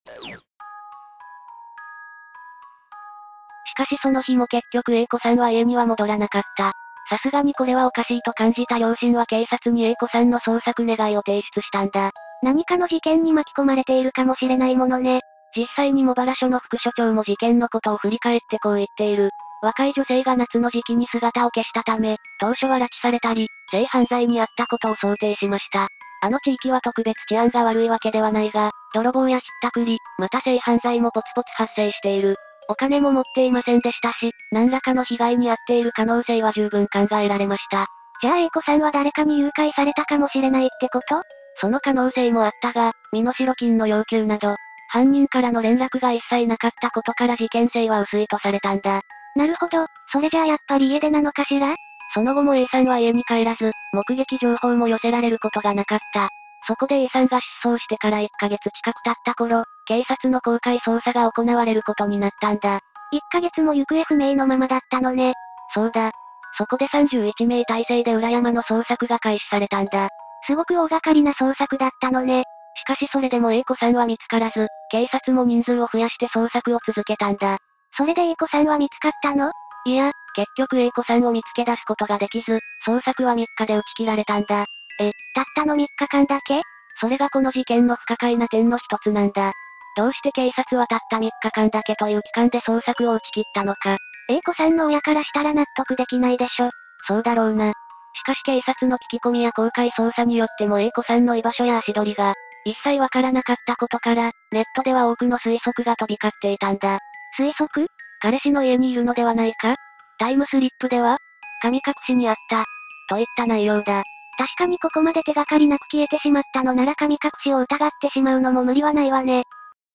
しかしその日も結局 A 子さんは家には戻らなかった。さすがにこれはおかしいと感じた両親は警察に A 子さんの捜索願いを提出したんだ。 何かの事件に巻き込まれているかもしれないものね。 実際に茂原署の副署長も事件のことを振り返ってこう言っている。若い女性が夏の時期に姿を消したため、当初は拉致されたり、性犯罪にあったことを想定しました。あの地域は特別治安が悪いわけではないが、泥棒やひったくり、また性犯罪もポツポツ発生している。お金も持っていませんでしたし、何らかの被害に遭っている可能性は十分考えられました。 じゃあ A 子さんは誰かに誘拐されたかもしれないってこと？ その可能性もあったが、身代金の要求など、犯人からの連絡が一切なかったことから事件性は薄いとされたんだ。 なるほど、それじゃあやっぱり家出なのかしら？ その後も A さんは家に帰らず、目撃情報も寄せられることがなかった。そこで A さんが失踪してからいっかげつ近く経った頃、警察の公開捜査が行われることになったんだ。 いっかげつも行方不明のままだったのね。 そうだ。そこでさんじゅういちめい体制で裏山の捜索が開始されたんだ。 すごく大掛かりな捜索だったのね。 しかしそれでも A 子さんは見つからず、警察も人数を増やして捜索を続けたんだ。 それで A 子さんは見つかったの？ いや、結局 A 子さんを見つけ出すことができず、捜索はみっかで打ち切られたんだ。 え、たったのみっかかんだけ？ それがこの事件の不可解な点の一つなんだ。どうして警察はたったみっかかんだけという期間で捜索を打ち切ったのか。 A 子さんの親からしたら納得できないでしょ。 そうだろうな。しかし警察の聞き込みや公開捜査によっても A 子さんの居場所や足取りが、一切わからなかったことから、ネットでは多くの推測が飛び交っていたんだ。 推測？ 彼氏の家にいるのではないか？タイムスリップでは神隠しにあった。といった内容だ。 確かにここまで手がかりなく消えてしまったのなら神隠しを疑ってしまうのも無理はないわね。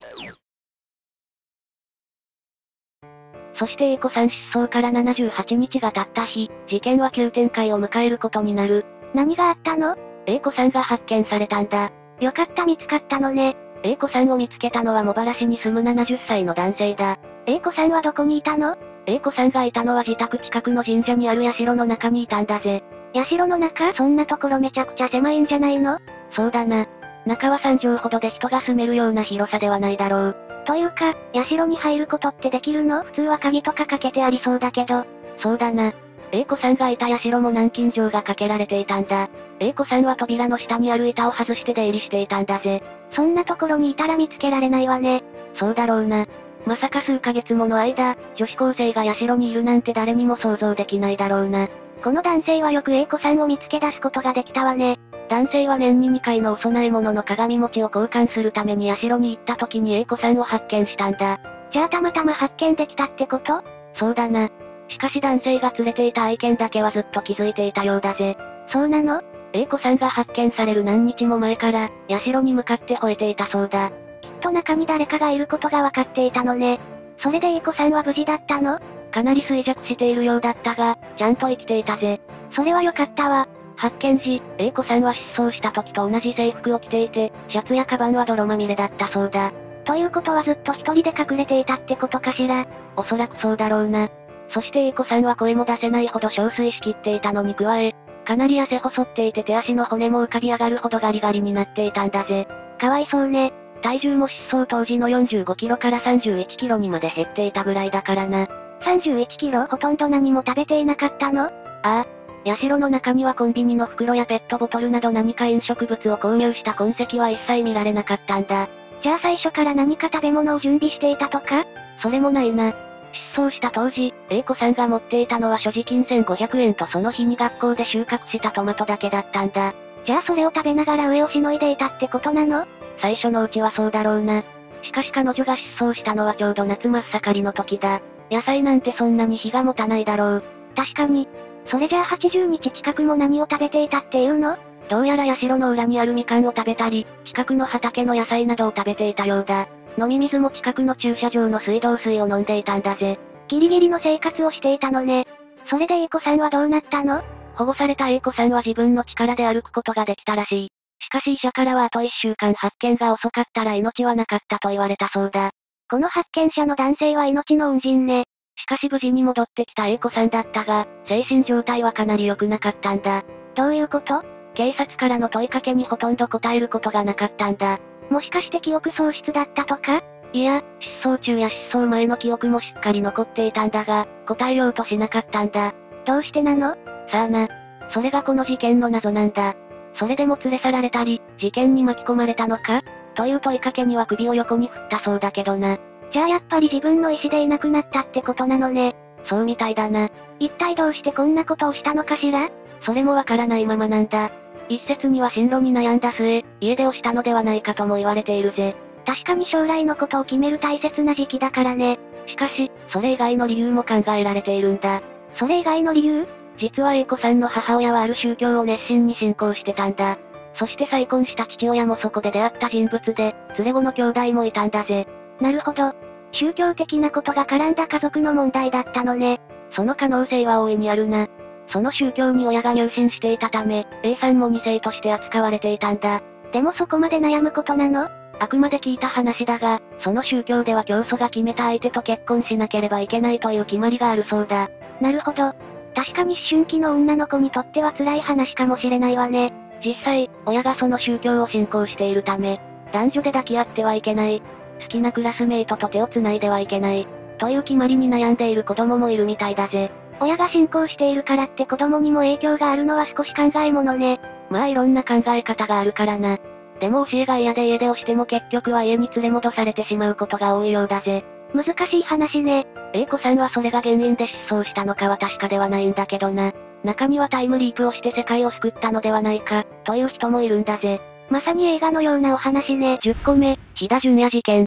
そして A 子さん失踪からななじゅうはちにちが経った日、事件は急展開を迎えることになる。 何があったの？ A 子さんが発見されたんだ。 よかった見つかったのね。 A 子さんを見つけたのは茂原市に住むななじゅっさいの男性だ。 A 子さんはどこにいたの？ A 子さんがいたのは自宅近くの神社にある社の中にいたんだぜ。 社の中？そんなところめちゃくちゃ狭いんじゃないの？ そうだな。中はさんじょうほどで人が住めるような広さではないだろう。 というか、社に入ることってできるの？普通は鍵とかかけてありそうだけど。 そうだな。A 子さんがいた社も南京錠がかけられていたんだ。A 子さんは扉の下にある板を外して出入りしていたんだぜ。 そんなところにいたら見つけられないわね。 そうだろうな。まさか数ヶ月もの間、女子高生が社にいるなんて誰にも想像できないだろうな。 この男性はよく A 子さんを見つけ出すことができたわね。 男性は年ににかいのお供え物の鏡餅を交換するために社に行った時に A 子さんを発見したんだ。 じゃあたまたま発見できたってこと？ そうだな。しかし男性が連れていた愛犬だけはずっと気づいていたようだぜ。 そうなの？ A 子さんが発見される何日も前から、社に向かって吠えていたそうだ。 きっと中に誰かがいることがわかっていたのね。それで A 子さんは無事だったの？ かなり衰弱しているようだったが、ちゃんと生きていたぜ。 それはよかったわ。 発見時、A 子さんは失踪した時と同じ制服を着ていて、シャツやカバンは泥まみれだったそうだ。 ということはずっと一人で隠れていたってことかしら。 おそらくそうだろうな。そして A 子さんは声も出せないほど憔悴しきっていたのに加え、かなり痩せ細っていて手足の骨も浮かび上がるほどガリガリになっていたんだぜ。 かわいそうね。 体重も失踪当時のよんじゅうごキロからさんじゅういちキロにまで減っていたぐらいだからな。 さんじゅういちキロほとんど何も食べていなかったの？ ああ。社の中にはコンビニの袋やペットボトルなど何か飲食物を購入した痕跡は一切見られなかったんだ。 じゃあ最初から何か食べ物を準備していたとか？ それもないな。失踪した当時、A 子さんが持っていたのは所持金せんごひゃくえんとその日に学校で収穫したトマトだけだったんだ。 じゃあそれを食べながら上をしのいでいたってことなの？ 最初のうちはそうだろうな。しかし彼女が失踪したのはちょうど夏真っ盛りの時だ。野菜なんてそんなに日が持たないだろう。 確かに。それじゃあはちじゅうにち近くも何を食べていたっていうの？ どうやら社の裏にあるみかんを食べたり、近くの畑の野菜などを食べていたようだ。飲み水も近くの駐車場の水道水を飲んでいたんだぜ。 ギリギリの生活をしていたのね。それで A 子さんはどうなったの？ 保護された A 子さんは自分の力で歩くことができたらしい。しかし医者からはあといっしゅうかん発見が遅かったら命はなかったと言われたそうだ。 この発見者の男性は命の恩人ね。 しかし無事に戻ってきた A 子さんだったが、精神状態はかなり良くなかったんだ。 どういうこと？ 警察からの問いかけにほとんど答えることがなかったんだ。 もしかして記憶喪失だったとか？ いや、失踪中や失踪前の記憶もしっかり残っていたんだが、答えようとしなかったんだ。 どうしてなの？ さあな。それがこの事件の謎なんだ。それでも連れ去られたり、事件に巻き込まれたのか？という問いかけには首を横に振ったそうだけどな。 じゃあやっぱり自分の意思でいなくなったってことなのね。 そうみたいだな。 一体どうしてこんなことをしたのかしら？ それもわからないままなんだ。一説には進路に悩んだ末、家出をしたのではないかとも言われているぜ。 確かに将来のことを決める大切な時期だからね。 しかし、それ以外の理由も考えられているんだ。 それ以外の理由？ 実は A 子さんの母親はある宗教を熱心に信仰してたんだ。そして再婚した父親もそこで出会った人物で、連れ子の兄弟もいたんだぜ。 なるほど。宗教的なことが絡んだ家族の問題だったのね。 その可能性は大いにあるな。その宗教に親が入信していたため、A さんもに世として扱われていたんだ。 でもそこまで悩むことなの？ あくまで聞いた話だが、その宗教では教祖が決めた相手と結婚しなければいけないという決まりがあるそうだ。 なるほど。確かに思春期の女の子にとっては辛い話かもしれないわね。 実際、親がその宗教を信仰しているため、男女で抱き合ってはいけない。好きなクラスメイトと手を繋いではいけない。という決まりに悩んでいる子供もいるみたいだぜ。 親が信仰しているからって子供にも影響があるのは少し考えものね。 まあいろんな考え方があるからな。でも教えが嫌で家出をしても結局は家に連れ戻されてしまうことが多いようだぜ。 難しい話ね。 A 子さんはそれが原因で失踪したのかは確かではないんだけどな。中にはタイムリープをして世界を救ったのではないか、という人もいるんだぜ。 まさに映画のようなお話ね。 じゅっこめ、飛田淳也事件。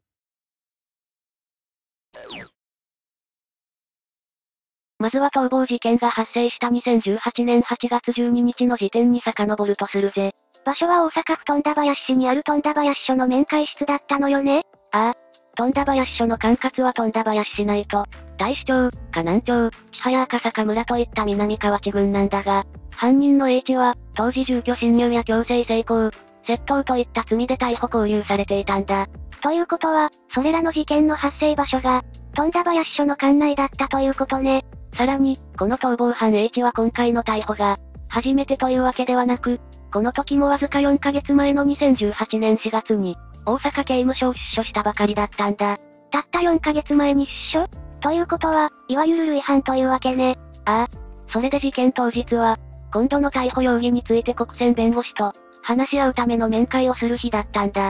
まずは逃亡事件が発生したにせんじゅうはちねんはちがつじゅうににちの時点に遡るとするぜ。 場所は大阪府富田林市にある富田林署の面会室だったのよね。 ああ。富田林署の管轄は富田林市内と、大志町、河南町、千早赤坂村といった南河内郡なんだが、犯人の H は、当時住居侵入や強制性交、窃盗といった罪で逮捕勾留されていたんだ。 ということは、それらの事件の発生場所が、富田林署の管内だったということね。 さらに、この逃亡犯 H は今回の逮捕が、初めてというわけではなく、この時もわずかよんかげつまえのにせんじゅうはちねんしがつに、大阪刑務所を出所したばかりだったんだ。 たったよんかげつまえに出所？ということは、いわゆる類犯というわけね。 ああ。それで事件当日は、今度の逮捕容疑について国選弁護士と、話し合うための面会をする日だったんだ。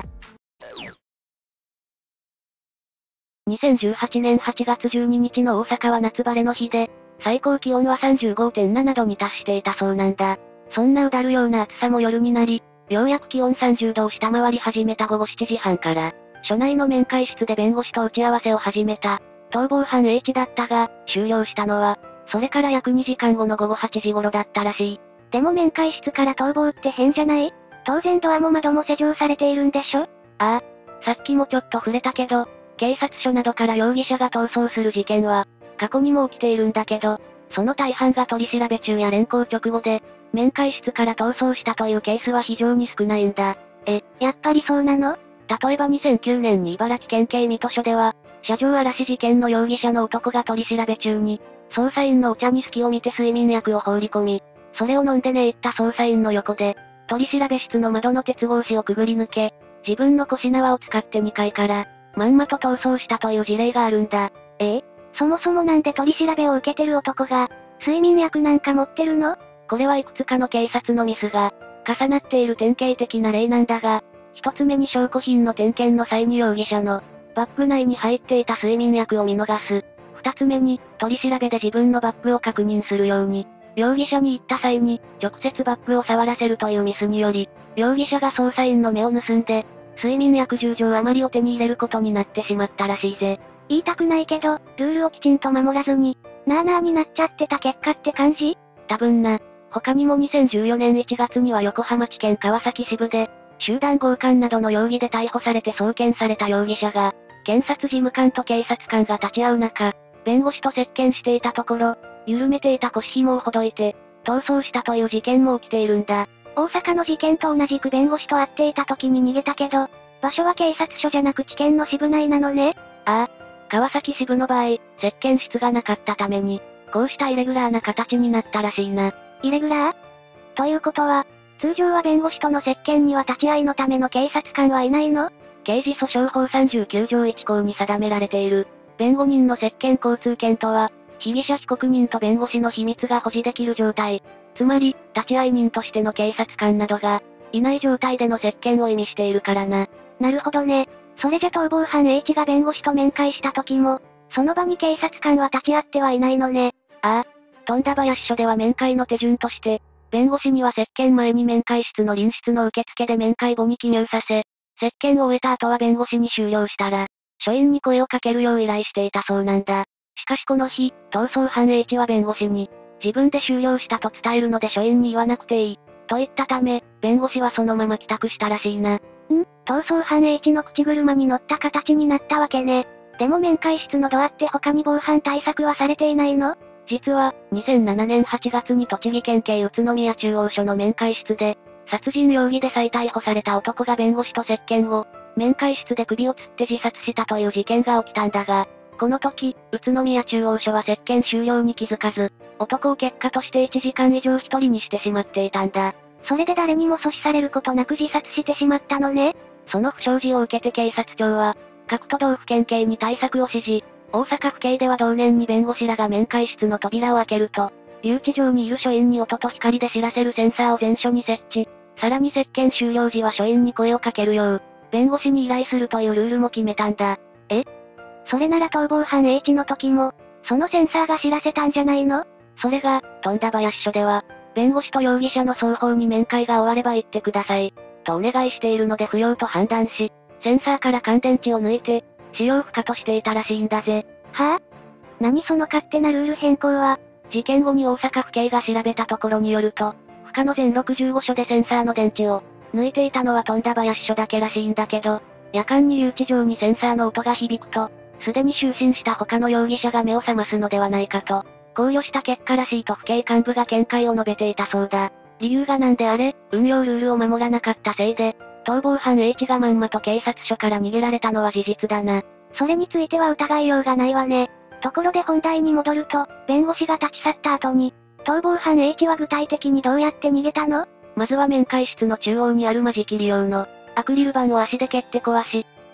にせんじゅうはちねんはちがつじゅうににちの大阪は夏晴れの日で、最高気温は さんじゅうごてんななどに達していたそうなんだ。そんなうだるような暑さも夜になり、ようやく気温さんじゅうどを下回り始めたごごしちじはんから、署内の面会室で弁護士と打ち合わせを始めた。逃亡犯 H だったが、終了したのは、それから約にじかんごのごごはちじ頃だったらしい。 でも面会室から逃亡って変じゃない？当然ドアも窓も施錠されているんでしょ？ああ。さっきもちょっと触れたけど、警察署などから容疑者が逃走する事件は、過去にも起きているんだけど、その大半が取り調べ中や連行直後で、面会室から逃走したというケースは非常に少ないんだ。 え、やっぱりそうなの？ 例えばにせんきゅうねんに茨城県警水戸署では、車上荒らし事件の容疑者の男が取り調べ中に、捜査員のお茶に隙を見て睡眠薬を放り込み、それを飲んで寝入った捜査員の横で、取り調べ室の窓の鉄格子をくぐり抜け、自分の腰縄を使ってにかいから、まんまと逃走したという事例があるんだ。 ええ？そもそもなんで取り調べを受けてる男が、睡眠薬なんか持ってるの？ これはいくつかの警察のミスが、重なっている典型的な例なんだが、一つ目に証拠品の点検の際に容疑者の、バッグ内に入っていた睡眠薬を見逃す。二つ目に、取り調べで自分のバッグを確認するように、容疑者に言った際に、直接バッグを触らせるというミスにより、容疑者が捜査員の目を盗んで、睡眠薬じゅうじょう余りを手に入れることになってしまったらしいぜ。 言いたくないけど、ルールをきちんと守らずに、なーなーになっちゃってた結果って感じ？ 多分な。他にもにせんじゅうよねんいちがつには横浜地検川崎支部で、集団強姦などの容疑で逮捕されて送検された容疑者が、検察事務官と警察官が立ち会う中、弁護士と接見していたところ、緩めていた腰紐をほどいて、逃走したという事件も起きているんだ。 大阪の事件と同じく弁護士と会っていた時に逃げたけど、場所は警察署じゃなく地検の支部内なのね。 ああ。川崎支部の場合、接見室がなかったために、こうしたイレギュラーな形になったらしいな。 イレギュラー？ということは、通常は弁護士との接見には立ち会いのための警察官はいないの？ 刑事訴訟法さんじゅうきゅうじょういち項に定められている、弁護人の接見交通権とは、被疑者被告人と弁護士の秘密が保持できる状態。つまり、立ち会い人としての警察官などが、いない状態での接見を意味しているからな。 なるほどね。それじゃ逃亡犯 H が弁護士と面会した時も、その場に警察官は立ち会ってはいないのね。 ああ。富田林署では面会の手順として、弁護士には接見前に面会室の臨室の受付で面会簿に記入させ、接見を終えた後は弁護士に終了したら、署員に声をかけるよう依頼していたそうなんだ。しかしこの日、逃走犯 H は弁護士に、自分で終了したと伝えるので署員に言わなくていい、と言ったため、弁護士はそのまま帰宅したらしいな。 ん？逃走犯 H の口車に乗った形になったわけね。でも面会室のドアって他に防犯対策はされていないの？ 実は、にせんななねんはちがつに栃木県警宇都宮中央署の面会室で、殺人容疑で再逮捕された男が弁護士と接見後、面会室で首を吊って自殺したという事件が起きたんだが、この時、宇都宮中央署は接見終了に気づかず、男を結果としていちじかん以上一人にしてしまっていたんだ。 それで誰にも阻止されることなく自殺してしまったのね。 その不祥事を受けて警察庁は、各都道府県警に対策を指示。大阪府警では同年に弁護士らが面会室の扉を開けると、留置場にいる署員に音と光で知らせるセンサーを全署に設置。さらに接見終了時は署員に声をかけるよう、弁護士に依頼するというルールも決めたんだ。 え？それなら逃亡犯 H の時も、そのセンサーが知らせたんじゃないの？ それが、富田林署では、弁護士と容疑者の双方に面会が終われば言ってください、とお願いしているので不要と判断し、センサーから乾電池を抜いて、使用不可としていたらしいんだぜ。 はぁ、あ、何その勝手なルール変更は？ 事件後に大阪府警が調べたところによると、府下の全ろくじゅうご署でセンサーの電池を、抜いていたのは富田林署だけらしいんだけど、夜間に留置場にセンサーの音が響くと、すでに就寝した他の容疑者が目を覚ますのではないかと、考慮した結果らしいと府警幹部が見解を述べていたそうだ。理由がなんであれ、運用ルールを守らなかったせいで、逃亡犯 H がまんまと警察署から逃げられたのは事実だな。 それについては疑いようがないわね。ところで本題に戻ると、弁護士が立ち去った後に、逃亡犯 H は具体的にどうやって逃げたの？ まずは面会室の中央にある間仕切り用の、アクリル板を足で蹴って壊し、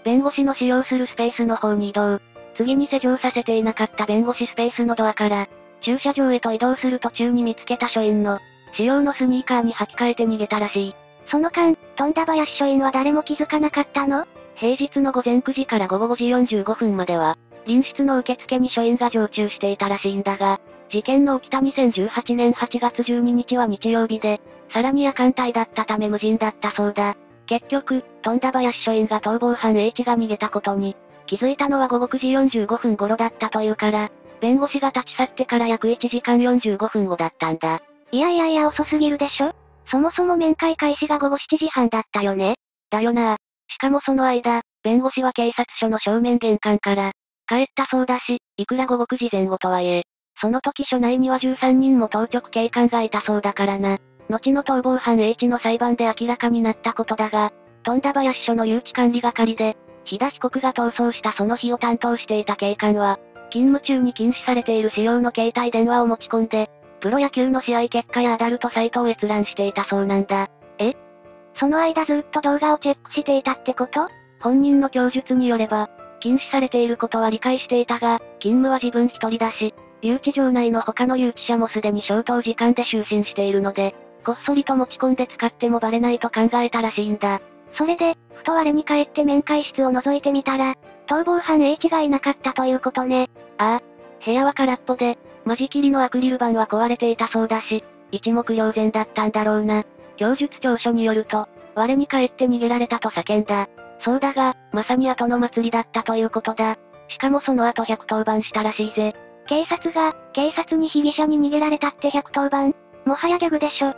弁護士の使用するスペースの方に移動。次に施錠させていなかった弁護士スペースのドアから、駐車場へと移動する途中に見つけた署員の、使用のスニーカーに履き替えて逃げたらしい。 その間、富田林署員は誰も気づかなかったの？ 平日の午前くじから午後ごじよんじゅうごふんまでは、隣室の受付に署員が常駐していたらしいんだが、事件の起きたにせんじゅうはちねんはちがつじゅうににちは日曜日で、さらに夜間帯だったため無人だったそうだ。結局、富田林署員が逃亡犯 H が逃げたことに、気づいたのは午後くじよんじゅうごふん頃だったというから、弁護士が立ち去ってから約いちじかんよんじゅうごふんごだったんだ。 いやいやいや遅すぎるでしょ？そもそも面会開始が午後しちじはんだったよね？ だよな。しかもその間、弁護士は警察署の正面玄関から、帰ったそうだし、いくら午後くじぜん後とはいえ、その時署内にはじゅうさんにんも当直警官がいたそうだからな。後の逃亡犯 H の裁判で明らかになったことだが、富田林署の誘致管理係で、日田被告が逃走したその日を担当していた警官は、勤務中に禁止されている使用の携帯電話を持ち込んで、プロ野球の試合結果やアダルトサイトを閲覧していたそうなんだ。 え？その間ずっと動画をチェックしていたってこと？ 本人の供述によれば、禁止されていることは理解していたが、勤務は自分一人だし、留置場内の他の留置者もすでに消灯時間で就寝しているので、こっそりと持ち込んで使ってもバレないと考えたらしいんだ。 それで、ふと我に返って面会室を覗いてみたら、逃亡犯 H がいなかったということね。 ああ。部屋は空っぽで、間仕切りのアクリル板は壊れていたそうだし、一目瞭然だったんだろうな。供述調書によると、我に返って逃げられたと叫んだ。そうだが、まさに後の祭りだったということだ。しかもその後ひゃくとおばんしたらしいぜ。 警察が、警察に被疑者に逃げられたってひゃくとおばん？もはやギャグでしょ。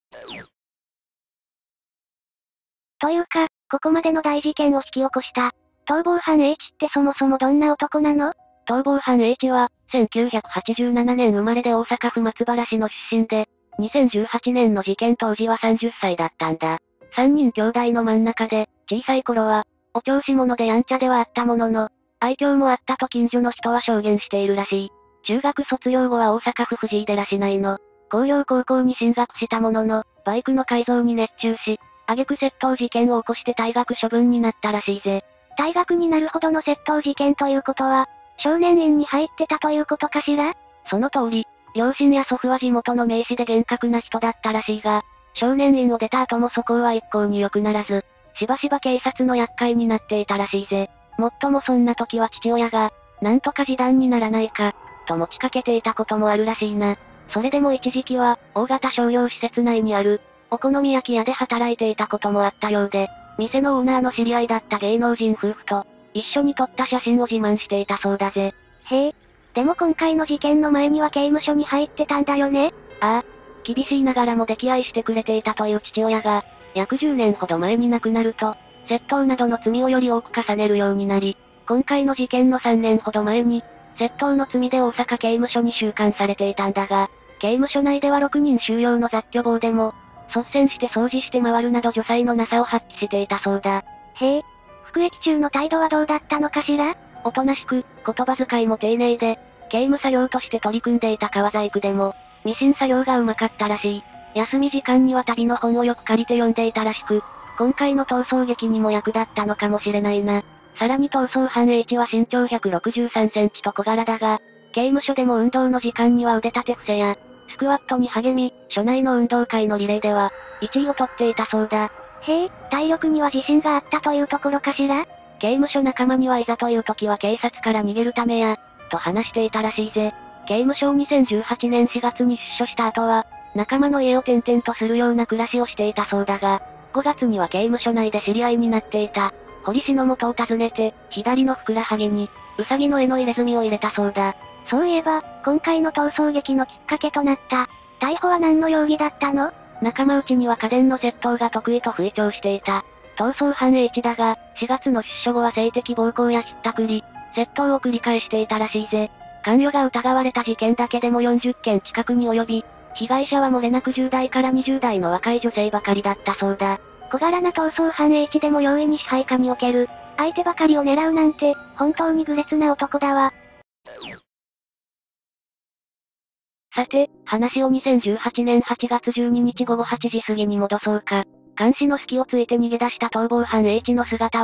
というか、ここまでの大事件を引き起こした、逃亡犯 H ってそもそもどんな男なの？ 逃亡犯 H は、せんきゅうひゃくはちじゅうななねん生まれで大阪府松原市の出身で、にせんじゅうはちねんの事件当時はさんじゅっさいだったんだ。さんにん兄弟の真ん中で、小さい頃は、お調子者でやんちゃではあったものの、愛嬌もあったと近所の人は証言しているらしい。中学卒業後は大阪府藤井寺市内の、工業高校に進学したものの、バイクの改造に熱中し、挙句窃盗事件を起こして退学処分になったらしいぜ。 退学になるほどの窃盗事件ということは、少年院に入ってたということかしら？ その通り、両親や祖父は地元の名士で厳格な人だったらしいが、少年院を出た後も素行は一向に良くならず、しばしば警察の厄介になっていたらしいぜ。もっともそんな時は父親が、なんとか示談にならないか、と持ちかけていたこともあるらしいな。それでも一時期は、大型商業施設内にある、お好み焼き屋で働いていたこともあったようで、店のオーナーの知り合いだった芸能人夫婦と、一緒に撮った写真を自慢していたそうだぜ。 へえ。でも今回の事件の前には刑務所に入ってたんだよね？ ああ。厳しいながらも溺愛してくれていたという父親が、約じゅうねんほど前に亡くなると、窃盗などの罪をより多く重ねるようになり、今回の事件のさんねんほど前に、窃盗の罪で大阪刑務所に収監されていたんだが、刑務所内ではろくにん収容の雑居房でも、率先して掃除して回るなど女才のなさを発揮していたそうだ。 へえ。服役中の態度はどうだったのかしら？ おとなしく、言葉遣いも丁寧で、刑務作業として取り組んでいた革細工でも、ミシン作業がうまかったらしい。休み時間には旅の本をよく借りて読んでいたらしく、今回の逃走劇にも役立ったのかもしれないな。さらに逃走犯 H は身長ひゃくろくじゅうさんセンチと小柄だが、刑務所でも運動の時間には腕立て伏せや、スクワットに励み、所内の運動会のリレーでは、いちいを取っていたそうだ。 へえ、体力には自信があったというところかしら？ 刑務所仲間にはいざという時は警察から逃げるためや、と話していたらしいぜ。刑務所をにせんじゅうはちねんしがつに出所した後は、仲間の家を転々とするような暮らしをしていたそうだが、ごがつには刑務所内で知り合いになっていた、堀氏の元を訪ねて、左のふくらはぎに、ウサギの絵の入れ墨を入れたそうだ。 そういえば、今回の逃走劇のきっかけとなった、逮捕は何の容疑だったの？ 仲間内には家電の窃盗が得意と吹聴していた。逃走犯 H だが、しがつの出所後は性的暴行やひったくり、窃盗を繰り返していたらしいぜ。関与が疑われた事件だけでもよんじゅっけん近くに及び、被害者は漏れなくじゅうだいからにじゅうだいの若い女性ばかりだったそうだ。 小柄な逃走犯 H でも容易に支配下における、相手ばかりを狙うなんて、本当に愚劣な男だわ。 さて、話をにせんじゅうはちねんはちがつじゅうににちごごはちじ過ぎに戻そうか。監視の隙をついて逃げ出した逃亡犯 H の姿は、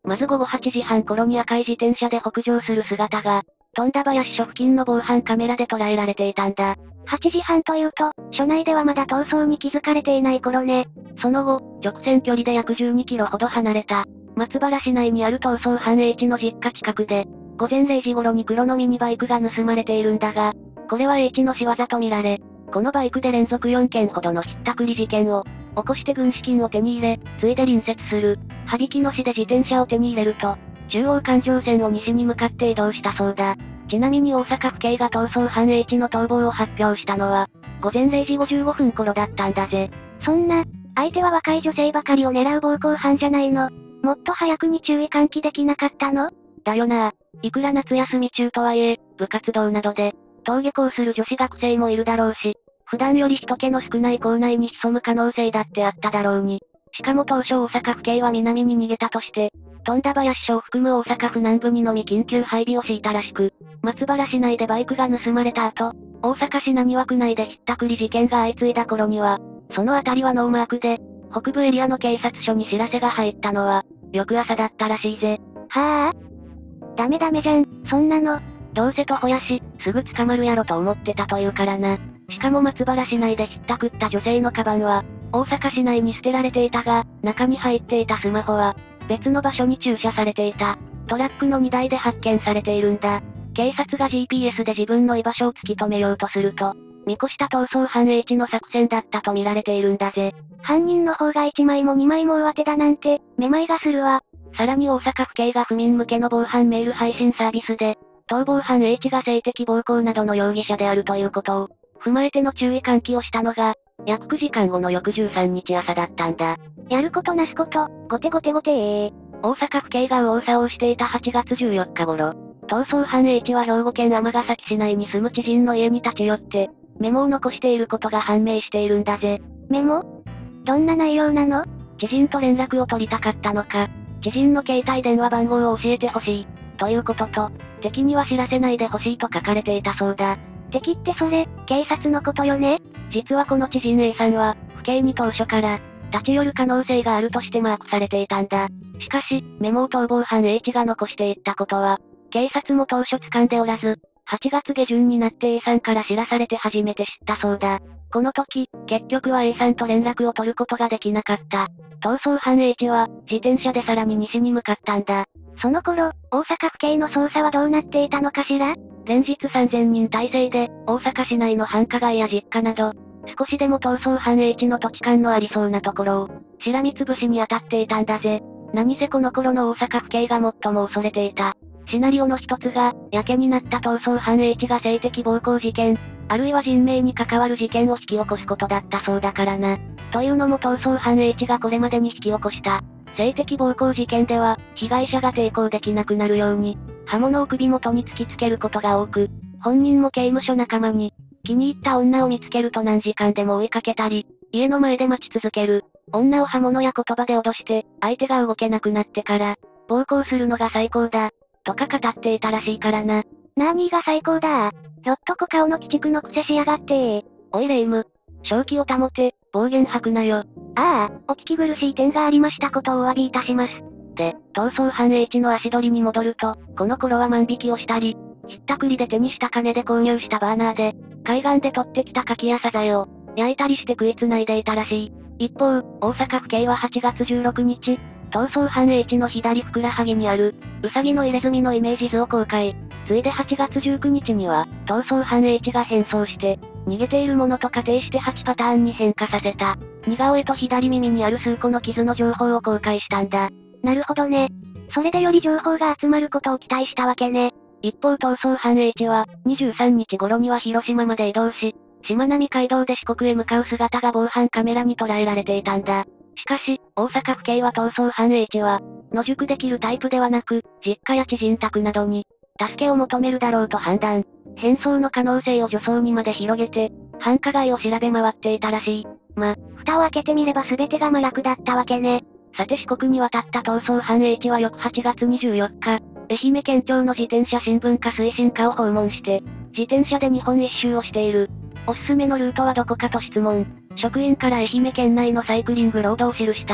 まず午後はちじはん頃に赤い自転車で北上する姿が、富田林署付近の防犯カメラで捉えられていたんだ。 はちじはんというと、署内ではまだ逃走に気づかれていない頃ね。 その後、直線距離で約じゅうにキロほど離れた、松原市内にある逃走犯 H の実家近くで、午前れいじ頃に黒のミニバイクが盗まれているんだが、これは H の仕業とみられ、このバイクで連続よんけんほどのひったくり事件を、起こして軍資金を手に入れ、ついで隣接する、羽曳野市で自転車を手に入れると、中央環状線を西に向かって移動したそうだ。ちなみに大阪府警が逃走犯 H の逃亡を発表したのは、午前れいじごじゅうごふん頃だったんだぜ。 そんな、相手は若い女性ばかりを狙う暴行犯じゃないの。もっと早くに注意喚起できなかったの？ だよな。いくら夏休み中とはいえ、部活動などで、登下校する女子学生もいるだろうし、普段より人気の少ない校内に潜む可能性だってあっただろうに。しかも当初大阪府警は南に逃げたとして、富田林署を含む大阪府南部にのみ緊急配備を敷いたらしく、松原市内でバイクが盗まれた後、大阪市浪速区内でひったくり事件が相次いだ頃には、その辺りはノーマークで、北部エリアの警察署に知らせが入ったのは、翌朝だったらしいぜ。 はぁ？ダメダメじゃん、そんなの。 どうせとほやし、すぐ捕まるやろと思ってたというからな。しかも松原市内でひったくった女性のカバンは、大阪市内に捨てられていたが、中に入っていたスマホは、別の場所に駐車されていた。トラックの荷台で発見されているんだ。警察が ジーピーエス で自分の居場所を突き止めようとすると、見越した逃走犯 H の作戦だったと見られているんだぜ。 犯人の方がいちまいもにまいも上手だなんて、めまいがするわ。 さらに大阪府警が府民向けの防犯メール配信サービスで、逃亡犯 H が性的暴行などの容疑者であるということを、踏まえての注意喚起をしたのが、約くじかんごの翌じゅうさんにち朝だったんだ。 やることなすこと、ごてごてごてー。 大阪府警が右往左往していたはちがつじゅうよっか頃、逃走犯 H は兵庫県尼崎市内に住む知人の家に立ち寄って、メモを残していることが判明しているんだぜ。 メモ？どんな内容なの？ 知人と連絡を取りたかったのか、知人の携帯電話番号を教えてほしい、ということと、敵には知らせないでほしいと書かれていたそうだ。 敵ってそれ、警察のことよね？ 実はこの知人 A さんは、府警に当初から、立ち寄る可能性があるとしてマークされていたんだ。しかし、メモを逃亡犯 H が残していったことは、警察も当初掴んでおらず、はちがつげじゅんになって A さんから知らされて初めて知ったそうだ。この時、結局は A さんと連絡を取ることができなかった。逃走犯 H は、自転車でさらに西に向かったんだ。 その頃、大阪府警の捜査はどうなっていたのかしら？ 連日さんぜんにん体制で、大阪市内の繁華街や実家など、少しでも逃走犯 H の土地勘のありそうなところを、しらみつぶしに当たっていたんだぜ。何せこの頃の大阪府警が最も恐れていた。シナリオの一つが、やけになった逃走犯 H が性的暴行事件、あるいは人命に関わる事件を引き起こすことだったそうだからな。というのも逃走犯 H がこれまでに引き起こした、性的暴行事件では、被害者が抵抗できなくなるように、刃物を首元に突きつけることが多く、本人も刑務所仲間に、気に入った女を見つけると何時間でも追いかけたり、家の前で待ち続ける。女を刃物や言葉で脅して、相手が動けなくなってから、暴行するのが最高だ、とか語っていたらしいからな。 なーにーが最高だー。ひょっとこ顔の鬼畜のくせしやがってー。 おいレイム。正気を保て、暴言吐くなよ。 ああ、お聞き苦しい点がありましたことをお詫びいたします。 で、逃走犯 H の足取りに戻ると、この頃は万引きをしたり、ひったくりで手にした金で購入したバーナーで、海岸で取ってきた牡蠣やサザエを、焼いたりして食いつないでいたらしい。一方、大阪府警ははちがつじゅうろくにち、逃走犯 H の左ふくらはぎにある、ウサギの入れ墨のイメージ図を公開。ついではちがつじゅうくにちには、逃走犯 H が変装して、逃げているものと仮定してはちパターンに変化させた。似顔絵と左耳にある数個の傷の情報を公開したんだ。 なるほどね。それでより情報が集まることを期待したわけね。 一方逃走犯 H は、にじゅうさんにち頃には広島まで移動し、しまなみ海道で四国へ向かう姿が防犯カメラに捉えられていたんだ。しかし、大阪府警は逃走犯 H は、野宿できるタイプではなく、実家や知人宅などに、助けを求めるだろうと判断。変装の可能性を女装にまで広げて、繁華街を調べ回っていたらしい。ま、 蓋を開けてみれば全てが麻薬だったわけね。 さて四国に渡った逃走犯 H は翌はちがつにじゅうよっか、愛媛県庁の自転車新聞課推進課を訪問して、自転車で日本一周をしている。おすすめのルートはどこかと質問。職員から愛媛県内のサイクリングロードを記した。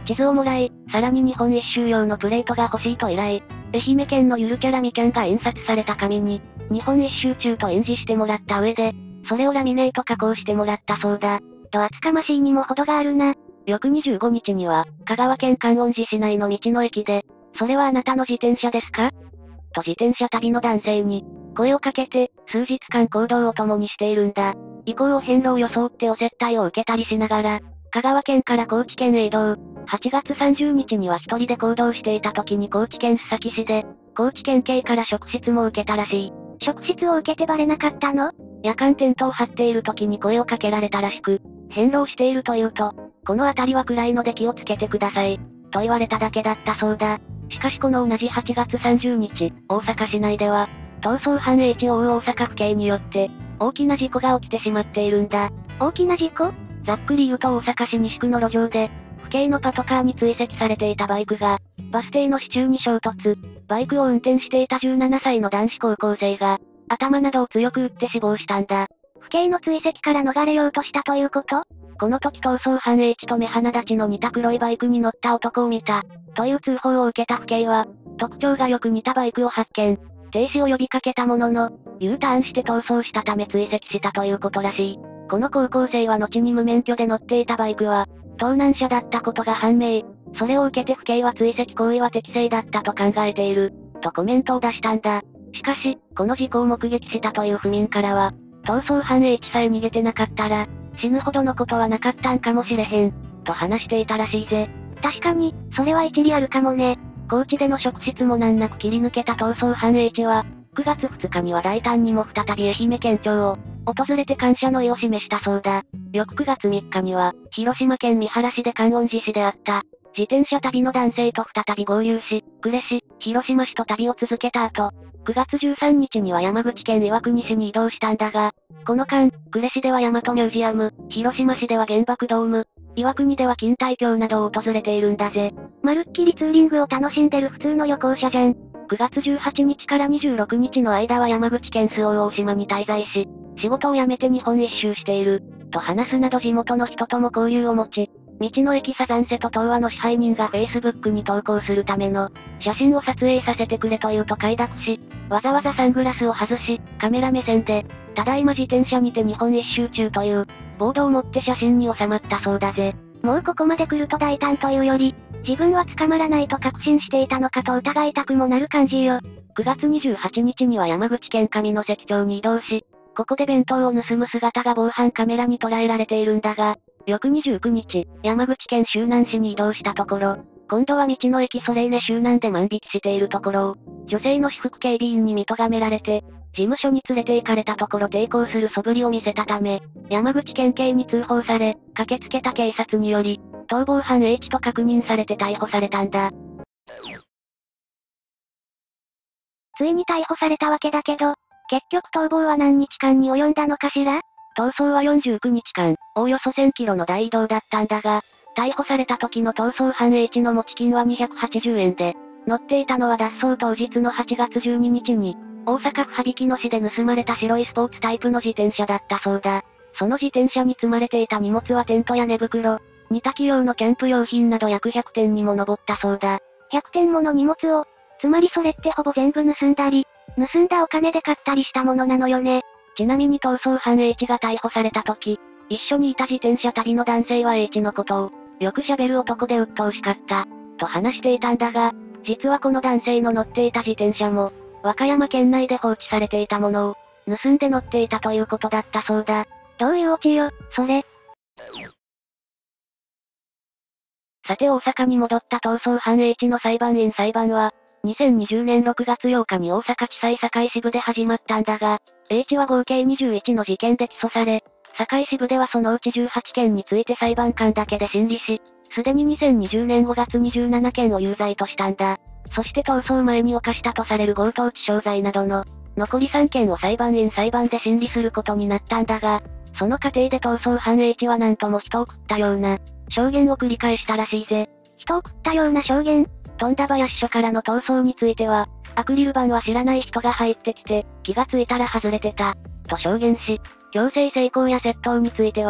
地図をもらい、さらに日本一周用のプレートが欲しいと依頼。愛媛県のゆるキャラみきゃんが印刷された紙に、日本一周中と印字してもらった上で、それをラミネート加工してもらったそうだ。 と厚かましいにも程があるな。 翌にじゅうごにちには、香川県観音寺市内の道の駅で、それはあなたの自転車ですかと自転車旅の男性に、声をかけて、数日間行動を共にしているんだ。以降を遍路を装ってお接待を受けたりしながら、香川県から高知県へ移動。はちがつさんじゅうにちには一人で行動していた時に高知県須崎市で、高知県警から職質も受けたらしい。 職質を受けてバレなかったの？ 夜間テントを張っている時に声をかけられたらしく、遍路をしているというと、この辺りは暗いので気をつけてください。と言われただけだったそうだ。しかしこの同じはちがつさんじゅうにち、大阪市内では、逃走犯 H を追う大阪府警によって、大きな事故が起きてしまっているんだ。 大きな事故？ ざっくり言うと大阪市西区の路上で、府警のパトカーに追跡されていたバイクが、バス停の支柱に衝突。バイクを運転していたじゅうななさいの男子高校生が、頭などを強く打って死亡したんだ。 府警の追跡から逃れようとしたということ？ この時逃走犯 H と目鼻立ちの似た黒いバイクに乗った男を見た、という通報を受けた府警は、特徴がよく似たバイクを発見。停止を呼びかけたものの、U ターンして逃走したため追跡したということらしい。この高校生は後に無免許で乗っていたバイクは、盗難車だったことが判明。それを受けて府警は追跡行為は適正だったと考えている、とコメントを出したんだ。しかし、この事故を目撃したという府民からは、逃走犯 H さえ逃げてなかったら、死ぬほどのことはなかったんかもしれへん、と話していたらしいぜ。 確かに、それは一理あるかもね。 高知での職質も難なく切り抜けた逃走犯 H は、くがつふつかには大胆にも再び愛媛県庁を、訪れて感謝の意を示したそうだ。翌くがつみっかには、広島県三原市で観音寺市であった、自転車旅の男性と再び合流し、呉市、広島市と旅を続けた後、くがつじゅうさんにちには山口県岩国市に移動したんだが、この間、呉市では大和ミュージアム、広島市では原爆ドーム、岩国では錦帯橋などを訪れているんだぜ。 まるっきりツーリングを楽しんでる普通の旅行者じゃん。 くがつじゅうはちにちからにじゅうろくにちの間は山口県周防大島に滞在し、仕事を辞めて日本一周している、と話すなど地元の人とも交流を持ち、道の駅サザンセと東和の支配人が Facebook に投稿するための写真を撮影させてくれと言うと快諾し、わざわざサングラスを外し、カメラ目線で、ただいま自転車にて日本一周中という、ボードを持って写真に収まったそうだぜ。 もうここまで来ると大胆というより、自分は捕まらないと確信していたのかと疑いたくもなる感じよ。 くがつにじゅうはちにちには山口県上関町に移動し、ここで弁当を盗む姿が防犯カメラに捉えられているんだが、翌にじゅうくにち、山口県周南市に移動したところ、今度は道の駅ソレイネ周南で万引きしているところを、女性の私服警備員に見咎められて、事務所に連れて行かれたところ抵抗する素振りを見せたため、山口県警に通報され、駆けつけた警察により、逃亡犯 H と確認されて逮捕されたんだ。 ついに逮捕されたわけだけど、結局逃亡は何日間に及んだのかしら？ 逃走はよんじゅうくにちかん、おおよそせんキロの大移動だったんだが、逮捕された時の逃走犯 H の持ち金はにひゃくはちじゅうえんで、乗っていたのは脱走当日のはちがつじゅうににちに、大阪府羽曳野市で盗まれた白いスポーツタイプの自転車だったそうだ。その自転車に積まれていた荷物はテントや寝袋、煮炊き用のキャンプ用品など約ひゃくてんにも上ったそうだ。 ひゃくてんもの荷物を、つまりそれってほぼ全部盗んだり、盗んだお金で買ったりしたものなのよね。 ちなみに逃走犯 H が逮捕された時、一緒にいた自転車旅の男性は H のことを、よく喋る男で鬱陶しかった、と話していたんだが、実はこの男性の乗っていた自転車も、和歌山県内で放置されていたものを、盗んで乗っていたということだったそうだ。 どういうオチよ、それ。 さて大阪に戻った逃走犯 H の裁判員裁判は、にせんにじゅうねんろくがつようかに大阪地裁堺支部で始まったんだが、H は合計にじゅういちの事件で起訴され、堺支部ではそのうちじゅうはちけんについて裁判官だけで審理し、すでににせんにじゅうねんごがつにじゅうななけんを有罪としたんだ。そして逃走前に犯したとされる強盗致傷罪などの、残りさんけんを裁判員裁判で審理することになったんだが、その過程で逃走犯 H はなんとも人を食ったような、証言を繰り返したらしいぜ。 人を食ったような証言？ 富田林署からの逃走については、アクリル板は知らない人が入ってきて、気がついたら外れてた、と証言し、強制性交や窃盗については、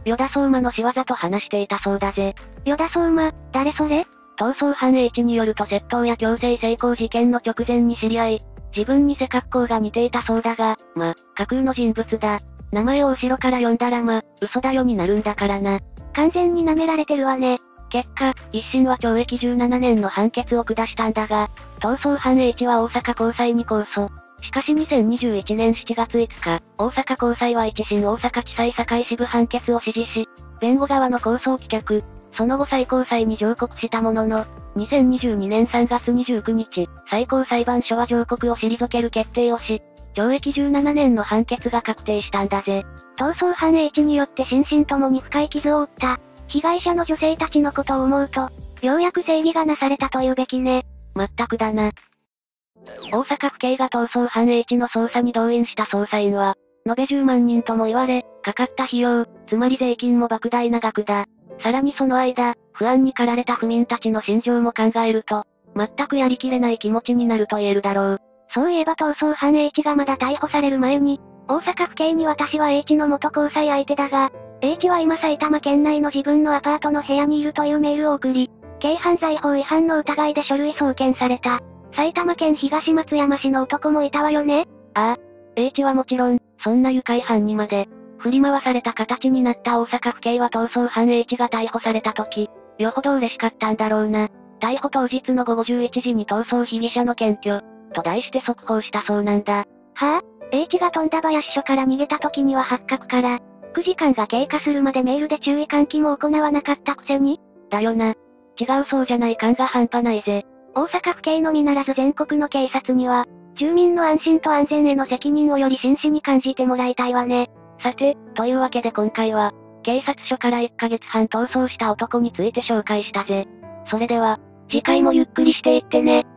与田相馬の仕業と話していたそうだぜ。 与田相馬、誰それ？ 逃走犯 H によると窃盗や強制性交事件の直前に知り合い、自分に背格好が似ていたそうだが、ま、架空の人物だ。名前を後ろから読んだらま、嘘だよになるんだからな。 完全に舐められてるわね。 結果、一審は懲役じゅうななねんの判決を下したんだが、逃走犯 H は大阪高裁に控訴。しかしにせんにじゅういちねんしちがついつか、大阪高裁は一審大阪地裁堺支部判決を支持し、弁護側の控訴を棄却。その後最高裁に上告したものの、にせんにじゅうにねんさんがつにじゅうくにち、最高裁判所は上告を退ける決定をし、懲役じゅうななねんの判決が確定したんだぜ。 逃走犯 H によって心身ともに深い傷を負った、被害者の女性たちのことを思うと、ようやく正義がなされたというべきね。 まったくだな。大阪府警が逃走犯 H の捜査に動員した捜査員は、延べじゅうまんにんとも言われ、かかった費用、つまり税金も莫大な額だ。さらにその間、不安に駆られた府民たちの心情も考えると、全くやりきれない気持ちになると言えるだろう。 そういえば逃走犯 H がまだ逮捕される前に、大阪府警に私は H の元交際相手だが、H は今埼玉県内の自分のアパートの部屋にいるというメールを送り、軽犯罪法違反の疑いで書類送検された。埼玉県東松山市の男もいたわよね？ ああ。H はもちろん、そんな愉快犯にまで、振り回された形になった大阪府警は逃走犯 H が逮捕された時、よほど嬉しかったんだろうな。逮捕当日のごごじゅういちじに逃走被疑者の検挙、と題して速報したそうなんだ。 はぁ、あ、H が富田林署から逃げた時には発覚から、くじかんが経過するまでメールで注意喚起も行わなかったくせに？ だよな。違うそうじゃない感が半端ないぜ。 大阪府警のみならず全国の警察には、住民の安心と安全への責任をより真摯に感じてもらいたいわね。 さて、というわけで今回は、警察署からいっかげつはん逃走した男について紹介したぜ。それでは、 次回もゆっくりしていってね。